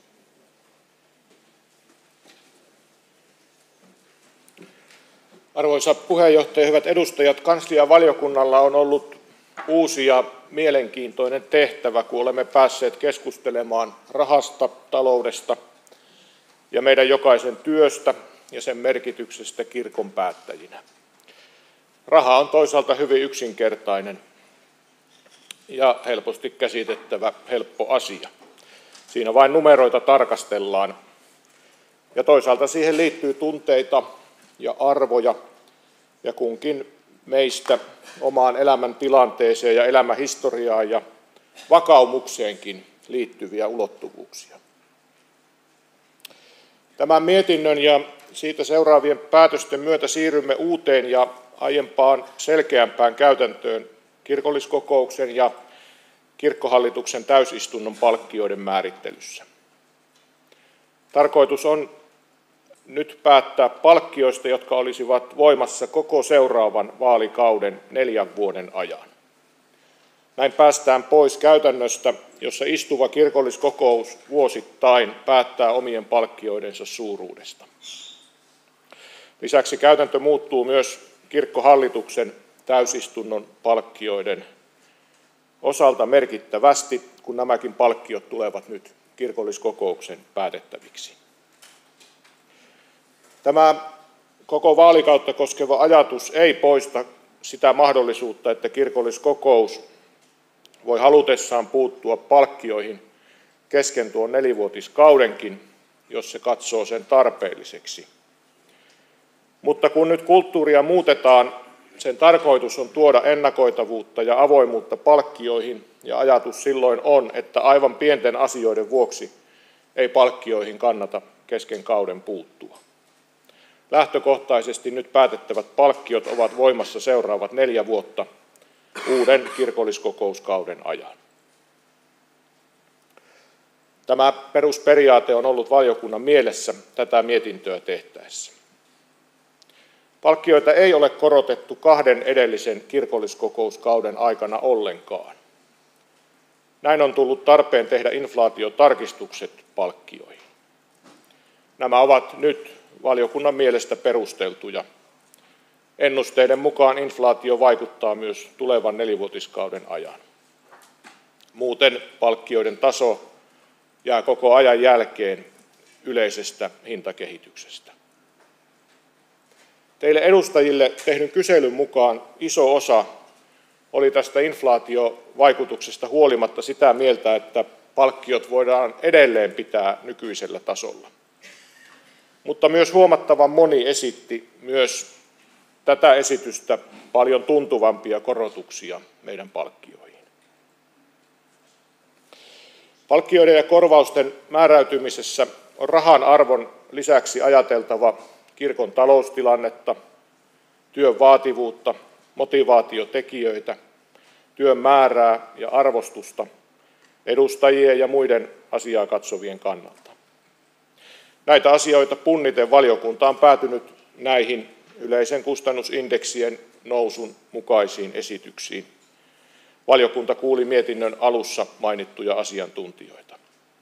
Arvoisa puheenjohtaja, hyvät edustajat, kansliavaliokunnalla on ollut uusi ja mielenkiintoinen tehtävä, kun olemme päässeet keskustelemaan rahasta, taloudesta ja meidän jokaisen työstä ja sen merkityksestä kirkon päättäjinä. Raha on toisaalta hyvin yksinkertainen ja helposti käsitettävä, helppo asia. Siinä vain numeroita tarkastellaan ja toisaalta siihen liittyy tunteita ja arvoja ja kunkin meistä omaan elämäntilanteeseen ja elämähistoriaan ja vakaumukseenkin liittyviä ulottuvuuksia. Tämän mietinnön ja siitä seuraavien päätösten myötä siirrymme uuteen ja aiempaan selkeämpään käytäntöön kirkolliskokouksen ja kirkkohallituksen täysistunnon palkkioiden määrittelyssä. Tarkoitus on nyt päättää palkkioista, jotka olisivat voimassa koko seuraavan vaalikauden neljän vuoden ajan. Näin päästään pois käytännöstä, jossa istuva kirkolliskokous vuosittain päättää omien palkkioidensa suuruudesta. Lisäksi käytäntö muuttuu myös kirkkohallituksen täysistunnon palkkioiden osalta merkittävästi, kun nämäkin palkkiot tulevat nyt kirkolliskokouksen päätettäviksi. Tämä koko vaalikautta koskeva ajatus ei poista sitä mahdollisuutta, että kirkolliskokous voi halutessaan puuttua palkkioihin kesken tuon nelivuotiskaudenkin, jos se katsoo sen tarpeelliseksi. Mutta kun nyt kulttuuria muutetaan, sen tarkoitus on tuoda ennakoitavuutta ja avoimuutta palkkioihin, ja ajatus silloin on, että aivan pienten asioiden vuoksi ei palkkioihin kannata kesken kauden puuttua. Lähtökohtaisesti nyt päätettävät palkkiot ovat voimassa seuraavat neljä vuotta uuden kirkolliskokouskauden ajan. Tämä perusperiaate on ollut valiokunnan mielessä tätä mietintöä tehtäessä. Palkkioita ei ole korotettu kahden edellisen kirkolliskokouskauden aikana ollenkaan. Näin on tullut tarpeen tehdä inflaatiotarkistukset palkkioihin. Nämä ovat nyt valiokunnan mielestä perusteltuja. Ennusteiden mukaan inflaatio vaikuttaa myös tulevan nelivuotiskauden ajan. Muuten palkkioiden taso jää koko ajan jälkeen yleisestä hintakehityksestä. Teille edustajille tehdyn kyselyn mukaan iso osa oli tästä inflaatiovaikutuksesta huolimatta sitä mieltä, että palkkiot voidaan edelleen pitää nykyisellä tasolla. Mutta myös huomattavan moni esitti myös tätä esitystä paljon tuntuvampia korotuksia meidän palkkioihin. Palkkioiden ja korvausten määräytymisessä on rahan arvon lisäksi ajateltava kirkon taloustilannetta, työn vaativuutta, motivaatiotekijöitä, työn määrää ja arvostusta edustajien ja muiden asiaa katsovien kannalta. Näitä asioita punniten valiokunta on päätynyt näihin yleisen kustannusindeksien nousun mukaisiin esityksiin. Valiokunta kuuli mietinnön alussa mainittuja asiantuntijoita.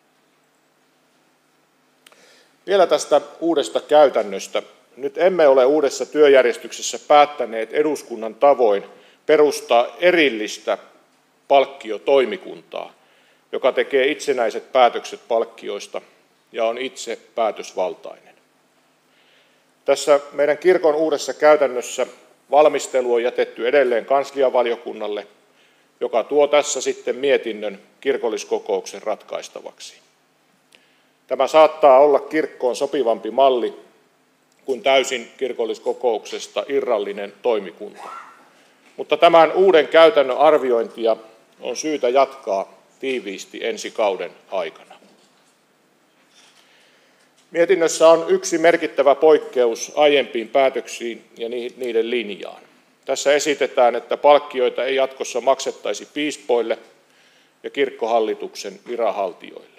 Vielä tästä uudesta käytännöstä. Nyt emme ole uudessa työjärjestyksessä päättäneet eduskunnan tavoin perustaa erillistä palkkiotoimikuntaa, joka tekee itsenäiset päätökset palkkioista ja on itse päätösvaltainen. Tässä meidän kirkon uudessa käytännössä valmistelu on jätetty edelleen kansliavaliokunnalle, joka tuo tässä sitten mietinnön kirkolliskokouksen ratkaistavaksi. Tämä saattaa olla kirkkoon sopivampi malli kuin täysin kirkolliskokouksesta irrallinen toimikunta. Mutta tämän uuden käytännön arviointia on syytä jatkaa tiiviisti ensi kauden aikana. Mietinnössä on yksi merkittävä poikkeus aiempiin päätöksiin ja niiden linjaan. Tässä esitetään, että palkkioita ei jatkossa maksettaisi piispoille ja kirkkohallituksen viranhaltijoille.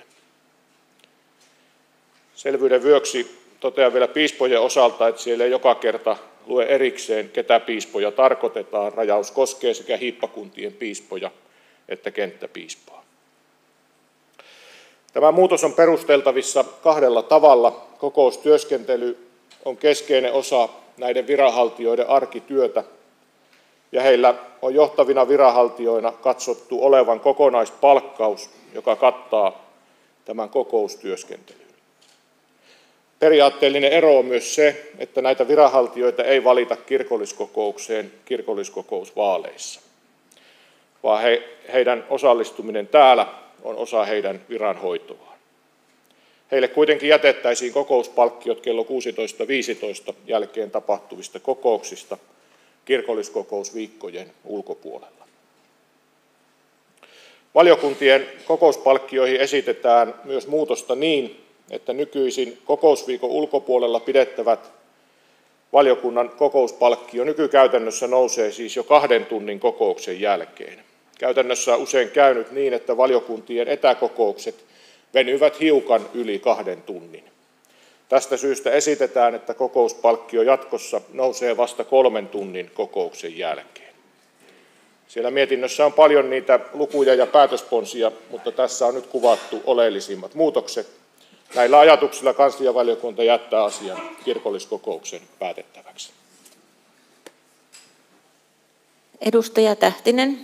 Selvyyden vuoksi totean vielä piispojen osalta, että siellä ei joka kerta lue erikseen, ketä piispoja tarkoitetaan. Rajaus koskee sekä hiippakuntien piispoja että kenttäpiispaa. Tämä muutos on perusteltavissa kahdella tavalla. Kokoustyöskentely on keskeinen osa näiden viranhaltijoiden arkityötä, ja heillä on johtavina viranhaltijoina katsottu olevan kokonaispalkkaus, joka kattaa tämän kokoustyöskentelyn. Periaatteellinen ero on myös se, että näitä viranhaltijoita ei valita kirkolliskokoukseen kirkolliskokousvaaleissa, vaan he, heidän osallistuminen täällä on osa heidän viranhoitoaan. Heille kuitenkin jätettäisiin kokouspalkkiot kello kuusitoista viisitoista jälkeen tapahtuvista kokouksista kirkolliskokousviikkojen ulkopuolella. Valiokuntien kokouspalkkioihin esitetään myös muutosta niin, että nykyisin kokousviikon ulkopuolella pidettävät valiokunnan kokouspalkkio nykykäytännössä nousee siis jo kahden tunnin kokouksen jälkeen. Käytännössä on usein käynyt niin, että valiokuntien etäkokoukset venyvät hiukan yli kahden tunnin. Tästä syystä esitetään, että kokouspalkkio jatkossa nousee vasta kolmen tunnin kokouksen jälkeen. Siellä mietinnössä on paljon niitä lukuja ja päätösponsia, mutta tässä on nyt kuvattu oleellisimmat muutokset. Näillä ajatuksilla kansliavaliokunta jättää asian kirkolliskokouksen päätettäväksi. Edustaja Tähtinen.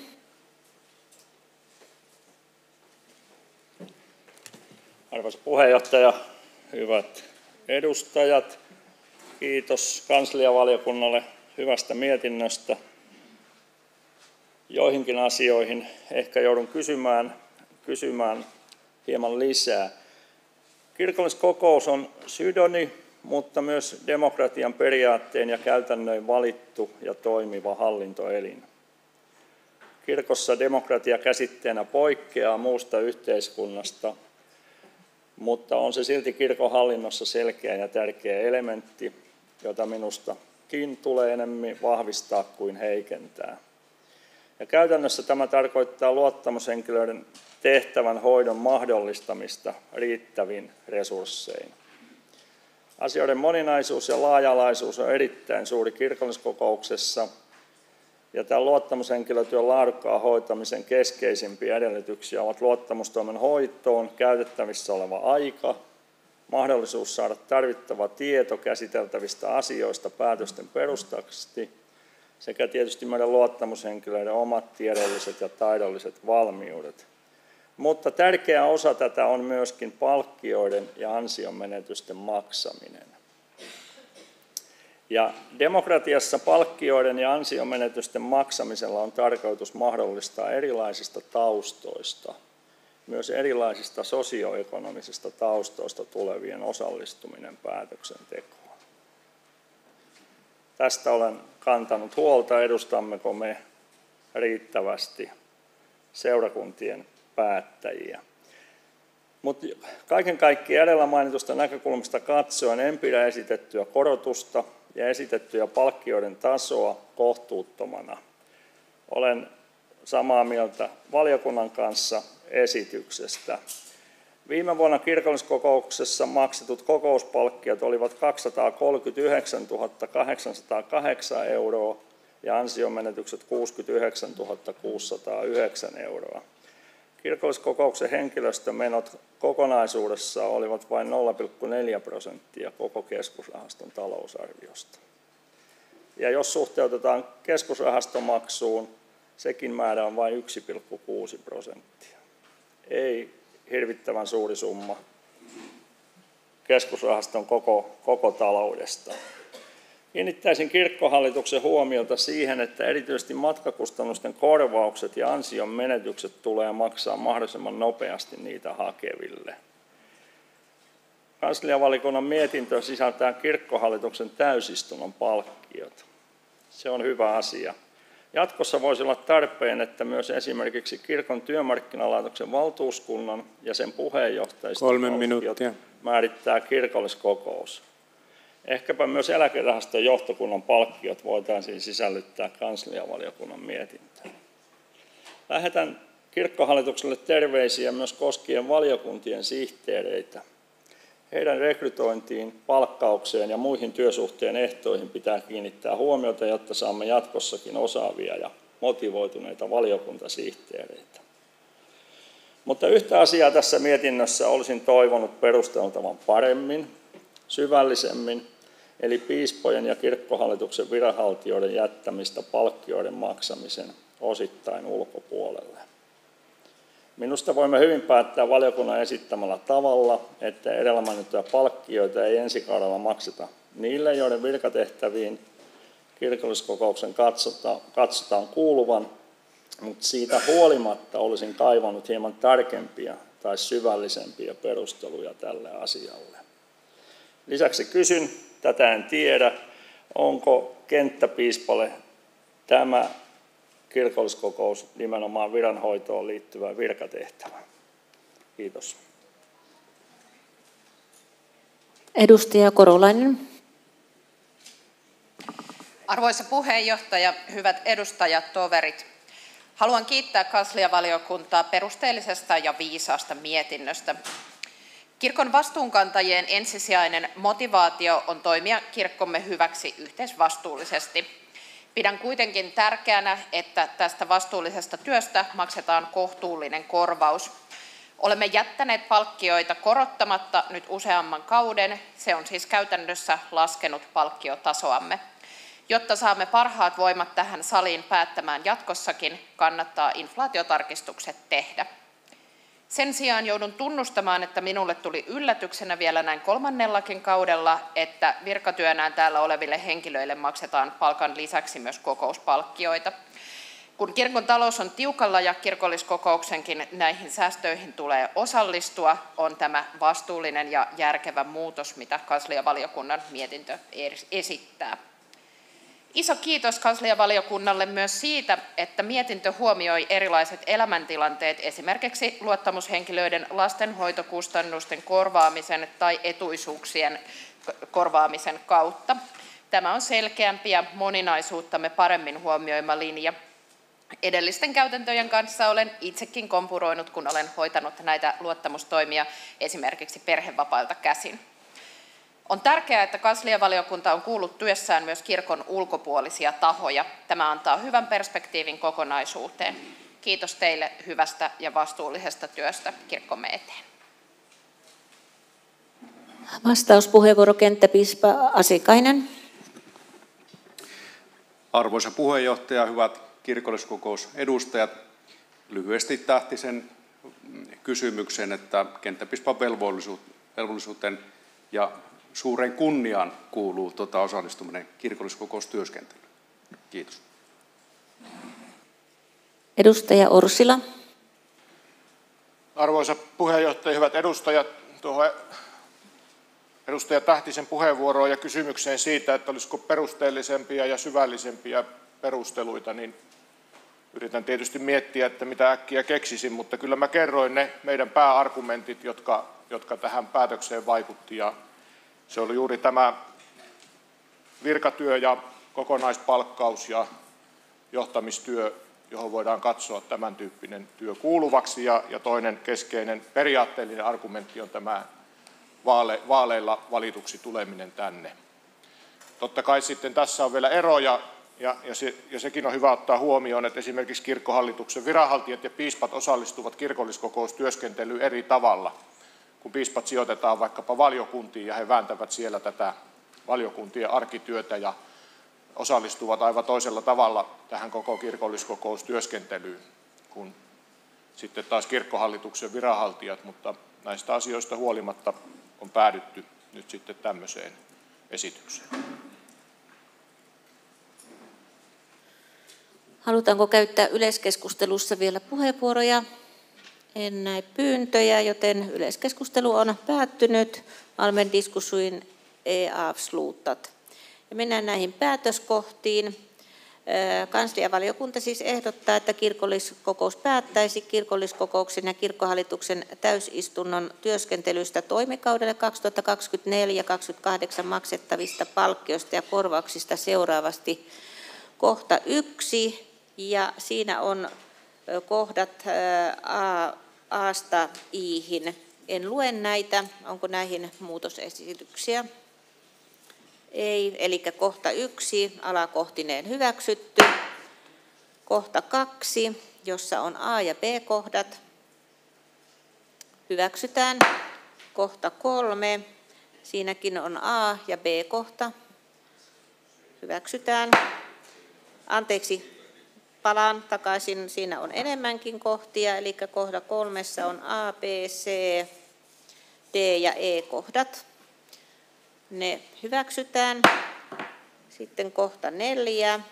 Arvoisa puheenjohtaja, hyvät edustajat, kiitos kansliavaliokunnalle hyvästä mietinnöstä. Joihinkin asioihin ehkä joudun kysymään, kysymään hieman lisää. Kirkolliskokous on synodi, mutta myös demokratian periaatteen ja käytännöin valittu ja toimiva hallintoelin. Kirkossa demokratia käsitteenä poikkeaa muusta yhteiskunnasta, mutta on se silti kirkon hallinnossa selkeä ja tärkeä elementti, jota minustakin tulee enemmän vahvistaa kuin heikentää. Ja käytännössä tämä tarkoittaa luottamushenkilöiden tehtävän hoidon mahdollistamista riittävin resurssein. Asioiden moninaisuus ja laaja-alaisuus on erittäin suuri kirkolliskokouksessa, ja tämän luottamushenkilötyön laadukkaan hoitamisen keskeisimpiä edellytyksiä ovat luottamustoimen hoitoon käytettävissä oleva aika, mahdollisuus saada tarvittava tieto käsiteltävistä asioista päätösten perustaksi sekä tietysti meidän luottamushenkilöiden omat tiedolliset ja taidolliset valmiudet. Mutta tärkeä osa tätä on myöskin palkkioiden ja ansionmenetysten maksaminen. Ja demokratiassa palkkioiden ja ansionmenetysten maksamisella on tarkoitus mahdollistaa erilaisista taustoista, myös erilaisista sosioekonomisista taustoista tulevien osallistuminen päätöksentekoon. Tästä olen kantanut huolta, edustammeko me riittävästi seurakuntien päättäjiä. Mutta kaiken kaikkiaan edellä mainitusta näkökulmasta katsoen en pidä esitettyä korotusta ja esitettyjä palkkioiden tasoa kohtuuttomana. Olen samaa mieltä valiokunnan kanssa esityksestä. Viime vuonna kirkolliskokouksessa maksetut kokouspalkkiot olivat kaksisataakolmekymmentäyhdeksäntuhatta kahdeksansataakahdeksan euroa ja ansionmenetykset kuusikymmentäyhdeksäntuhatta kuusisataayhdeksän euroa. Kirkolliskokouksen henkilöstömenot kokonaisuudessaan olivat vain nolla pilkku neljä prosenttia koko keskusrahaston talousarviosta. Ja jos suhteutetaan keskusrahastomaksuun, sekin määrä on vain yksi pilkku kuusi prosenttia. Ei hirvittävän suuri summa keskusrahaston koko, koko taloudesta. Kiinnittäisin kirkkohallituksen huomiota siihen, että erityisesti matkakustannusten korvaukset ja ansion menetykset tulee maksaa mahdollisimman nopeasti niitä hakeville. Kansliavalikunnan mietintö sisältää kirkkohallituksen täysistunnon palkkiot. Se on hyvä asia. Jatkossa voisi olla tarpeen, että myös esimerkiksi kirkon työmarkkinalaitoksen valtuuskunnan ja sen puheenjohtajista Kolme minuuttia. määrittää kirkolliskokous. Ehkäpä myös eläkerahaston johtokunnan palkkiot voitaisiin sisällyttää kansliavaliokunnan mietintöön. Lähetän kirkkohallitukselle terveisiä myös koskien valiokuntien sihteereitä. Heidän rekrytointiin, palkkaukseen ja muihin työsuhteen ehtoihin pitää kiinnittää huomiota, jotta saamme jatkossakin osaavia ja motivoituneita valiokuntasihteereitä. Mutta yhtä asiaa tässä mietinnössä olisin toivonut perusteltavan paremmin, syvällisemmin, eli piispojen ja kirkkohallituksen viranhaltijoiden jättämistä palkkioiden maksamisen osittain ulkopuolelle. Minusta voimme hyvin päättää valiokunnan esittämällä tavalla, että edellä mainittuja palkkioita ei ensi kaudella makseta niille, joiden virkatehtäviin kirkolliskokouksen katsotaan, katsotaan kuuluvan, mutta siitä huolimatta olisin kaivannut hieman tarkempia tai syvällisempiä perusteluja tälle asialle. Lisäksi kysyn, tätä en tiedä, onko kenttäpiispalle tämä kirkolliskokous nimenomaan viranhoitoon liittyvä virkatehtävä. Kiitos. Edustaja Korolainen. Arvoisa puheenjohtaja, hyvät edustajat, toverit. Haluan kiittää kansliavaliokuntaa perusteellisesta ja viisaasta mietinnöstä. Kirkon vastuunkantajien ensisijainen motivaatio on toimia kirkkomme hyväksi yhteisvastuullisesti. Pidän kuitenkin tärkeänä, että tästä vastuullisesta työstä maksetaan kohtuullinen korvaus. Olemme jättäneet palkkioita korottamatta nyt useamman kauden. Se on siis käytännössä laskenut palkkiotasoamme. Jotta saamme parhaat voimat tähän saliin päättämään jatkossakin, kannattaa inflaatiotarkistukset tehdä. Sen sijaan joudun tunnustamaan, että minulle tuli yllätyksenä vielä näin kolmannellakin kaudella, että virkatyönään täällä oleville henkilöille maksetaan palkan lisäksi myös kokouspalkkioita. Kun kirkon talous on tiukalla ja kirkolliskokouksenkin näihin säästöihin tulee osallistua, on tämä vastuullinen ja järkevä muutos, mitä kansliavaliokunnan mietintö esittää. Iso kiitos kansliavaliokunnalle myös siitä, että mietintö huomioi erilaiset elämäntilanteet, esimerkiksi luottamushenkilöiden lastenhoitokustannusten korvaamisen tai etuisuuksien korvaamisen kautta. Tämä on selkeämpi ja moninaisuuttamme paremmin huomioima linja. Edellisten käytäntöjen kanssa olen itsekin kompuroinut, kun olen hoitanut näitä luottamustoimia esimerkiksi perhevapailta käsin. On tärkeää, että kansliavaliokunta on kuullut työssään myös kirkon ulkopuolisia tahoja. Tämä antaa hyvän perspektiivin kokonaisuuteen. Kiitos teille hyvästä ja vastuullisesta työstä kirkkomme eteen. Vastauspuheenvuoro kenttäpiispa Asikainen. Arvoisa puheenjohtaja, hyvät kirkolliskokousedustajat. Lyhyesti Tähtisen kysymyksen, että kenttäpiispan velvollisuuteen ja suureen kunniaan kuuluu tuota osallistuminen kirkolliskokoustyöskentelyyn. Kiitos. Edustaja Orsila. Arvoisa puheenjohtaja, hyvät edustajat, tuohon edustaja Tähtisen puheenvuoroon ja kysymykseen siitä, että olisiko perusteellisempia ja syvällisempiä perusteluita, niin yritän tietysti miettiä, että mitä äkkiä keksisin, mutta kyllä mä kerroin ne meidän pääargumentit, jotka, jotka tähän päätökseen vaikutti. Ja se oli juuri tämä virkatyö ja kokonaispalkkaus ja johtamistyö, johon voidaan katsoa tämän tyyppinen työ kuuluvaksi. Ja, ja toinen keskeinen periaatteellinen argumentti on tämä vaale, vaaleilla valituksi tuleminen tänne. Totta kai sitten tässä on vielä eroja, ja, ja, se, ja sekin on hyvä ottaa huomioon, että esimerkiksi kirkkohallituksen viranhaltijat ja piispat osallistuvat kirkolliskokoustyöskentelyyn eri tavalla, kun piispat sijoitetaan vaikkapa valiokuntiin ja he vääntävät siellä tätä valiokuntien arkityötä ja osallistuvat aivan toisella tavalla tähän koko kirkolliskokoustyöskentelyyn kuin sitten taas kirkkohallituksen viranhaltijat, mutta näistä asioista huolimatta on päädytty nyt sitten tämmöiseen esitykseen. Halutaanko käyttää yleiskeskustelussa vielä puheenvuoroja? En näe pyyntöjä, joten yleiskeskustelu on päättynyt. Allmän diskussion är avslutat. Ja mennään näihin päätöskohtiin. Kansliavaliokunta siis ehdottaa, että kirkolliskokous päättäisi kirkolliskokouksen ja kirkkohallituksen täysistunnon työskentelystä toimikaudelle kaksituhattakaksikymmentäneljä kaksikymmentäkahdeksan maksettavista palkkioista ja korvauksista seuraavasti. Kohta yksi, ja siinä on kohdat A, A:sta I:hin. En lue näitä. Onko näihin muutosesityksiä? Ei, eli kohta yksi, alakohtineen hyväksytty. Kohta kaksi, jossa on A- ja B-kohdat, hyväksytään. Kohta kolme, siinäkin on A- ja B-kohta, hyväksytään. Anteeksi, palaan takaisin, siinä on enemmänkin kohtia, eli kohta kolmessa on A, B, C, D ja E-kohdat. Ne hyväksytään. Sitten kohta neljä.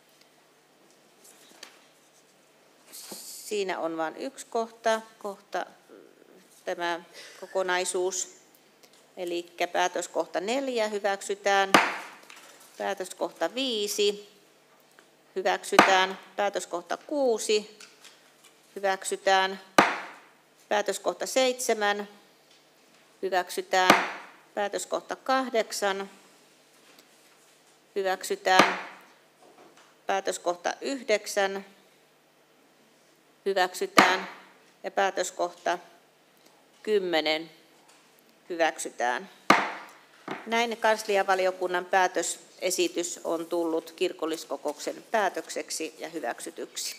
Siinä on vain yksi kohta, kohta tämä kokonaisuus. Eli päätöskohta neljä hyväksytään. Päätöskohta viisi hyväksytään. Päätöskohta kuusi hyväksytään. Päätöskohta seitsemän hyväksytään. Päätöskohta kahdeksan hyväksytään. Päätöskohta yhdeksän hyväksytään. Ja päätöskohta kymmenen hyväksytään. Näin kansliavaliokunnan päätösesitys on tullut kirkolliskokouksen päätökseksi ja hyväksytyksi.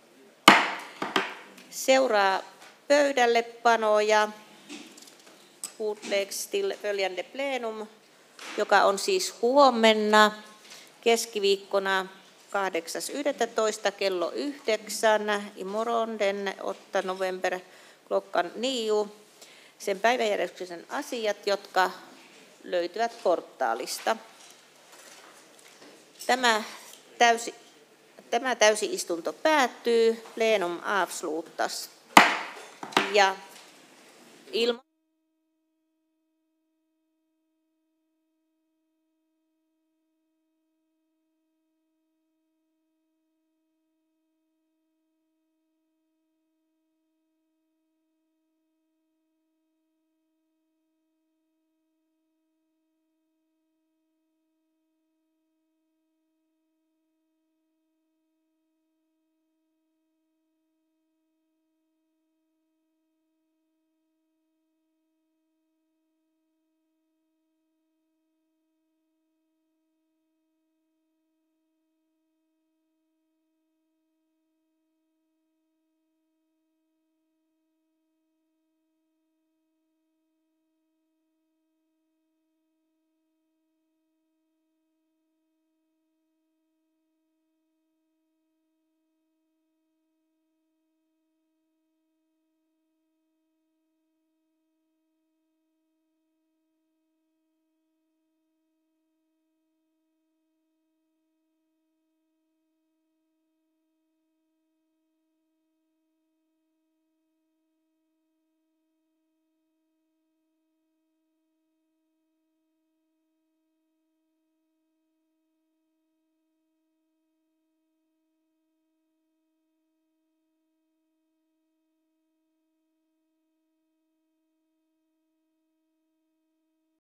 Seuraa pöydällepano ja Utläggs till följande plenum, joka on siis huomenna keskiviikkona kahdeksas yhdestoista kello yhdeksän, imorgon den åttonde november klockan nio. Sen päiväjärjestyksen asiat, jotka löytyvät portaalista. Tämä, täysi, tämä täysi-istunto päättyy, plenum avslutas. Ja ilmo